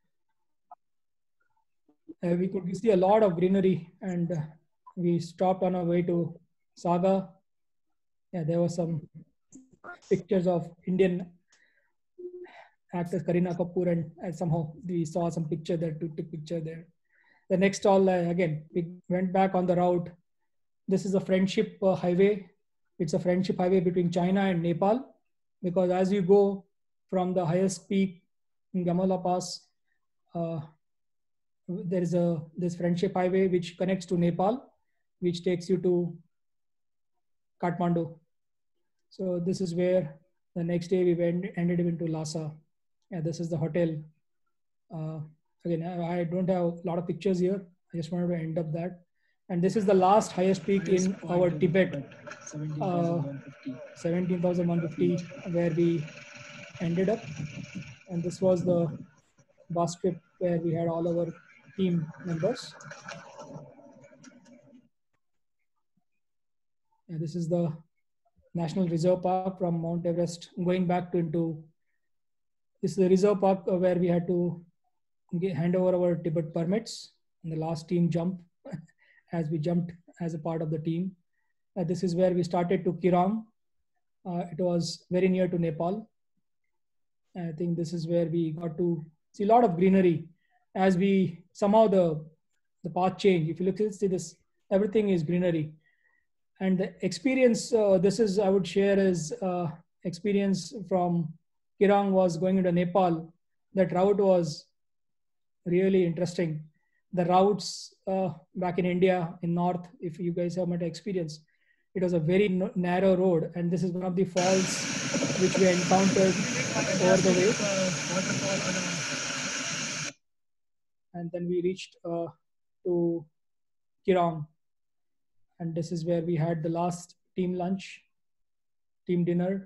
uh, we could see a lot of greenery, and uh, we stopped on our way to Saga. Yeah, there were some pictures of Indian actress Kareena Kapoor, and, and somehow we saw some picture there, took a picture there. The next stall, uh, again, we went back on the route. This is a friendship uh, highway. It's a friendship highway between China and Nepal, because as you go from the highest peak in Gamala Pass, uh, there is a this friendship highway which connects to Nepal, which takes you to Kathmandu. So this is where the next day we went, ended into Lhasa. Yeah, this is the hotel. Uh, again, I, I don't have a lot of pictures here. I just wanted to end up that. And this is the last highest peak highest in our Tibet, seventeen thousand one hundred fifty, uh, where we ended up. And this was the bus trip where we had all our team members. And this is the National Reserve Park from Mount Everest, going back to into, this is the reserve park where we had to get, hand over our Tibet permits in the last team jump, as we jumped as a part of the team. Uh, this is where we started to Kirang. Uh, it was very near to Nepal. And I think this is where we got to see a lot of greenery as we, somehow the, the path changed. If you look at see this, everything is greenery. And the experience, uh, this is, I would share is uh, experience from Kirang was going into Nepal. That route was really interesting. The routes uh, back in India, in North, if you guys have met experience, it was a very no narrow road. And this is one of the falls which we encountered over the way. And then we reached uh, to Kirang. And this is where we had the last team lunch, team dinner.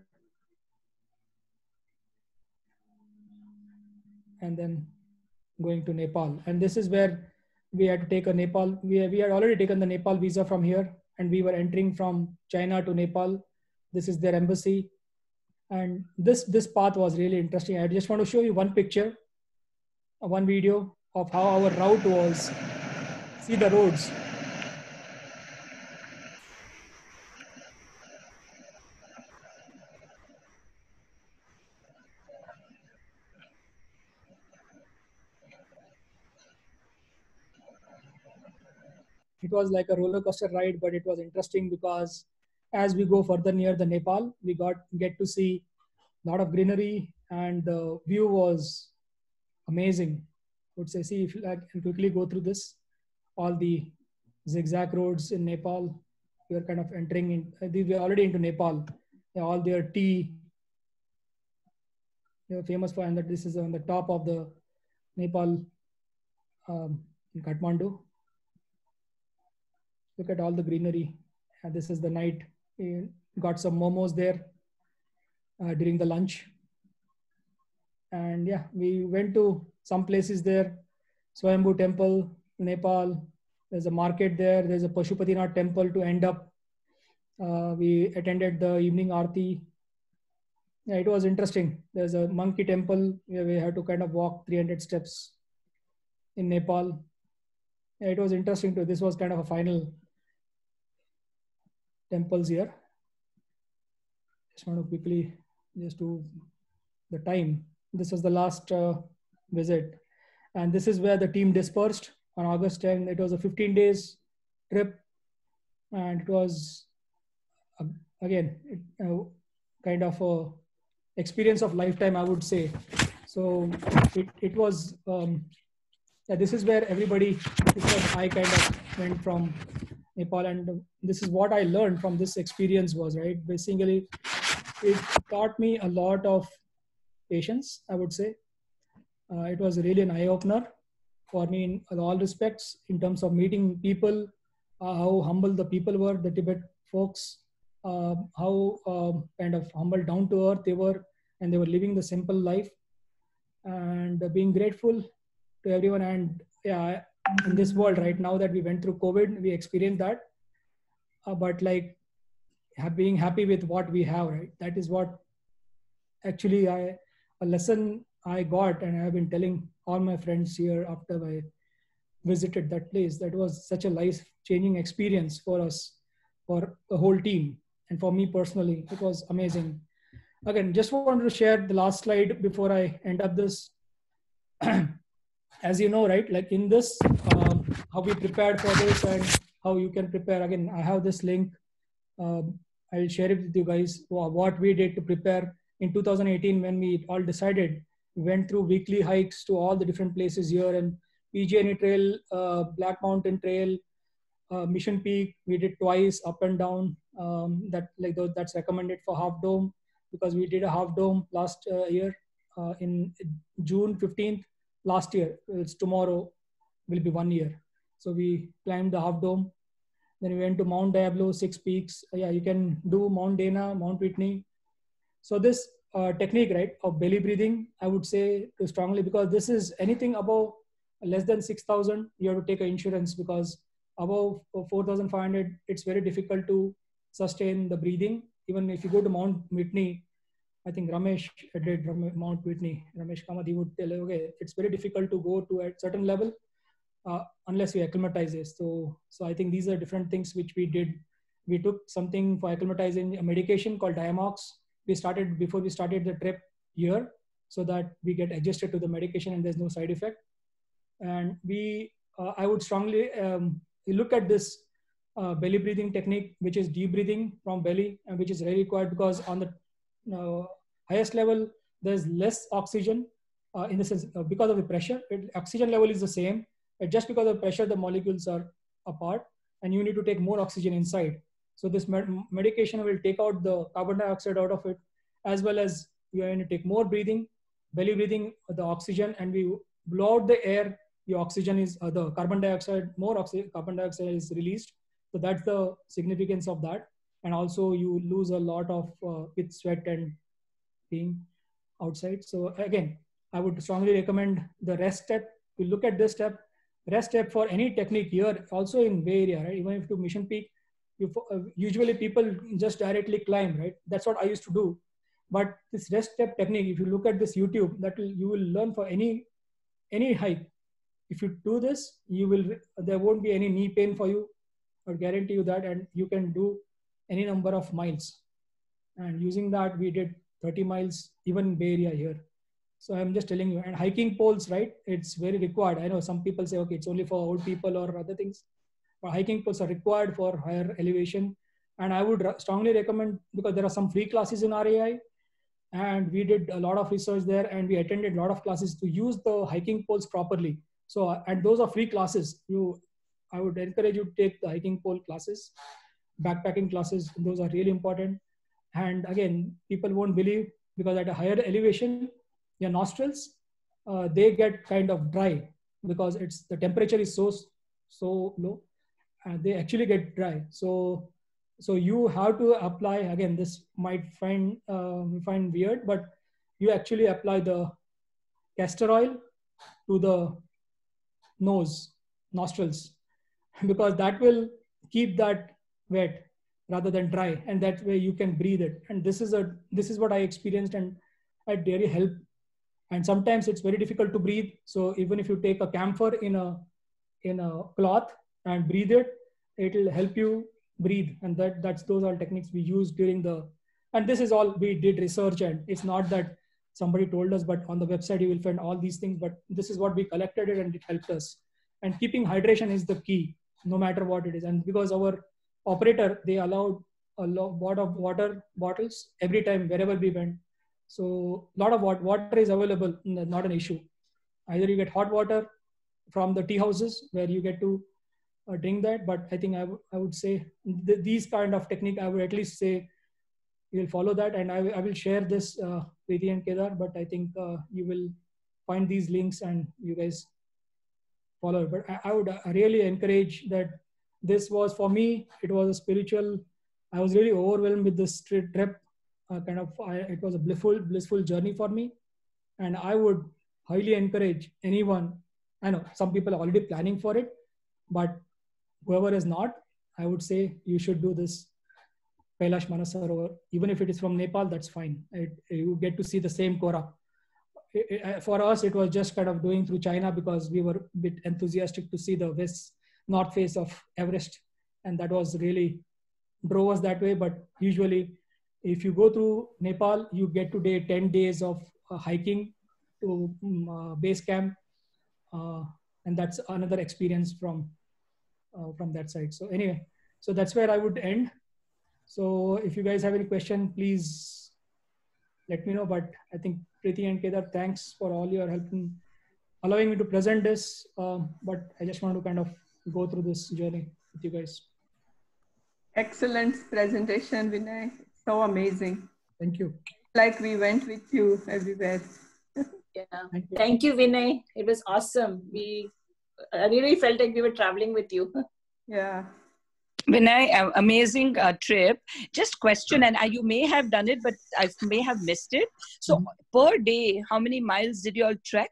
And then going to Nepal. And this is where we had to take a Nepal, we, we had already taken the Nepal visa from here, and we were entering from China to Nepal. This is their embassy. And this, this path was really interesting. I just want to show you one picture, one video of how our route was. See the roads. It was like a roller coaster ride, but it was interesting because as we go further near the Nepal, we got get to see a lot of greenery, and the view was amazing. I would say, see if I can quickly go through this, all the zigzag roads in Nepal. We are kind of entering in, we are already into Nepal. All their tea, they are famous for, and that this is on the top of the Nepal um, in Kathmandu. Look at all the greenery. And this is the night. We got some momos there uh, during the lunch. And yeah, we went to some places there. Swayambhu Temple, Nepal. There's a market there. There's a Pashupatinath temple to end up. Uh, we attended the evening aarti. Yeah, it was interesting. There's a monkey temple where we had to kind of walk three hundred steps in Nepal. Yeah, it was interesting too. This was kind of a final temples here. Just want to quickly just do the time. This was the last uh, visit. And this is where the team dispersed on August tenth. It was a fifteen days trip. And it was, uh, again, it, uh, kind of a experience of lifetime, I would say. So it, it was, um, yeah, this is where everybody, this was, I kind of went from Nepal, and this is what I learned from this experience was, right? Basically, it taught me a lot of patience, I would say. Uh, it was really an eye-opener for me in all respects, in terms of meeting people, uh, how humble the people were, the Tibet folks, uh, how um, kind of humble, down to earth they were, and they were living the simple life, and uh, being grateful to everyone. And yeah, in this world right now that we went through COVID, we experienced that, uh, but like being happy with what we have, right? That is what actually I, a lesson I got, and I have been telling all my friends here after I visited that place. That was such a life-changing experience for us, for the whole team, and for me personally. It was amazing. Again, just wanted to share the last slide before I end up this. As you know, right, like in this, um, how we prepared for this and how you can prepare. Again, I have this link. Um, I'll share it with you guys, what we did to prepare in two thousand eighteen when we all decided. We went through weekly hikes to all the different places here, and P G N E Trail, uh, Black Mountain Trail, uh, Mission Peak, we did twice up and down. Um, that like those, that's recommended for Half Dome, because we did a Half Dome last uh, year uh, in June fifteenth last year. It's tomorrow will be one year. So we climbed the Half Dome. Then we went to Mount Diablo, six peaks. Yeah, you can do Mount Dana, Mount Whitney. So this uh, technique, right, of belly breathing, I would say to strongly, because this is anything above less than six thousand, you have to take an insurance, because above four thousand five hundred, it's very difficult to sustain the breathing. Even if you go to Mount Whitney, I think Ramesh did Mount Whitney, Ramesh Kamath, he would tell, okay, it's very difficult to go to a certain level uh, unless you acclimatize it. So, so I think these are different things which we did. We took something for acclimatizing, a medication called Diamox. We started before we started the trip here, so that we get adjusted to the medication and there's no side effect. And we, uh, I would strongly um, look at this uh, belly breathing technique, which is deep breathing from belly, and which is very required, because on the uh, highest level, there's less oxygen uh, in the sense uh, because of the pressure. It, oxygen level is the same, but just because of pressure, the molecules are apart, and you need to take more oxygen inside. So this med medication will take out the carbon dioxide out of it, as well as you are going to take more breathing, belly breathing, the oxygen, and we blow out the air. The oxygen is uh, the carbon dioxide, more oxygen, carbon dioxide is released. So that's the significance of that. And also you lose a lot of uh, with sweat and being outside. So again, I would strongly recommend the rest step. You look at this step, rest step for any technique here, also in Bay Area, right? Even if to Mission Peak, you, uh, usually people just directly climb, right? That's what I used to do. But this rest step technique, if you look at this YouTube, that will, you will learn for any any hike. If you do this, you will there won't be any knee pain for you. I guarantee you that, and you can do any number of miles. And using that, we did thirty miles, even in Bay Area here. So I'm just telling you, and hiking poles, right? It's very required. I know some people say, okay, it's only for old people or other things, but hiking poles are required for higher elevation. And I would strongly recommend, because there are some free classes in R A I, and we did a lot of research there, and we attended a lot of classes to use the hiking poles properly. So, and those are free classes. You, I would encourage you to take the hiking pole classes, backpacking classes. Those are really important. And again, people won't believe, because at a higher elevation, your nostrils, uh, they get kind of dry, because it's the temperature is so so low, and they actually get dry. So, so you have to apply, again, this might find uh, find weird, but you actually apply the castor oil to the nose, nostrils, because that will keep that wet rather than dry, and that way you can breathe it. And this is a this is what I experienced, and it really helped. And sometimes it's very difficult to breathe. So even if you take a camphor in a in a cloth and breathe it, it will help you breathe. And that that's those are techniques we use during the. And this is all we did research, and it's not that somebody told us, but on the website you will find all these things. But this is what we collected it, and it helped us. And keeping hydration is the key, no matter what it is. And because our operator, they allowed a lot of water bottles every time wherever we went. So a lot of water is available, not an issue. Either you get hot water from the tea houses where you get to uh, drink that. But I think I, I would say th these kind of technique, I would at least say you will follow that. And I, I will share this, uh, Preeti and Kedar, but I think uh, you will find these links and you guys follow it. But I, I would really encourage that. This was, for me, it was a spiritual, I was really overwhelmed with this trip. Uh, kind of, I, it was a blissful, blissful journey for me. And I would highly encourage anyone. I know some people are already planning for it, but whoever is not, I would say you should do this Kailash Manasarovar. Even if it is from Nepal, that's fine. It, you get to see the same Kora. It, it, for us, it was just kind of doing through China, because we were a bit enthusiastic to see the west, north face of Everest. And that was really drove us that way. But usually, if you go through Nepal, you get to day ten days of uh, hiking to um, uh, base camp. Uh, and that's another experience from, uh, from that side. So anyway, so that's where I would end. So if you guys have any question, please let me know. But I think Preeti and Kedar, thanks for all your help in allowing me to present this. Um, but I just want to kind of go through this journey with you guys. Excellent presentation, Vinay. So amazing. Thank you. Like we went with you everywhere. Yeah. Thank you. Thank you, Vinay. It was awesome. We I really felt like we were traveling with you. Yeah. Vinay, uh, amazing uh, trip. Just question, and uh, you may have done it, but I may have missed it. So mm-hmm. per day, how many miles did you all trek?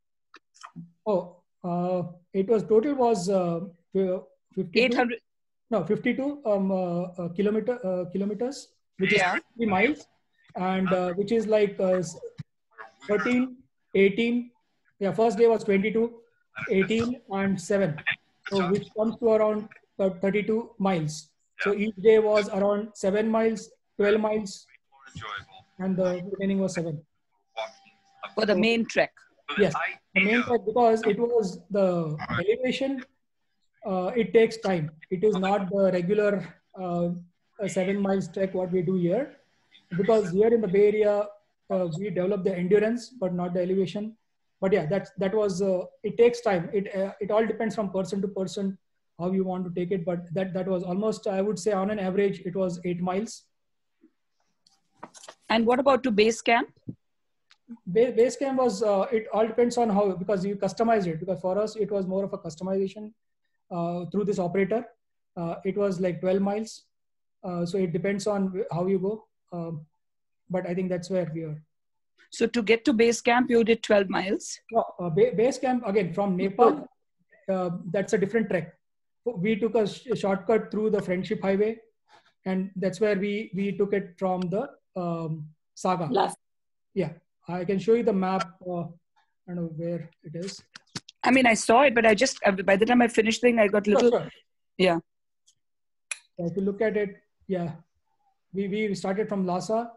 Oh, uh, it was total was uh, fifty-two. eight hundred. No, fifty-two um, uh, uh, kilometer uh, kilometers, which yeah. is fifty miles, and uh, which is like uh, thirteen, eighteen. Yeah, first day was twenty-two, eighteen, and seven. So which comes to around thirty-two miles. So each day was around seven miles, twelve miles, and the remaining was seven. For the main trek. Yes, the main trek, because it was the elevation. Uh, it takes time. It is not the regular uh, seven miles trek what we do here, because here in the Bay Area uh, we develop the endurance, but not the elevation. But yeah, that that was. Uh, it takes time. It uh, it all depends from person to person how you want to take it. But that that was almost, I would say, on an average, it was eight miles. And what about to base camp? Base, base camp was. Uh, it all depends on how, because you customize it. Because for us, it was more of a customization. Uh, through this operator, uh, it was like twelve miles. Uh, so it depends on how you go. Um, but I think that's where we are. So to get to base camp, you did twelve miles? No, uh, ba base camp, again, from Nepal, uh, that's a different trek. We took a, sh a shortcut through the Friendship Highway, and that's where we, we took it from the um, Saga. Last. Yeah, I can show you the map. Uh, I don't know where it is. I mean, I saw it, but I just, by the time I finished thing, I got little, Sure, sure. yeah. So if you look at it, yeah, we, we started from Lhasa,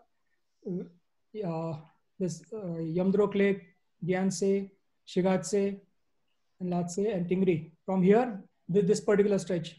uh, this uh, Yamdrok Lake, Gyanse, Shigatse, and Lhasa and Tingri. From here, with this particular stretch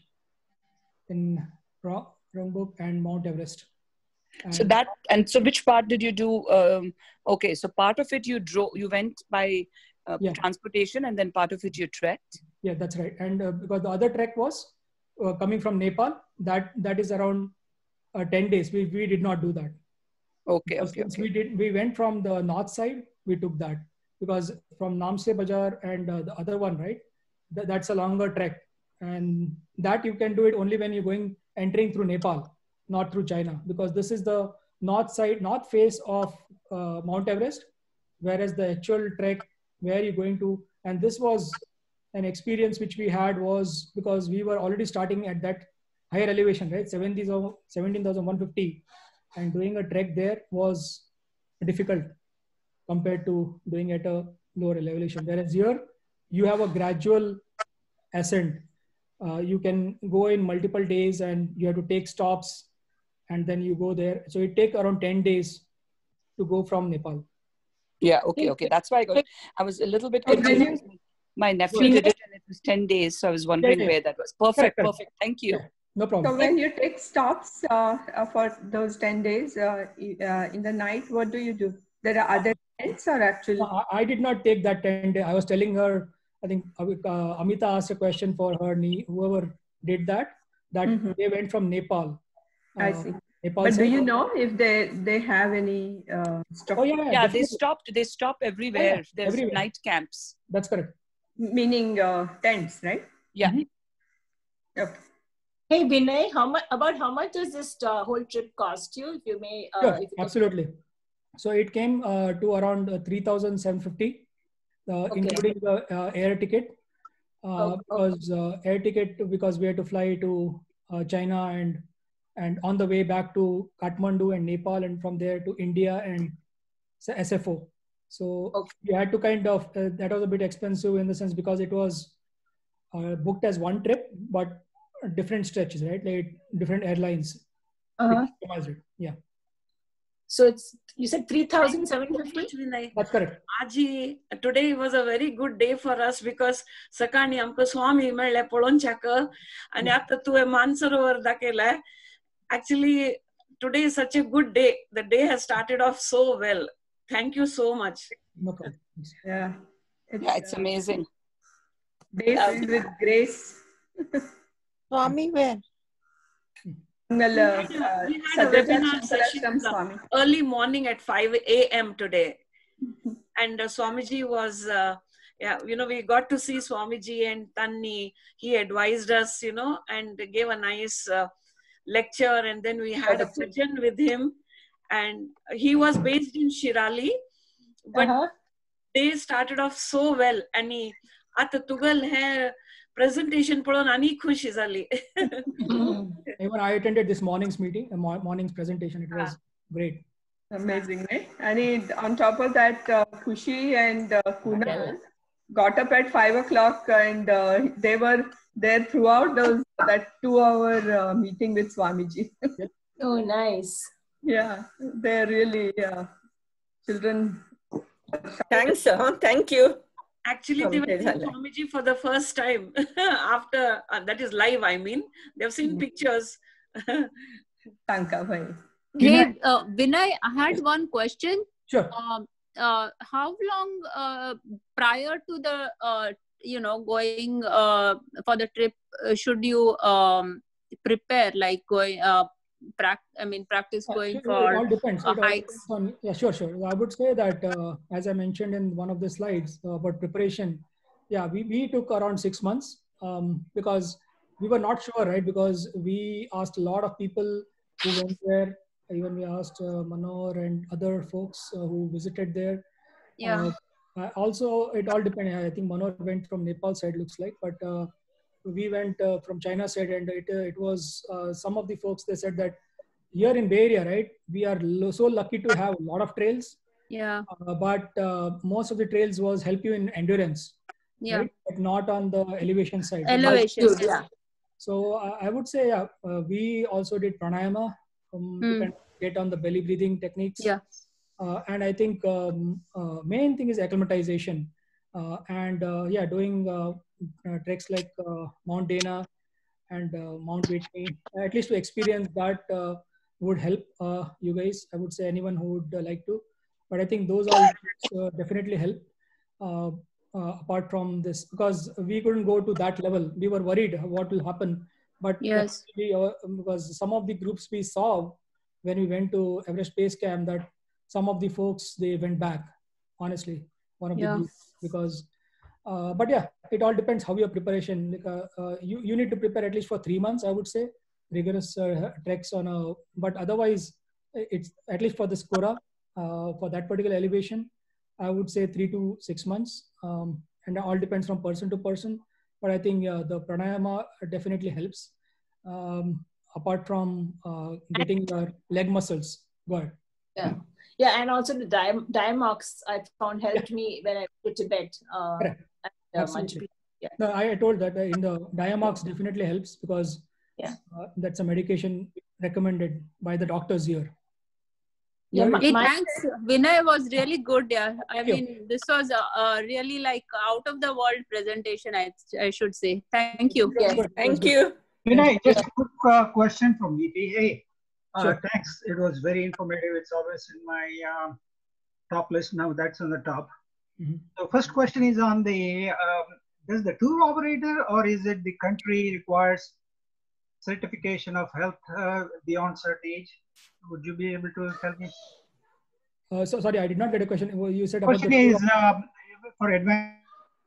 in Rongbuk and Mount Everest. And so that, and so which part did you do? Um, okay, so part of it you drove, you went by uh, yeah. transportation, and then part of it you trekked? Yeah, that's right. And uh, because the other trek was uh, coming from Nepal, that that is around uh, ten days. We, we did not do that. Okay, because okay, since okay. we did, we went from the north side, we took that. Because from Namse Bazaar and uh, the other one, right? Th that's a longer trek. And that you can do it only when you're going, entering through Nepal, not through China. Because this is the north side, north face of uh, Mount Everest, whereas the actual trek where you're going to, and this was an experience which we had was because we were already starting at that higher elevation, right? seventeen thousand one hundred fifty. And doing a trek there was difficult compared to doing at a lower elevation. Whereas here, you have a gradual ascent. Uh, you can go in multiple days and you have to take stops and then you go there. So it takes around ten days to go from Nepal. Yeah, okay, okay. That's why I got, I was a little bit confused. My nephew did it and it was ten days. So I was wondering yeah, yeah. where that was. Perfect, Correct, perfect. Thank you. Yeah, no problem. So when you take stops uh, uh, for those ten days uh, uh, in the night, what do you do? There are other tents or actually? I, I did not take that ten day. I was telling her, I think uh, Amita asked a question for her, whoever did that, that mm-hmm. they went from Nepal. Uh, I see. Nepal but do side. you know if they they have any uh, oh yeah, yeah, yeah they stopped they stop everywhere. Oh, yeah, there's everywhere. Night camps. That's correct. Meaning uh, tents, right? Yeah. Mm-hmm. Okay. Hey Vinay, how much about how much does this uh, whole trip cost you? If you may, uh, sure, if you absolutely. Can... So it came uh, to around uh, three thousand seven hundred fifty, uh, okay. including the uh, air ticket. Uh, oh, because uh, air ticket because we had to fly to uh, China and and on the way back to Kathmandu and Nepal and from there to India and S F O. So okay. we had to kind of uh, that was a bit expensive in the sense because it was uh, booked as one trip but different stretches, right? Like different airlines. Uh-huh. Yeah. So it's you said three thousand seven hundred fifty? That's correct. Aji, today was a very good day for us because sakani amko Swami mele polonchaka and after tu Mansarovar dakela. Actually, today is such a good day. The day has started off so well. Thank you so much. No problem. Yeah. It's, yeah, it's amazing. Day filled with grace. Swami, where? Well, uh, we had, uh, we had a webinar session uh, early morning at five A M today. And uh, Swamiji was, uh, yeah, you know, we got to see Swamiji and Tanni. He advised us, you know, and gave a nice uh, lecture. And then we had a bhajan with him. And he was based in Shirali. But uh-huh. they started off so well. And he, Ata Tugal hai, presentation pado nani khush izali. Even I attended this morning's meeting, a morning's presentation. It was ah. great. Amazing, right? And on top of that, uh, Khushi and uh, Kunal got up at five o'clock and uh, they were there throughout those that two-hour uh, meeting with Swamiji. Oh, nice. Yeah, they're really uh, children. Thanks, sir. Thank you. Actually, they were seeing Swamiji for the first time after, uh, that is live, I mean. They've seen mm-hmm. pictures. Tanka bhai. Hey, uh, Vinay, I had one question. Sure. Um, uh, how long uh, prior to the, uh, you know, going uh, for the trip, uh, should you um, prepare, like going, uh, prac I mean, practice going Actually, for it all depends. Uh, it hikes? All on, yeah, sure, sure. I would say that, uh, as I mentioned in one of the slides uh, about preparation, yeah, we, we took around six months um, because we were not sure, right? Because we asked a lot of people who went there. Even we asked uh, Manor and other folks uh, who visited there. Yeah. Uh, also, it all depends. I think Manor went from Nepal side, looks like, but uh, we went uh, from China side, and it uh, it was uh, some of the folks, they said that here in Bay Area, right, we are lo- so lucky to have a lot of trails. Yeah. Uh, but uh, most of the trails was help you in endurance, Yeah. right? But not on the elevation side. Elevation. Altitude, Yeah. yeah. So uh, I would say uh, uh, we also did pranayama um, to Mm. kind of get on the belly breathing techniques. Yeah. Uh, and I think um, uh, main thing is acclimatization. Uh, and uh, yeah, doing uh, uh, treks like uh, Mount Dana and uh, Mount Whitney, at least to experience that uh, would help uh, you guys. I would say anyone who would uh, like to. But I think those all uh, definitely help. Uh, uh, apart from this, because we couldn't go to that level, we were worried what will happen. But Yes. luckily, uh, because some of the groups we saw when we went to Everest Base Camp, that some of the folks they went back. Honestly, one of Yeah. the groups, because. Uh, but yeah, it all depends how your preparation. Like, uh, uh, you you need to prepare at least for three months. I would say rigorous uh, treks on a. But otherwise, it's at least for the Skora, uh, for that particular elevation, I would say three to six months, um, and it all depends from person to person. But I think uh, the pranayama definitely helps. Um, apart from uh, getting your leg muscles. Go ahead. Yeah. Yeah, and also the Diam- Diamox I found helped me when I went to Tibet. Uh, Correct. and, uh, Absolutely. much- yeah. No, I I told that uh, in the Diamox definitely helps because Yeah. uh, that's a medication recommended by the doctors here. Yeah, Here my- it- Hey, my- thanks. Vinay was really good. Yeah. I Thank you. mean, this was a, a really like out of the world presentation, I, I should say. Thank you. it was Yes. good, it was Thank good. you. Vinay, just a quick uh, question from me. Hey, uh, Sure. thanks. It was very informative. It's always in my um, top list. Now that's on the top. Mhm. So first question is on the, um, does the tour operator or is it the country requires certification of health uh, beyond certain age? Would you be able to tell me? Uh, so sorry, I did not get a question. Well, you said about Question the is um, for advanced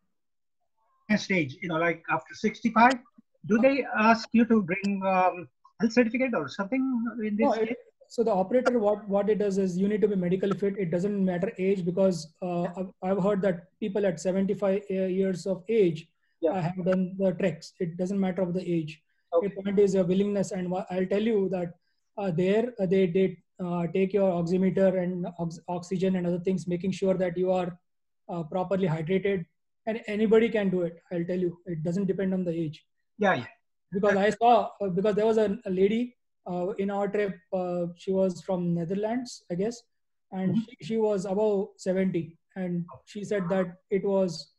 age, you know, like after sixty-five, do they ask you to bring um, health certificate or something in No, this it, case? so the operator, what what it does is you need to be medically fit. It doesn't matter age, because uh, I've, I've heard that people at seventy-five years of age Yeah. uh, have done the treks. It doesn't matter of the age. Okay. The point is your willingness, and wha- I'll tell you that uh, there uh, they did uh, take your oximeter and ox- oxygen and other things, making sure that you are uh, properly hydrated. And anybody can do it. I'll tell you, it doesn't depend on the age. Yeah, yeah. Because I saw, uh, because there was a, a lady uh, in our trip, uh, she was from Netherlands, I guess, and Mhm. she, she was above seventy, and she said that it was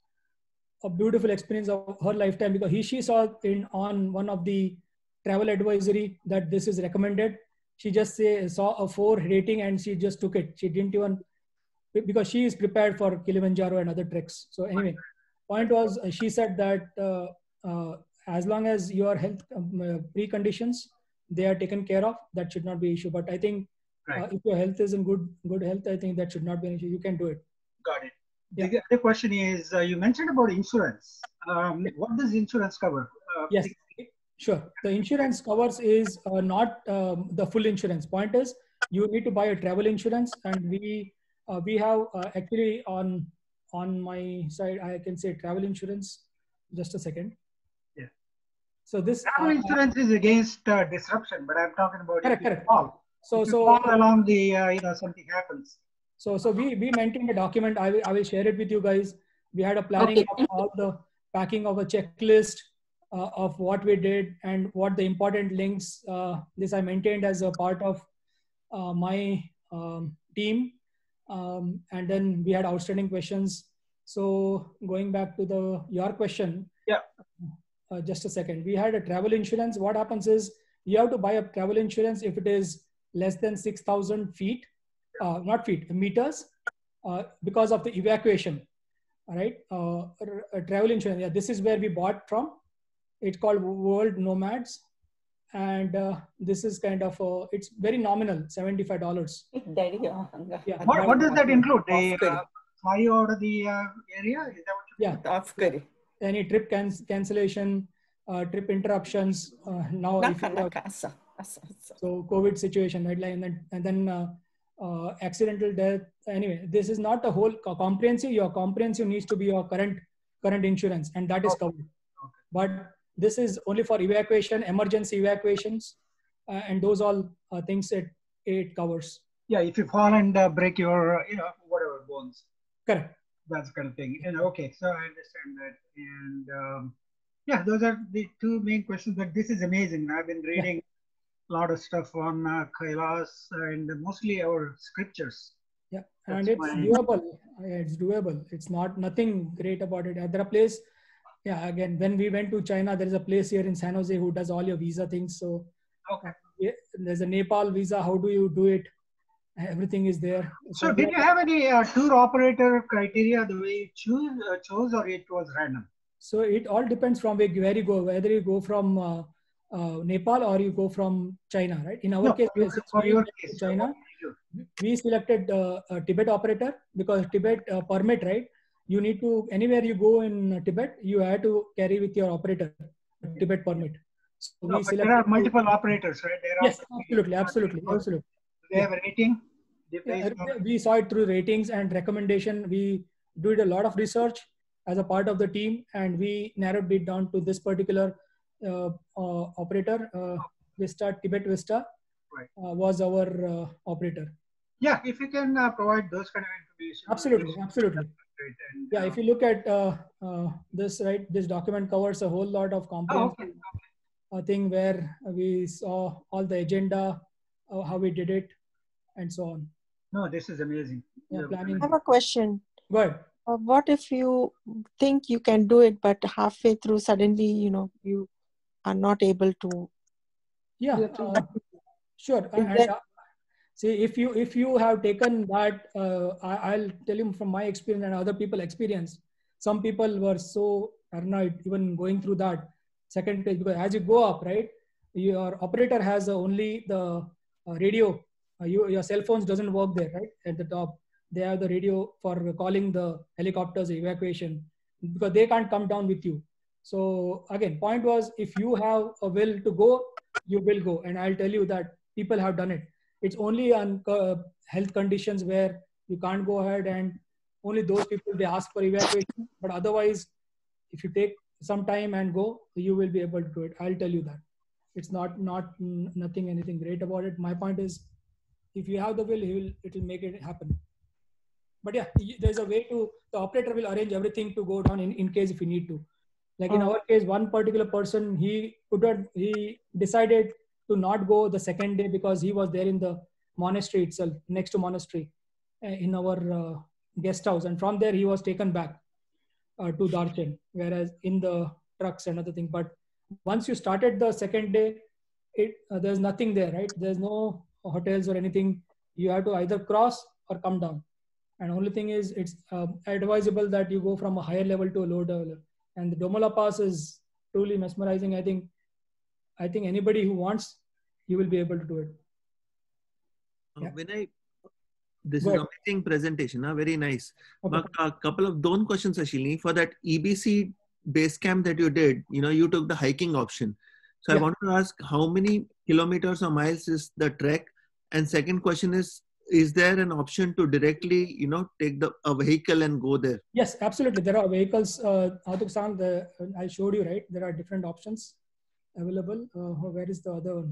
a beautiful experience of her lifetime, because he she saw in on one of the travel advisory that this is recommended. She just say, saw a four rating and she just took it. She didn't even, because she is prepared for Kilimanjaro and other treks. So anyway, point was uh, she said that uh, uh, as long as your health um, uh, preconditions they are taken care of, that should not be an issue. But I think uh, Right. if your health is in good good health, I think that should not be an issue. You can do it. Got it. Yeah. The other question is, uh, you mentioned about insurance. Um, what does insurance cover? Uh, Yes, sure. The insurance covers is uh, not um, the full insurance. Point is, you need to buy a travel insurance, and we uh, we have uh, actually on on my side I can say travel insurance. Just a second. Yeah. So this Travel uh, insurance is against uh, disruption, but I'm talking about Correct, if you correct. fall. So if you so fall along the, uh, you know, something happens. So, so we, we maintained a document. I will, I will share it with you guys. We had a planning Okay. of all the packing of a checklist uh, of what we did and what the important links. Uh, this I maintained as a part of uh, my um, team. Um, and then we had outstanding questions. So going back to the your question. Yeah. Uh, just a second. We had a travel insurance. What happens is you have to buy a travel insurance if it is less than six thousand feet. Uh, not feet, meters, uh, because of the evacuation. All right, uh, a travel insurance. Yeah, this is where we bought from. It's called World Nomads, and uh, this is kind of uh, it's very nominal, seventy-five dollars. Yeah. What, what does that include? They Off-grid. uh, fly you out of the uh, area? Is that what you Yeah. Off-grid. Any trip can- cancellation, uh, trip interruptions. Uh, now, if you have, Nakasa. so COVID situation, right? Like, and then, and then uh, uh, accidental death. Anyway, this is not a whole co- comprehensive. Your comprehensive needs to be your current current insurance, and that is covered. But this is only for evacuation, emergency evacuations, uh, and those all uh, things it it covers. Yeah, if you fall and uh, break your, you know, whatever bones. Correct. That's kind of thing. And okay, so I understand that. And um, yeah, those are the two main questions. But this is amazing. I've been reading yeah. a lot of stuff on uh, Kailas and mostly our scriptures. Yeah, That's and it's why... doable. It's doable. It's not nothing great about it. There are place. Yeah, again, when we went to China, there is a place here in San Jose who does all your visa things. So okay, yeah, there's a Nepal visa. How do you do it? Everything is there. So, so did you have any uh, tour operator criteria the way you choose, uh, chose, or it was random? So it all depends from where, where you go, whether you go from uh, uh, Nepal or you go from China, right? In our no, case, for we your went case, to China, we selected uh, a Tibet operator because Tibet uh, permit, right? You need to, anywhere you go in Tibet, you have to carry with your operator a Tibet permit. So no, we but there are multiple operators, right? There yes, are absolutely, absolutely, absolutely. They have a rating? Yeah, we saw it through ratings and recommendation. We did a lot of research as a part of the team, and we narrowed it down to this particular uh, uh, operator. Uh, Vista, Tibet Vista right. uh, was our uh, operator. Yeah, if you can uh, provide those kind of information. Absolutely, absolutely. And, yeah, uh, if you look at uh, uh, this, right, this document covers a whole lot of comprehensive oh, okay. uh, thing where we saw all the agenda, uh, how we did it, and so on. No, this is amazing. Yeah, planning. I have a question. Go ahead. Uh, what if you think you can do it, but halfway through suddenly, you know, you are not able to? Yeah, uh, sure. And, that... uh, see, if you if you have taken that, uh, I, I'll tell you from my experience and other people experience. Some people were so paranoid even going through that second page, because as you go up, right, your operator has uh, only the uh, radio. Uh, you, your cell phones doesn't work there, right? At the top, they have the radio for calling the helicopters, evacuation, because they can't come down with you. So again, point was, if you have a will to go, you will go. And I'll tell you that people have done it. It's only on uh, health conditions where you can't go ahead, and only those people they ask for evacuation. But otherwise, if you take some time and go, you will be able to do it. I'll tell you that. It's not, not nothing, anything great about it. My point is, if you have the will, he will, it will make it happen. But yeah, there's a way to, the operator will arrange everything to go down in, in case if you need to. Like in our case, one particular person, he could not, he decided to not go the second day because he was there in the monastery itself, next to monastery in our uh, guest house. And from there, he was taken back uh, to Darchen, whereas in the trucks and other thing. But once you started the second day, it uh, there's nothing there, right? There's no hotels or anything. You have to either cross or come down. And only thing is, it's uh, advisable that you go from a higher level to a lower level. And the Domala Pass is truly mesmerizing. I think, I think anybody who wants, you will be able to do it. Uh, Yeah. When I, this Go is ahead. amazing presentation, huh? Very nice. Okay. A couple of don't questions, Ashilini. For that E B C base camp that you did, you know, you took the hiking option. So Yeah. I want to ask, how many kilometers or miles is the trek? And second question is, is there an option to directly, you know, take the a vehicle and go there? Yes, absolutely. There are vehicles. Uh, Atuk-san, the I showed you, right? There are different options available. Uh, where is the other one?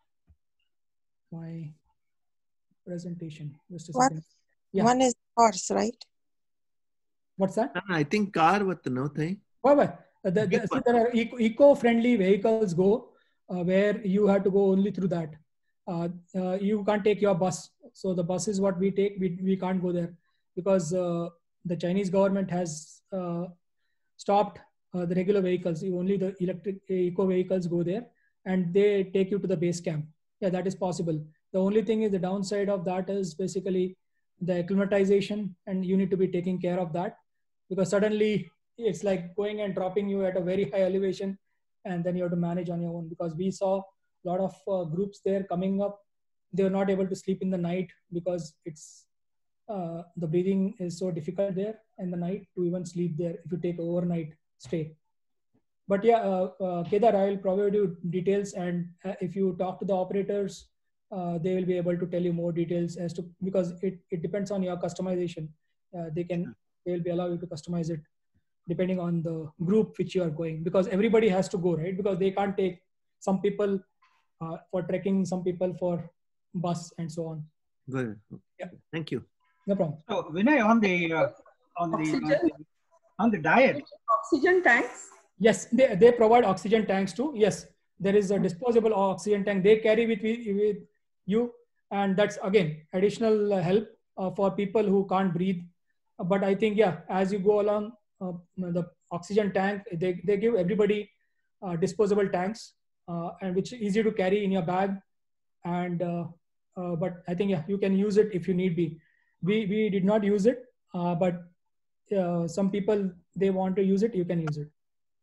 My presentation. Just a What? second. Yeah. One is horse, right? What's that? No, no, I think car with no thing. Why, why? Uh, the, the, see, there are eco, eco-friendly vehicles go uh, where you have to go only through that. Uh, uh, you can't take your bus. So the bus is what we take. We, we can't go there because uh, the Chinese government has uh, stopped uh, the regular vehicles. Only the electric eco vehicles go there and they take you to the base camp. Yeah, that is possible. The only thing is the downside of that is basically the acclimatization, and you need to be taking care of that because suddenly it's like going and dropping you at a very high elevation and then you have to manage on your own, because we saw a lot of uh, groups there coming up. They were not able to sleep in the night because it's uh, the breathing is so difficult there in the night to even sleep there if you take overnight stay. But yeah, uh, uh, Kedar, I will provide you details, and uh, if you talk to the operators, uh, they will be able to tell you more details as to, because it, it depends on your customization. Uh, they can, they will be allow you to customize it depending on the group which you are going, because everybody has to go, right? Because they can't take, some people uh, for trekking, some people for bus and so on. Good. Yeah. Thank you. No problem. So Vinay, on the uh, on the on Oxygen? the, on the diet. Oxygen tanks? Yes, they, they provide oxygen tanks too. Yes, there is a disposable oxygen tank they carry with, with you. And that's, again, additional uh, help uh, for people who can't breathe. Uh, but I think, yeah, as you go along, uh, the oxygen tank, they, they give everybody uh, disposable tanks, uh, and which is easy to carry in your bag. And uh, uh, but I think, yeah, you can use it if you need be. We, we did not use it, uh, but uh, some people, they want to use it, you can use it.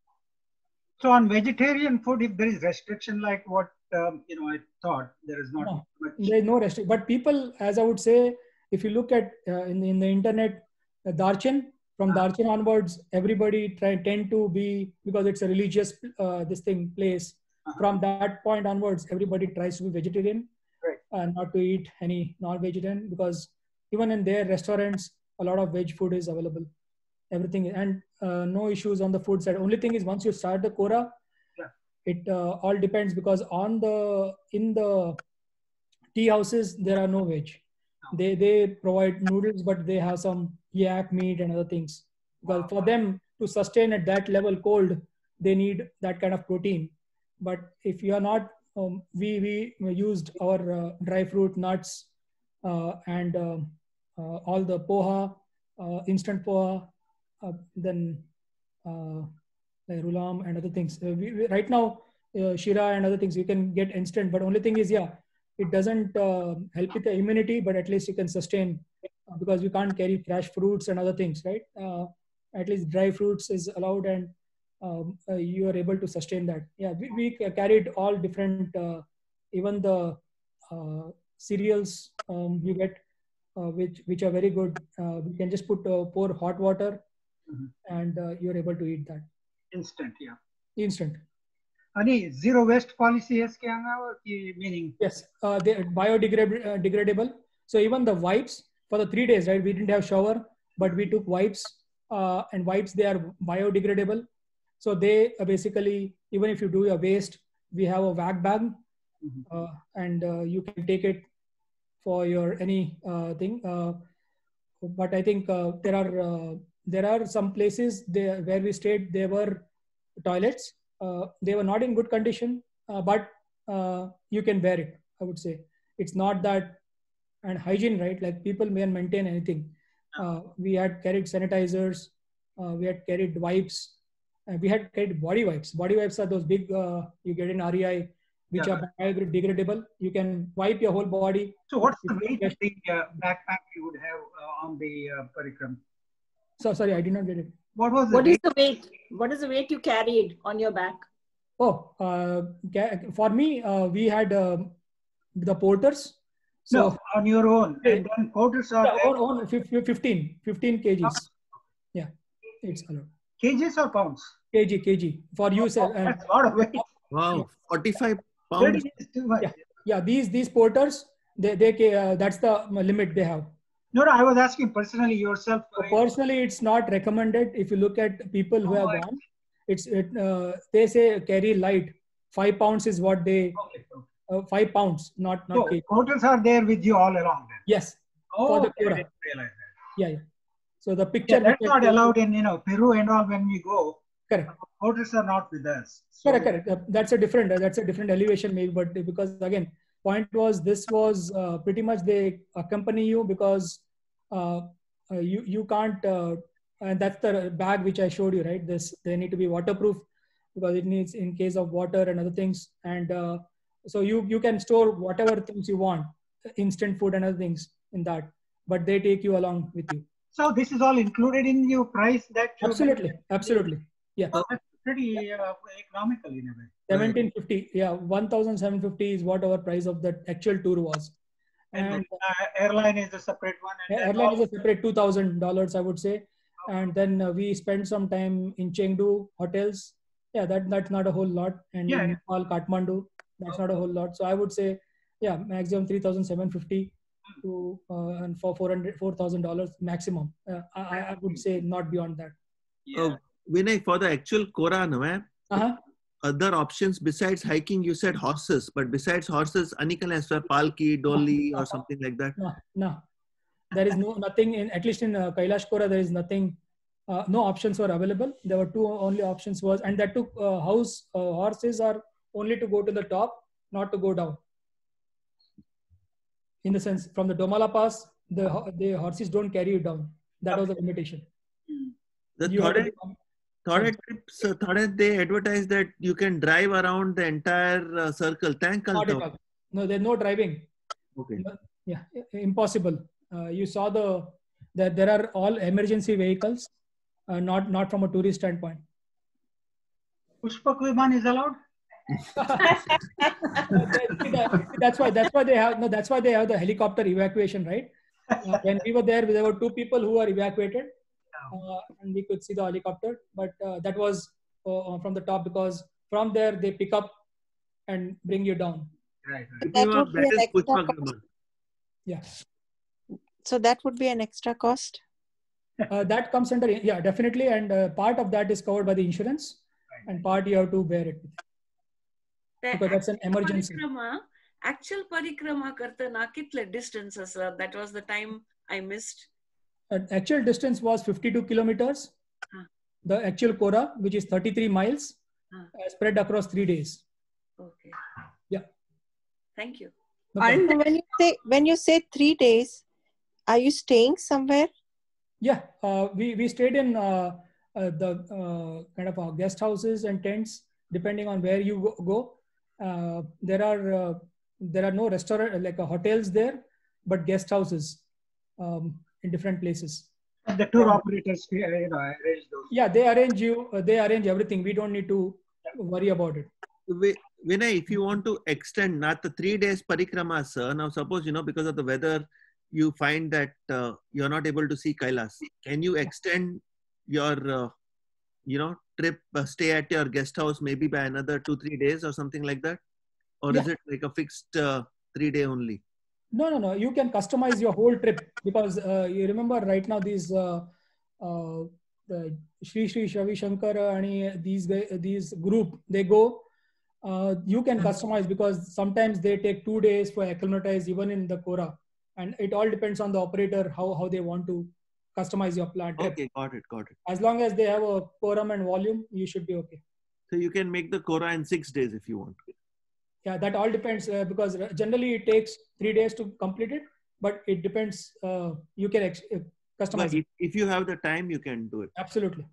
So on vegetarian food, if there is restriction like what um, you know, I thought there is not No, much. there is no restriction. But people, as I would say, if you look at uh, in, in the internet, uh, Darchin, from Ah. Darchin onwards, everybody try tend to be, because it's a religious uh, this thing place. Uh-huh. From that point onwards, everybody tries to be vegetarian, Right. and not to eat any non-vegetarian, because even in their restaurants, a lot of veg food is available. Everything, and uh, no issues on the food side. Only thing is, once you start the Kora, Yeah. it uh, all depends, because on the in the tea houses there are no veg. They they provide noodles, but they have some yak meat and other things. Because for them to sustain at that level cold, they need that kind of protein. But if you are not, um, we we used our uh, dry fruit, nuts, uh, and um uh, all the poha, uh, instant poha, uh, then uh, like rulam and other things. Uh, we, we, right now, uh, shira and other things you can get instant, but only thing is, yeah, it doesn't uh, help with the immunity, but at least you can sustain, uh, because we can't carry fresh fruits and other things, right? Uh, at least dry fruits is allowed, and um, uh, you are able to sustain that. Yeah, we, we carried all different, uh, even the uh, cereals um, you get, uh, which which are very good. Uh, we can just put uh, pour hot water, Mhm. and uh, you're able to eat that Instant, yeah. instant. Any zero waste policy has meaning? Yes, uh, they biodegradable. Uh, degradable. So even the wipes for the three days, right? We didn't have shower, but we took wipes, uh, and wipes, they are biodegradable. So they uh, basically, even if you do your waste, we have a vac bag, Mhm. uh, and uh, you can take it for your any uh, thing. Uh, but I think uh, there are uh, there are some places there where we stayed. There were toilets. Uh, they were not in good condition, uh, but uh, you can bear it. I would say it's not that, and hygiene, right? Like people may maintain anything. Uh, we had carried sanitizers. Uh, we had carried wipes. Uh, we had carried body wipes. Body wipes are those big uh, you get in R E I, which Yeah. are biodegradable. You can wipe your whole body. So what's the If you weight get- of the uh, backpack you would have uh, on the uh, Parikram? So sorry, I did not get it. What was the What is weight? the weight? What is the weight you carried on your back? Oh, uh, ca- for me, uh, we had um the porters. So No, on your own. And then porters are yeah, there. on, on fif- fifteen, fifteen kgs. Yeah, it's allowed. Kgs or pounds? Kg, kg for you, sir. And That's a lot of weight. Wow, forty-five thirty pounds. is too much. yeah, yeah, these these porters, they they ca- uh, that's the limit they have. No, no, I was asking personally yourself. So personally, it's not recommended. If you look at people who have Oh, I gone, it's it, uh, they say carry light. Five pounds is what they Okay, okay. uh, five pounds, not not So kg. porters are there with you all along then. Yes, Oh, for the okay, I Kora. didn't realize that. Yeah, yeah. So the picture. Yeah, that's which I not showed you- allowed in, you know, Peru and all when we go. Correct. Porters are not with us. So, Correct, correct. Uh, That's a different. Uh, that's a different elevation, maybe. But because again, point was this was uh, pretty much they accompany you because uh, uh, you you can't. Uh, and that's the bag which I showed you, right? This they need to be waterproof because it needs in case of water and other things. And uh, so you you can store whatever things you want, instant food and other things in that. But they take you along with you. so this is all included in your price that you Absolutely, absolutely. Yeah. Oh, that's pretty uh, economical in a way. seventeen fifty, yeah, one thousand seven hundred fifty is what our price of the actual tour was. And, And uh, airline is a separate one. And then airline all- is a separate two thousand dollars, I would say. And then uh, we spent some time in Chengdu hotels. Yeah, that that's not a whole lot. And Yeah, in yeah. Nepal, Kathmandu, that's not a whole lot. So I would say, yeah, maximum three thousand seven hundred fifty to uh, and for four hundred four thousand dollars maximum. Uh, I, I would say not beyond that. yeah. Uh, Vinay, for the actual Kora, no, eh? Uh-huh. other options besides hiking? You said horses, but besides horses, Anikal has palki, dolly, or something like that. No, no, there is no nothing in, at least in uh, Kailash Kora, there is nothing. Uh, no options were available. There were two only options was, and that took uh, house uh, horses are only to go to the top, not to go down. In the sense, from the Domala Pass, the the horses don't carry you down. That was the limitation. The You have to Thode, become- Thode trips, uh, Thode, they advertise that you can drive around the entire uh, circle. Thank Not at you. all. No, there's no driving. Okay. Yeah, impossible. Uh, you saw the that there are all emergency vehicles, uh, not not from a tourist standpoint. Pushpak Viman is allowed? That's why that's why they have no. That's why they have the helicopter evacuation, right? Uh, when we were there, there were two people who were evacuated, uh, and we could see the helicopter. But uh, that was uh, from the top because from there they pick up and bring you down. Right. That would be an extra Pushpak cost. Viman. Yeah. So that would be an extra cost. Uh, that comes under, yeah, definitely. And uh, part of that is covered by the insurance and part you have to bear it. Because that's an emergency. Parikrama, actual parikrama karta na kitle distances, uh, that was the time I missed. Uh, actual distance was fifty-two kilometers. Huh. The actual Kora, which is thirty-three miles, Huh. uh, spread across three days. Okay. Yeah. Thank you. No problem. And when you say when you say three days, are you staying somewhere? Yeah, uh, we, we stayed in uh, uh, the uh, kind of uh, guest houses and tents, depending on where you go. go. Uh, there are uh, there are no restaurant like uh, hotels there, but guest houses um, in different places. And the tour operators, you know, arrange those. Yeah, they arrange you. Uh, they arrange everything. We don't need to worry about it. Vi- Vinay, if you want to extend not the three days parikrama, sir, now suppose, you know, because of the weather, you find that uh, you're not able to see Kailas. Can you extend your, uh, you know, trip, uh, stay at your guest house maybe by another two, three days or something like that? Or Yeah. is it like a fixed uh, three day only? No, no, no. You can customize your whole trip because uh, you remember right now these uh, uh, the Shri Shri Shavi Shankara and these guy- these group they go. Uh, you can customize because sometimes they take two days for acclimatize even in the Kora, and it all depends on the operator how how they want to customize your plan trip. Okay, got it, got it. As long as they have a quorum and volume, you should be okay. So you can make the Kora in six days if you want. Yeah, that all depends uh, because generally it takes three days to complete it, but it depends. Uh, you can ex- uh, customize But it. if, if you have the time, you can do it. Absolutely.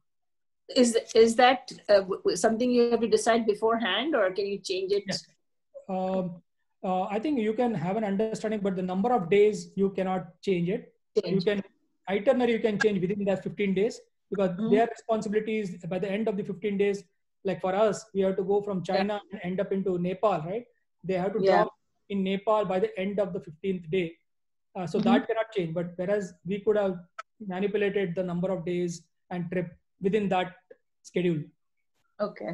Is is that uh, w- something you have to decide beforehand, or can you change it? Yes. Um, uh, I think you can have an understanding, but the number of days you cannot change it. Change. You can itinerary you can change within that fifteen days because Mhm. their responsibility is by the end of the fifteen days. Like for us, we have to go from China and end up into Nepal, right? They have to Yeah. drop in Nepal by the end of the fifteenth day. Uh, so Mhm. that cannot change. But whereas we could have manipulated the number of days and trip within that schedule. Okay.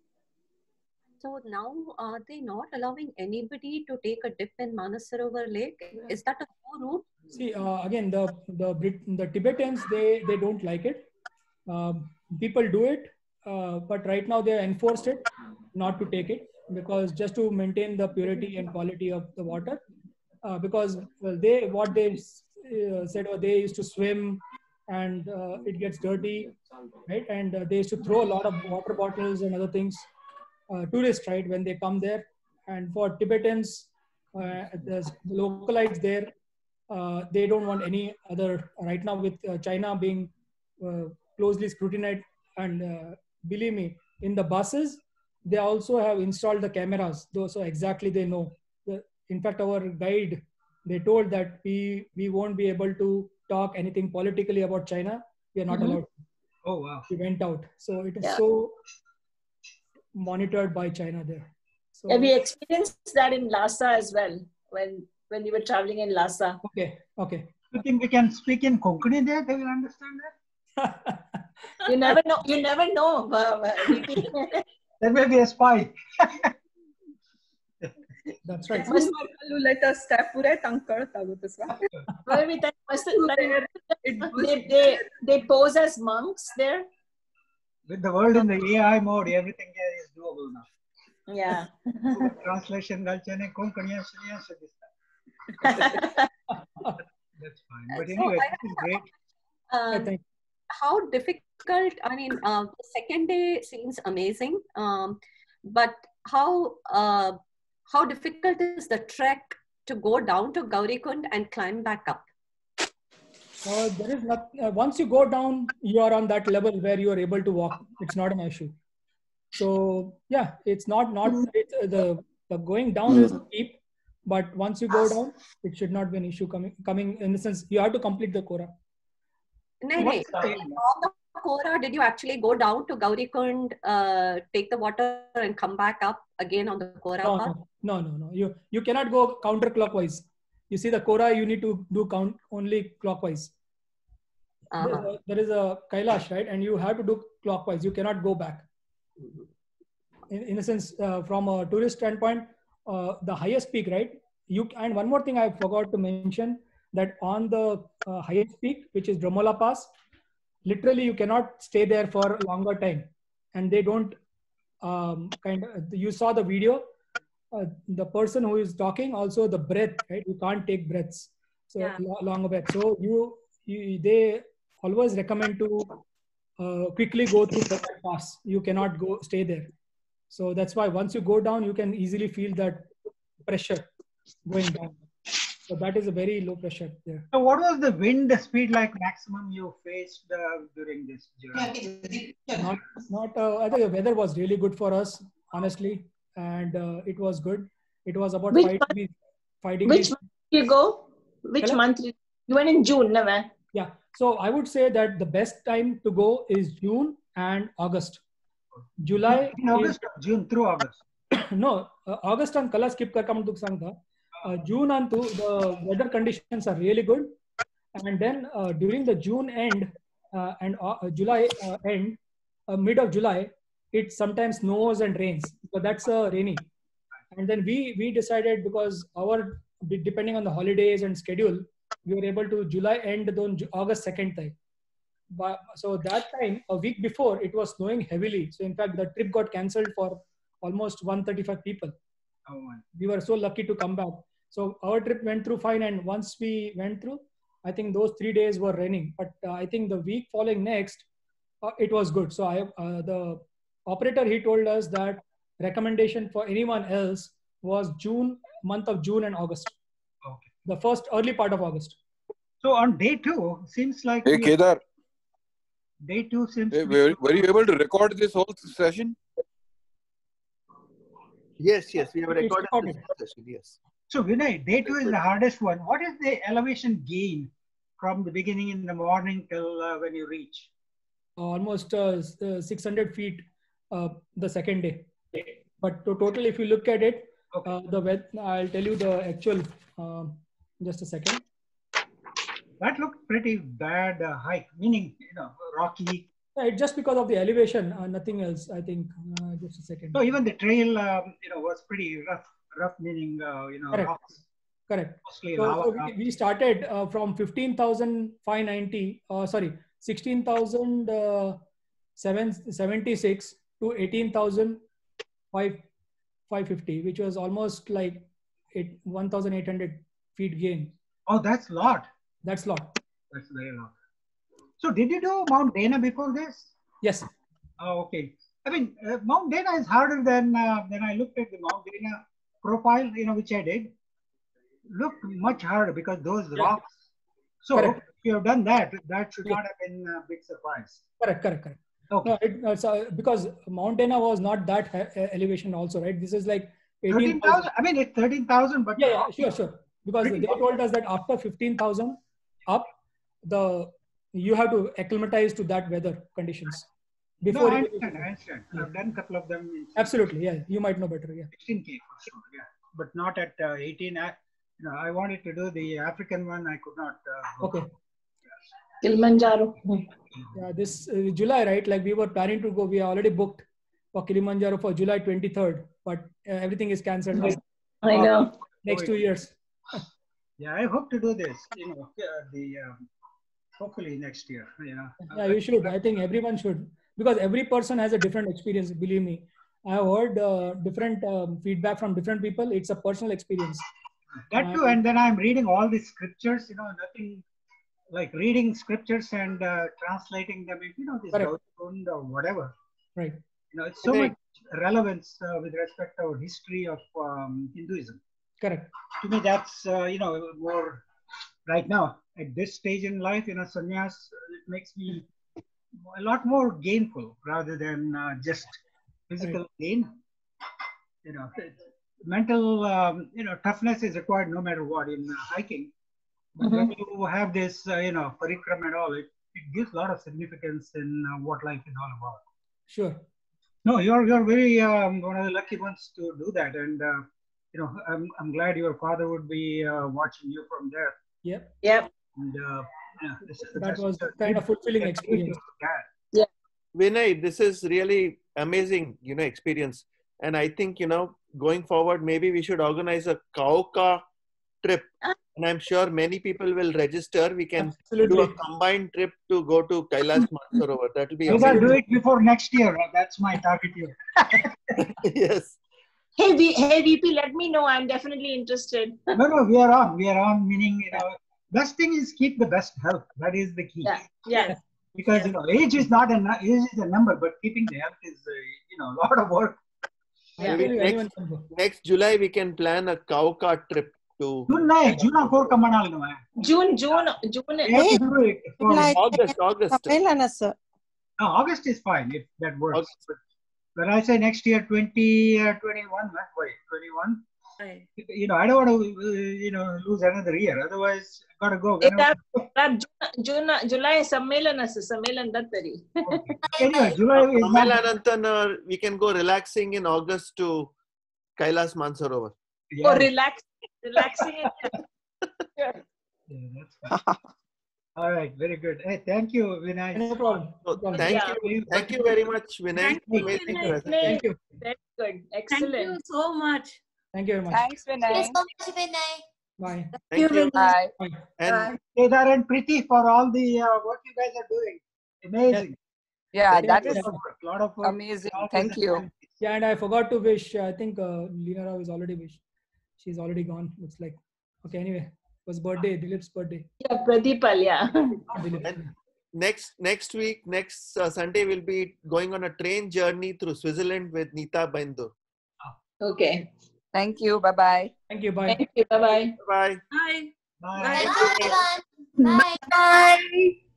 So now are they not allowing anybody to take a dip in Manasarovar Lake? Is that a new route? See, uh, again, the the Brit- the Tibetans they they don't like it. Um, people do it, uh, but right now they have enforced it not to take it because just to maintain the purity and quality of the water. Uh, because well, they what they uh, said or they used to swim and uh, it gets dirty, right? And uh, they used to throw a lot of water bottles and other things. Uh, tourists, right, when they come there, and for Tibetans, uh, the localites there, uh, they don't want any other. Right now, with uh, China being uh, closely scrutinized, and uh, believe me, in the buses, they also have installed the cameras. Though, so exactly they know. The, in fact, our guide they told that we we won't be able to talk anything politically about China. We are not Mhm. allowed. Oh, wow. We went out, so it is Yeah. so monitored by China there. So Have you experienced that in Lhasa as well when when you were traveling in Lhasa? okay, okay. You think we can speak in Konkani there? They will understand that? You never know. You never know. uh, uh, There may be a spy. That's right. Must- let us step pure tankar tagutuswa. Maybe that must- that- they, they, they pose as monks there. with the world in the A I mode, everything here is doable now. Yeah. Translation galchane konkaniya suniya se dista. That's fine. But So anyway, I this is great. Um, how difficult, I mean, uh, the second day seems amazing, um, but how, uh, how difficult is the trek to go down to Gaurikund and climb back up? Uh, there is not, uh, once you go down, you are on that level where you are able to walk. It's not an issue. So yeah, it's not, not it's, uh, the, the going down is steep, but once you go down, it should not be an issue coming, coming in the sense you have to complete the Kora. No, no. On the Kora, did you actually go down to Gaurikund, uh, take the water and come back up again on the Kora No, path? no, no, no, no. You, you cannot go counterclockwise. You see the Kora, you need to do count only clockwise. Uh-huh. There, is a, there is a Kailash, right? And you have to do clockwise. You cannot go back. In, in a sense, uh, from a tourist standpoint, uh, the highest peak, right? You and one more thing I forgot to mention, that on the uh, highest peak, which is Bramola Pass, literally you cannot stay there for a longer time. And they don't um, kind of, you saw the video, uh, the person who is talking, also the breath, right? You can't take breaths. So Yeah. lo- longer breath. So you, you, they always recommend to uh, quickly go through that pass. You cannot go stay there. So that's why once you go down, you can easily feel that pressure going down. So that is a very low pressure there. So what was the wind speed like maximum you faced uh, during this journey? Not, not. Uh, I think the weather was really good for us, honestly, and uh, it was good. It was about Which five month- degrees. Five degrees. Which month did you go? Which Hello? month? did- You went in June, never? Yeah. So I would say that the best time to go is June and August. July. In August, or June through August. No, uh, August and kala skip karka mantuk sangta. Uh, June antu the weather conditions are really good, and then uh, during the June end uh, and uh, July uh, end, uh, mid of July, it sometimes snows and rains. So that's uh, rainy. And then we we decided, because our depending on the holidays and schedule, we were able to July end on August second time. But so that time, a week before, it was snowing heavily. So in fact, the trip got cancelled for almost one hundred thirty-five people. Oh, my. We were so lucky to come back. So our trip went through fine, and once we went through, I think those three days were raining. But uh, I think the week following next, uh, it was good. So I, uh, the operator, he told us that recommendation for anyone else was June, month of June and August. Okay. The first early part of August. So on day two, seems like Hey, we- Kedar, day two seems hey, to be were, were you able to record this whole session? Yes, yes, we have It's recorded recorded. this session. Yes. So Vinay, day two is the hardest one. What is the elevation gain from the beginning in the morning till uh, when you reach? Almost uh, s- uh, six hundred feet uh, the second day. But to total, if you look at it, uh, the wet, I'll tell you the actual, um, just a second. That looked pretty bad uh, hike, meaning, you know, rocky. Uh, It's just because of the elevation, uh, nothing else, I think. Uh, just a second. So even the trail, um, you know, was pretty rough, rough meaning, uh, you know, Correct. rocks. Correct. Mostly So, lava so rock. we, we started uh, from fifteen thousand five hundred ninety, uh, sorry, sixteen thousand seven hundred seventy-six to eighteen thousand five hundred fifty, which was almost like eight, one thousand eight hundred feet gain. Oh, that's a lot. That's lot. That's very lot. So did you do Mount Dana before this? Yes. Oh, okay. I mean, uh, Mount Dana is harder than uh, than I looked at the Mount Dana profile, you know, which I did. Looked much harder because those Yeah. rocks. So Correct. if you have done that, that should Yeah. not have been a big surprise. Correct, correct, correct. Okay. No, it, uh, so because Mount Dana was not that he- uh, elevation also, right? This is like eighteen thirteen thousand. thousand. I mean, it's thirteen thousand, but Yeah, yeah, sure, sure. Because Pretty they low. told us that after fifteen thousand up, the you have to acclimatize to that weather conditions. no, Before I you- understand. I understand. I've done a couple of them in Absolutely, yeah. You might know better, yeah. sixteen K for sure, yeah, but not at uh, eighteen. I, you know, I wanted to do the African one. I could not. Uh, go. Okay. Kilimanjaro. Yeah, this uh, July, right? Like we were planning to go. We are already booked for Kilimanjaro for July twenty-third, but uh, everything is cancelled now. I know. Next two years. Yeah, I hope to do this. You know, uh, the um, hopefully next year. You know. Yeah, you should. I think everyone should, because every person has a different experience. Believe me, I have heard uh, different um, feedback from different people. It's a personal experience. That too, and then I'm reading all the scriptures. You know, nothing like reading scriptures and uh, translating them. You know, this Gautama or whatever. Right. You know, it's so Correct. much relevance uh, with respect to our history of um, Hinduism. Correct. To me, that's uh, you know more right now at this stage in life. You know, sannyas, it makes me a lot more gainful rather than uh, just physical right. gain. You know, mental um, you know toughness is required no matter what in uh, hiking. But mm-hmm. when you have this, uh, you know, parikram and all, it, it gives a lot of significance in uh, what life is all about. Sure. No, you're you're very um, one of the lucky ones to do that, and uh, you know, I'm I'm glad your father would be uh, watching you from there. Yep. Yep. And uh, yeah, this, that was kind of fulfilling experience. Yeah. Vinay, this is really amazing, you know, experience, and I think you know, going forward, maybe we should organize a Kauka trip. And I'm sure many people will register. We can Absolutely. do a combined trip to go to Kailas Mansarovar. That will be amazing. I'll do it before next year. That's my target year. Yes. Hey, v, hey, V P, let me know. I'm definitely interested. No, no, we are on. We are on. Meaning, you know, best thing is keep the best health. That is the key. Yeah. Yeah. Because yeah. you know, age is not a age is a number, but keeping the health is uh, you know a lot of work. Yeah. Next, next July we can plan a Kauka trip. To June nine, June four kamanal no June, June, June. Hey, August, August. No, August is fine if that works. August. But when I say next year, twenty twenty-one, wait, twenty-one. Right. You know, I don't want to, uh, you know, lose another year. Otherwise, I gotta go. June, June, July, Sammelan, Sammelan dattari. Anyway, July is Sammelanantan, uh, we can go relaxing in August to Kailas Mansarovar. Yeah. Oh, relax. Relaxing. Yeah, that's fine. All right, very good. Hey, thank you, Vinay. No problem. No problem. Thank yeah. you, thank you very much, Vinay. Thank you, Vinay. Thank you. Very good. Excellent. Thank you so much. Thank you very much. Thanks, Vinay. Thank you so much, Vinay. Bye. Thank you. Bye. Bye. And Kedar and Preeti for all the uh, work you guys are doing. Amazing. Yeah, that is a lot of work. Amazing. Thank you. Yeah, and I forgot to wish. I think uh, Leena Rao is already wished. She's already gone. Looks like. Okay. Anyway, it was birthday. Dilip's birthday. Yeah, Pradipal. Yeah. And next next week, next uh, Sunday, we'll be going on a train journey through Switzerland with Nita Bindu. Okay. Thank you. Bye bye. Thank you. Bye. Thank you. Bye bye. Bye. Bye. Bye. Bye, everyone. Bye. Bye.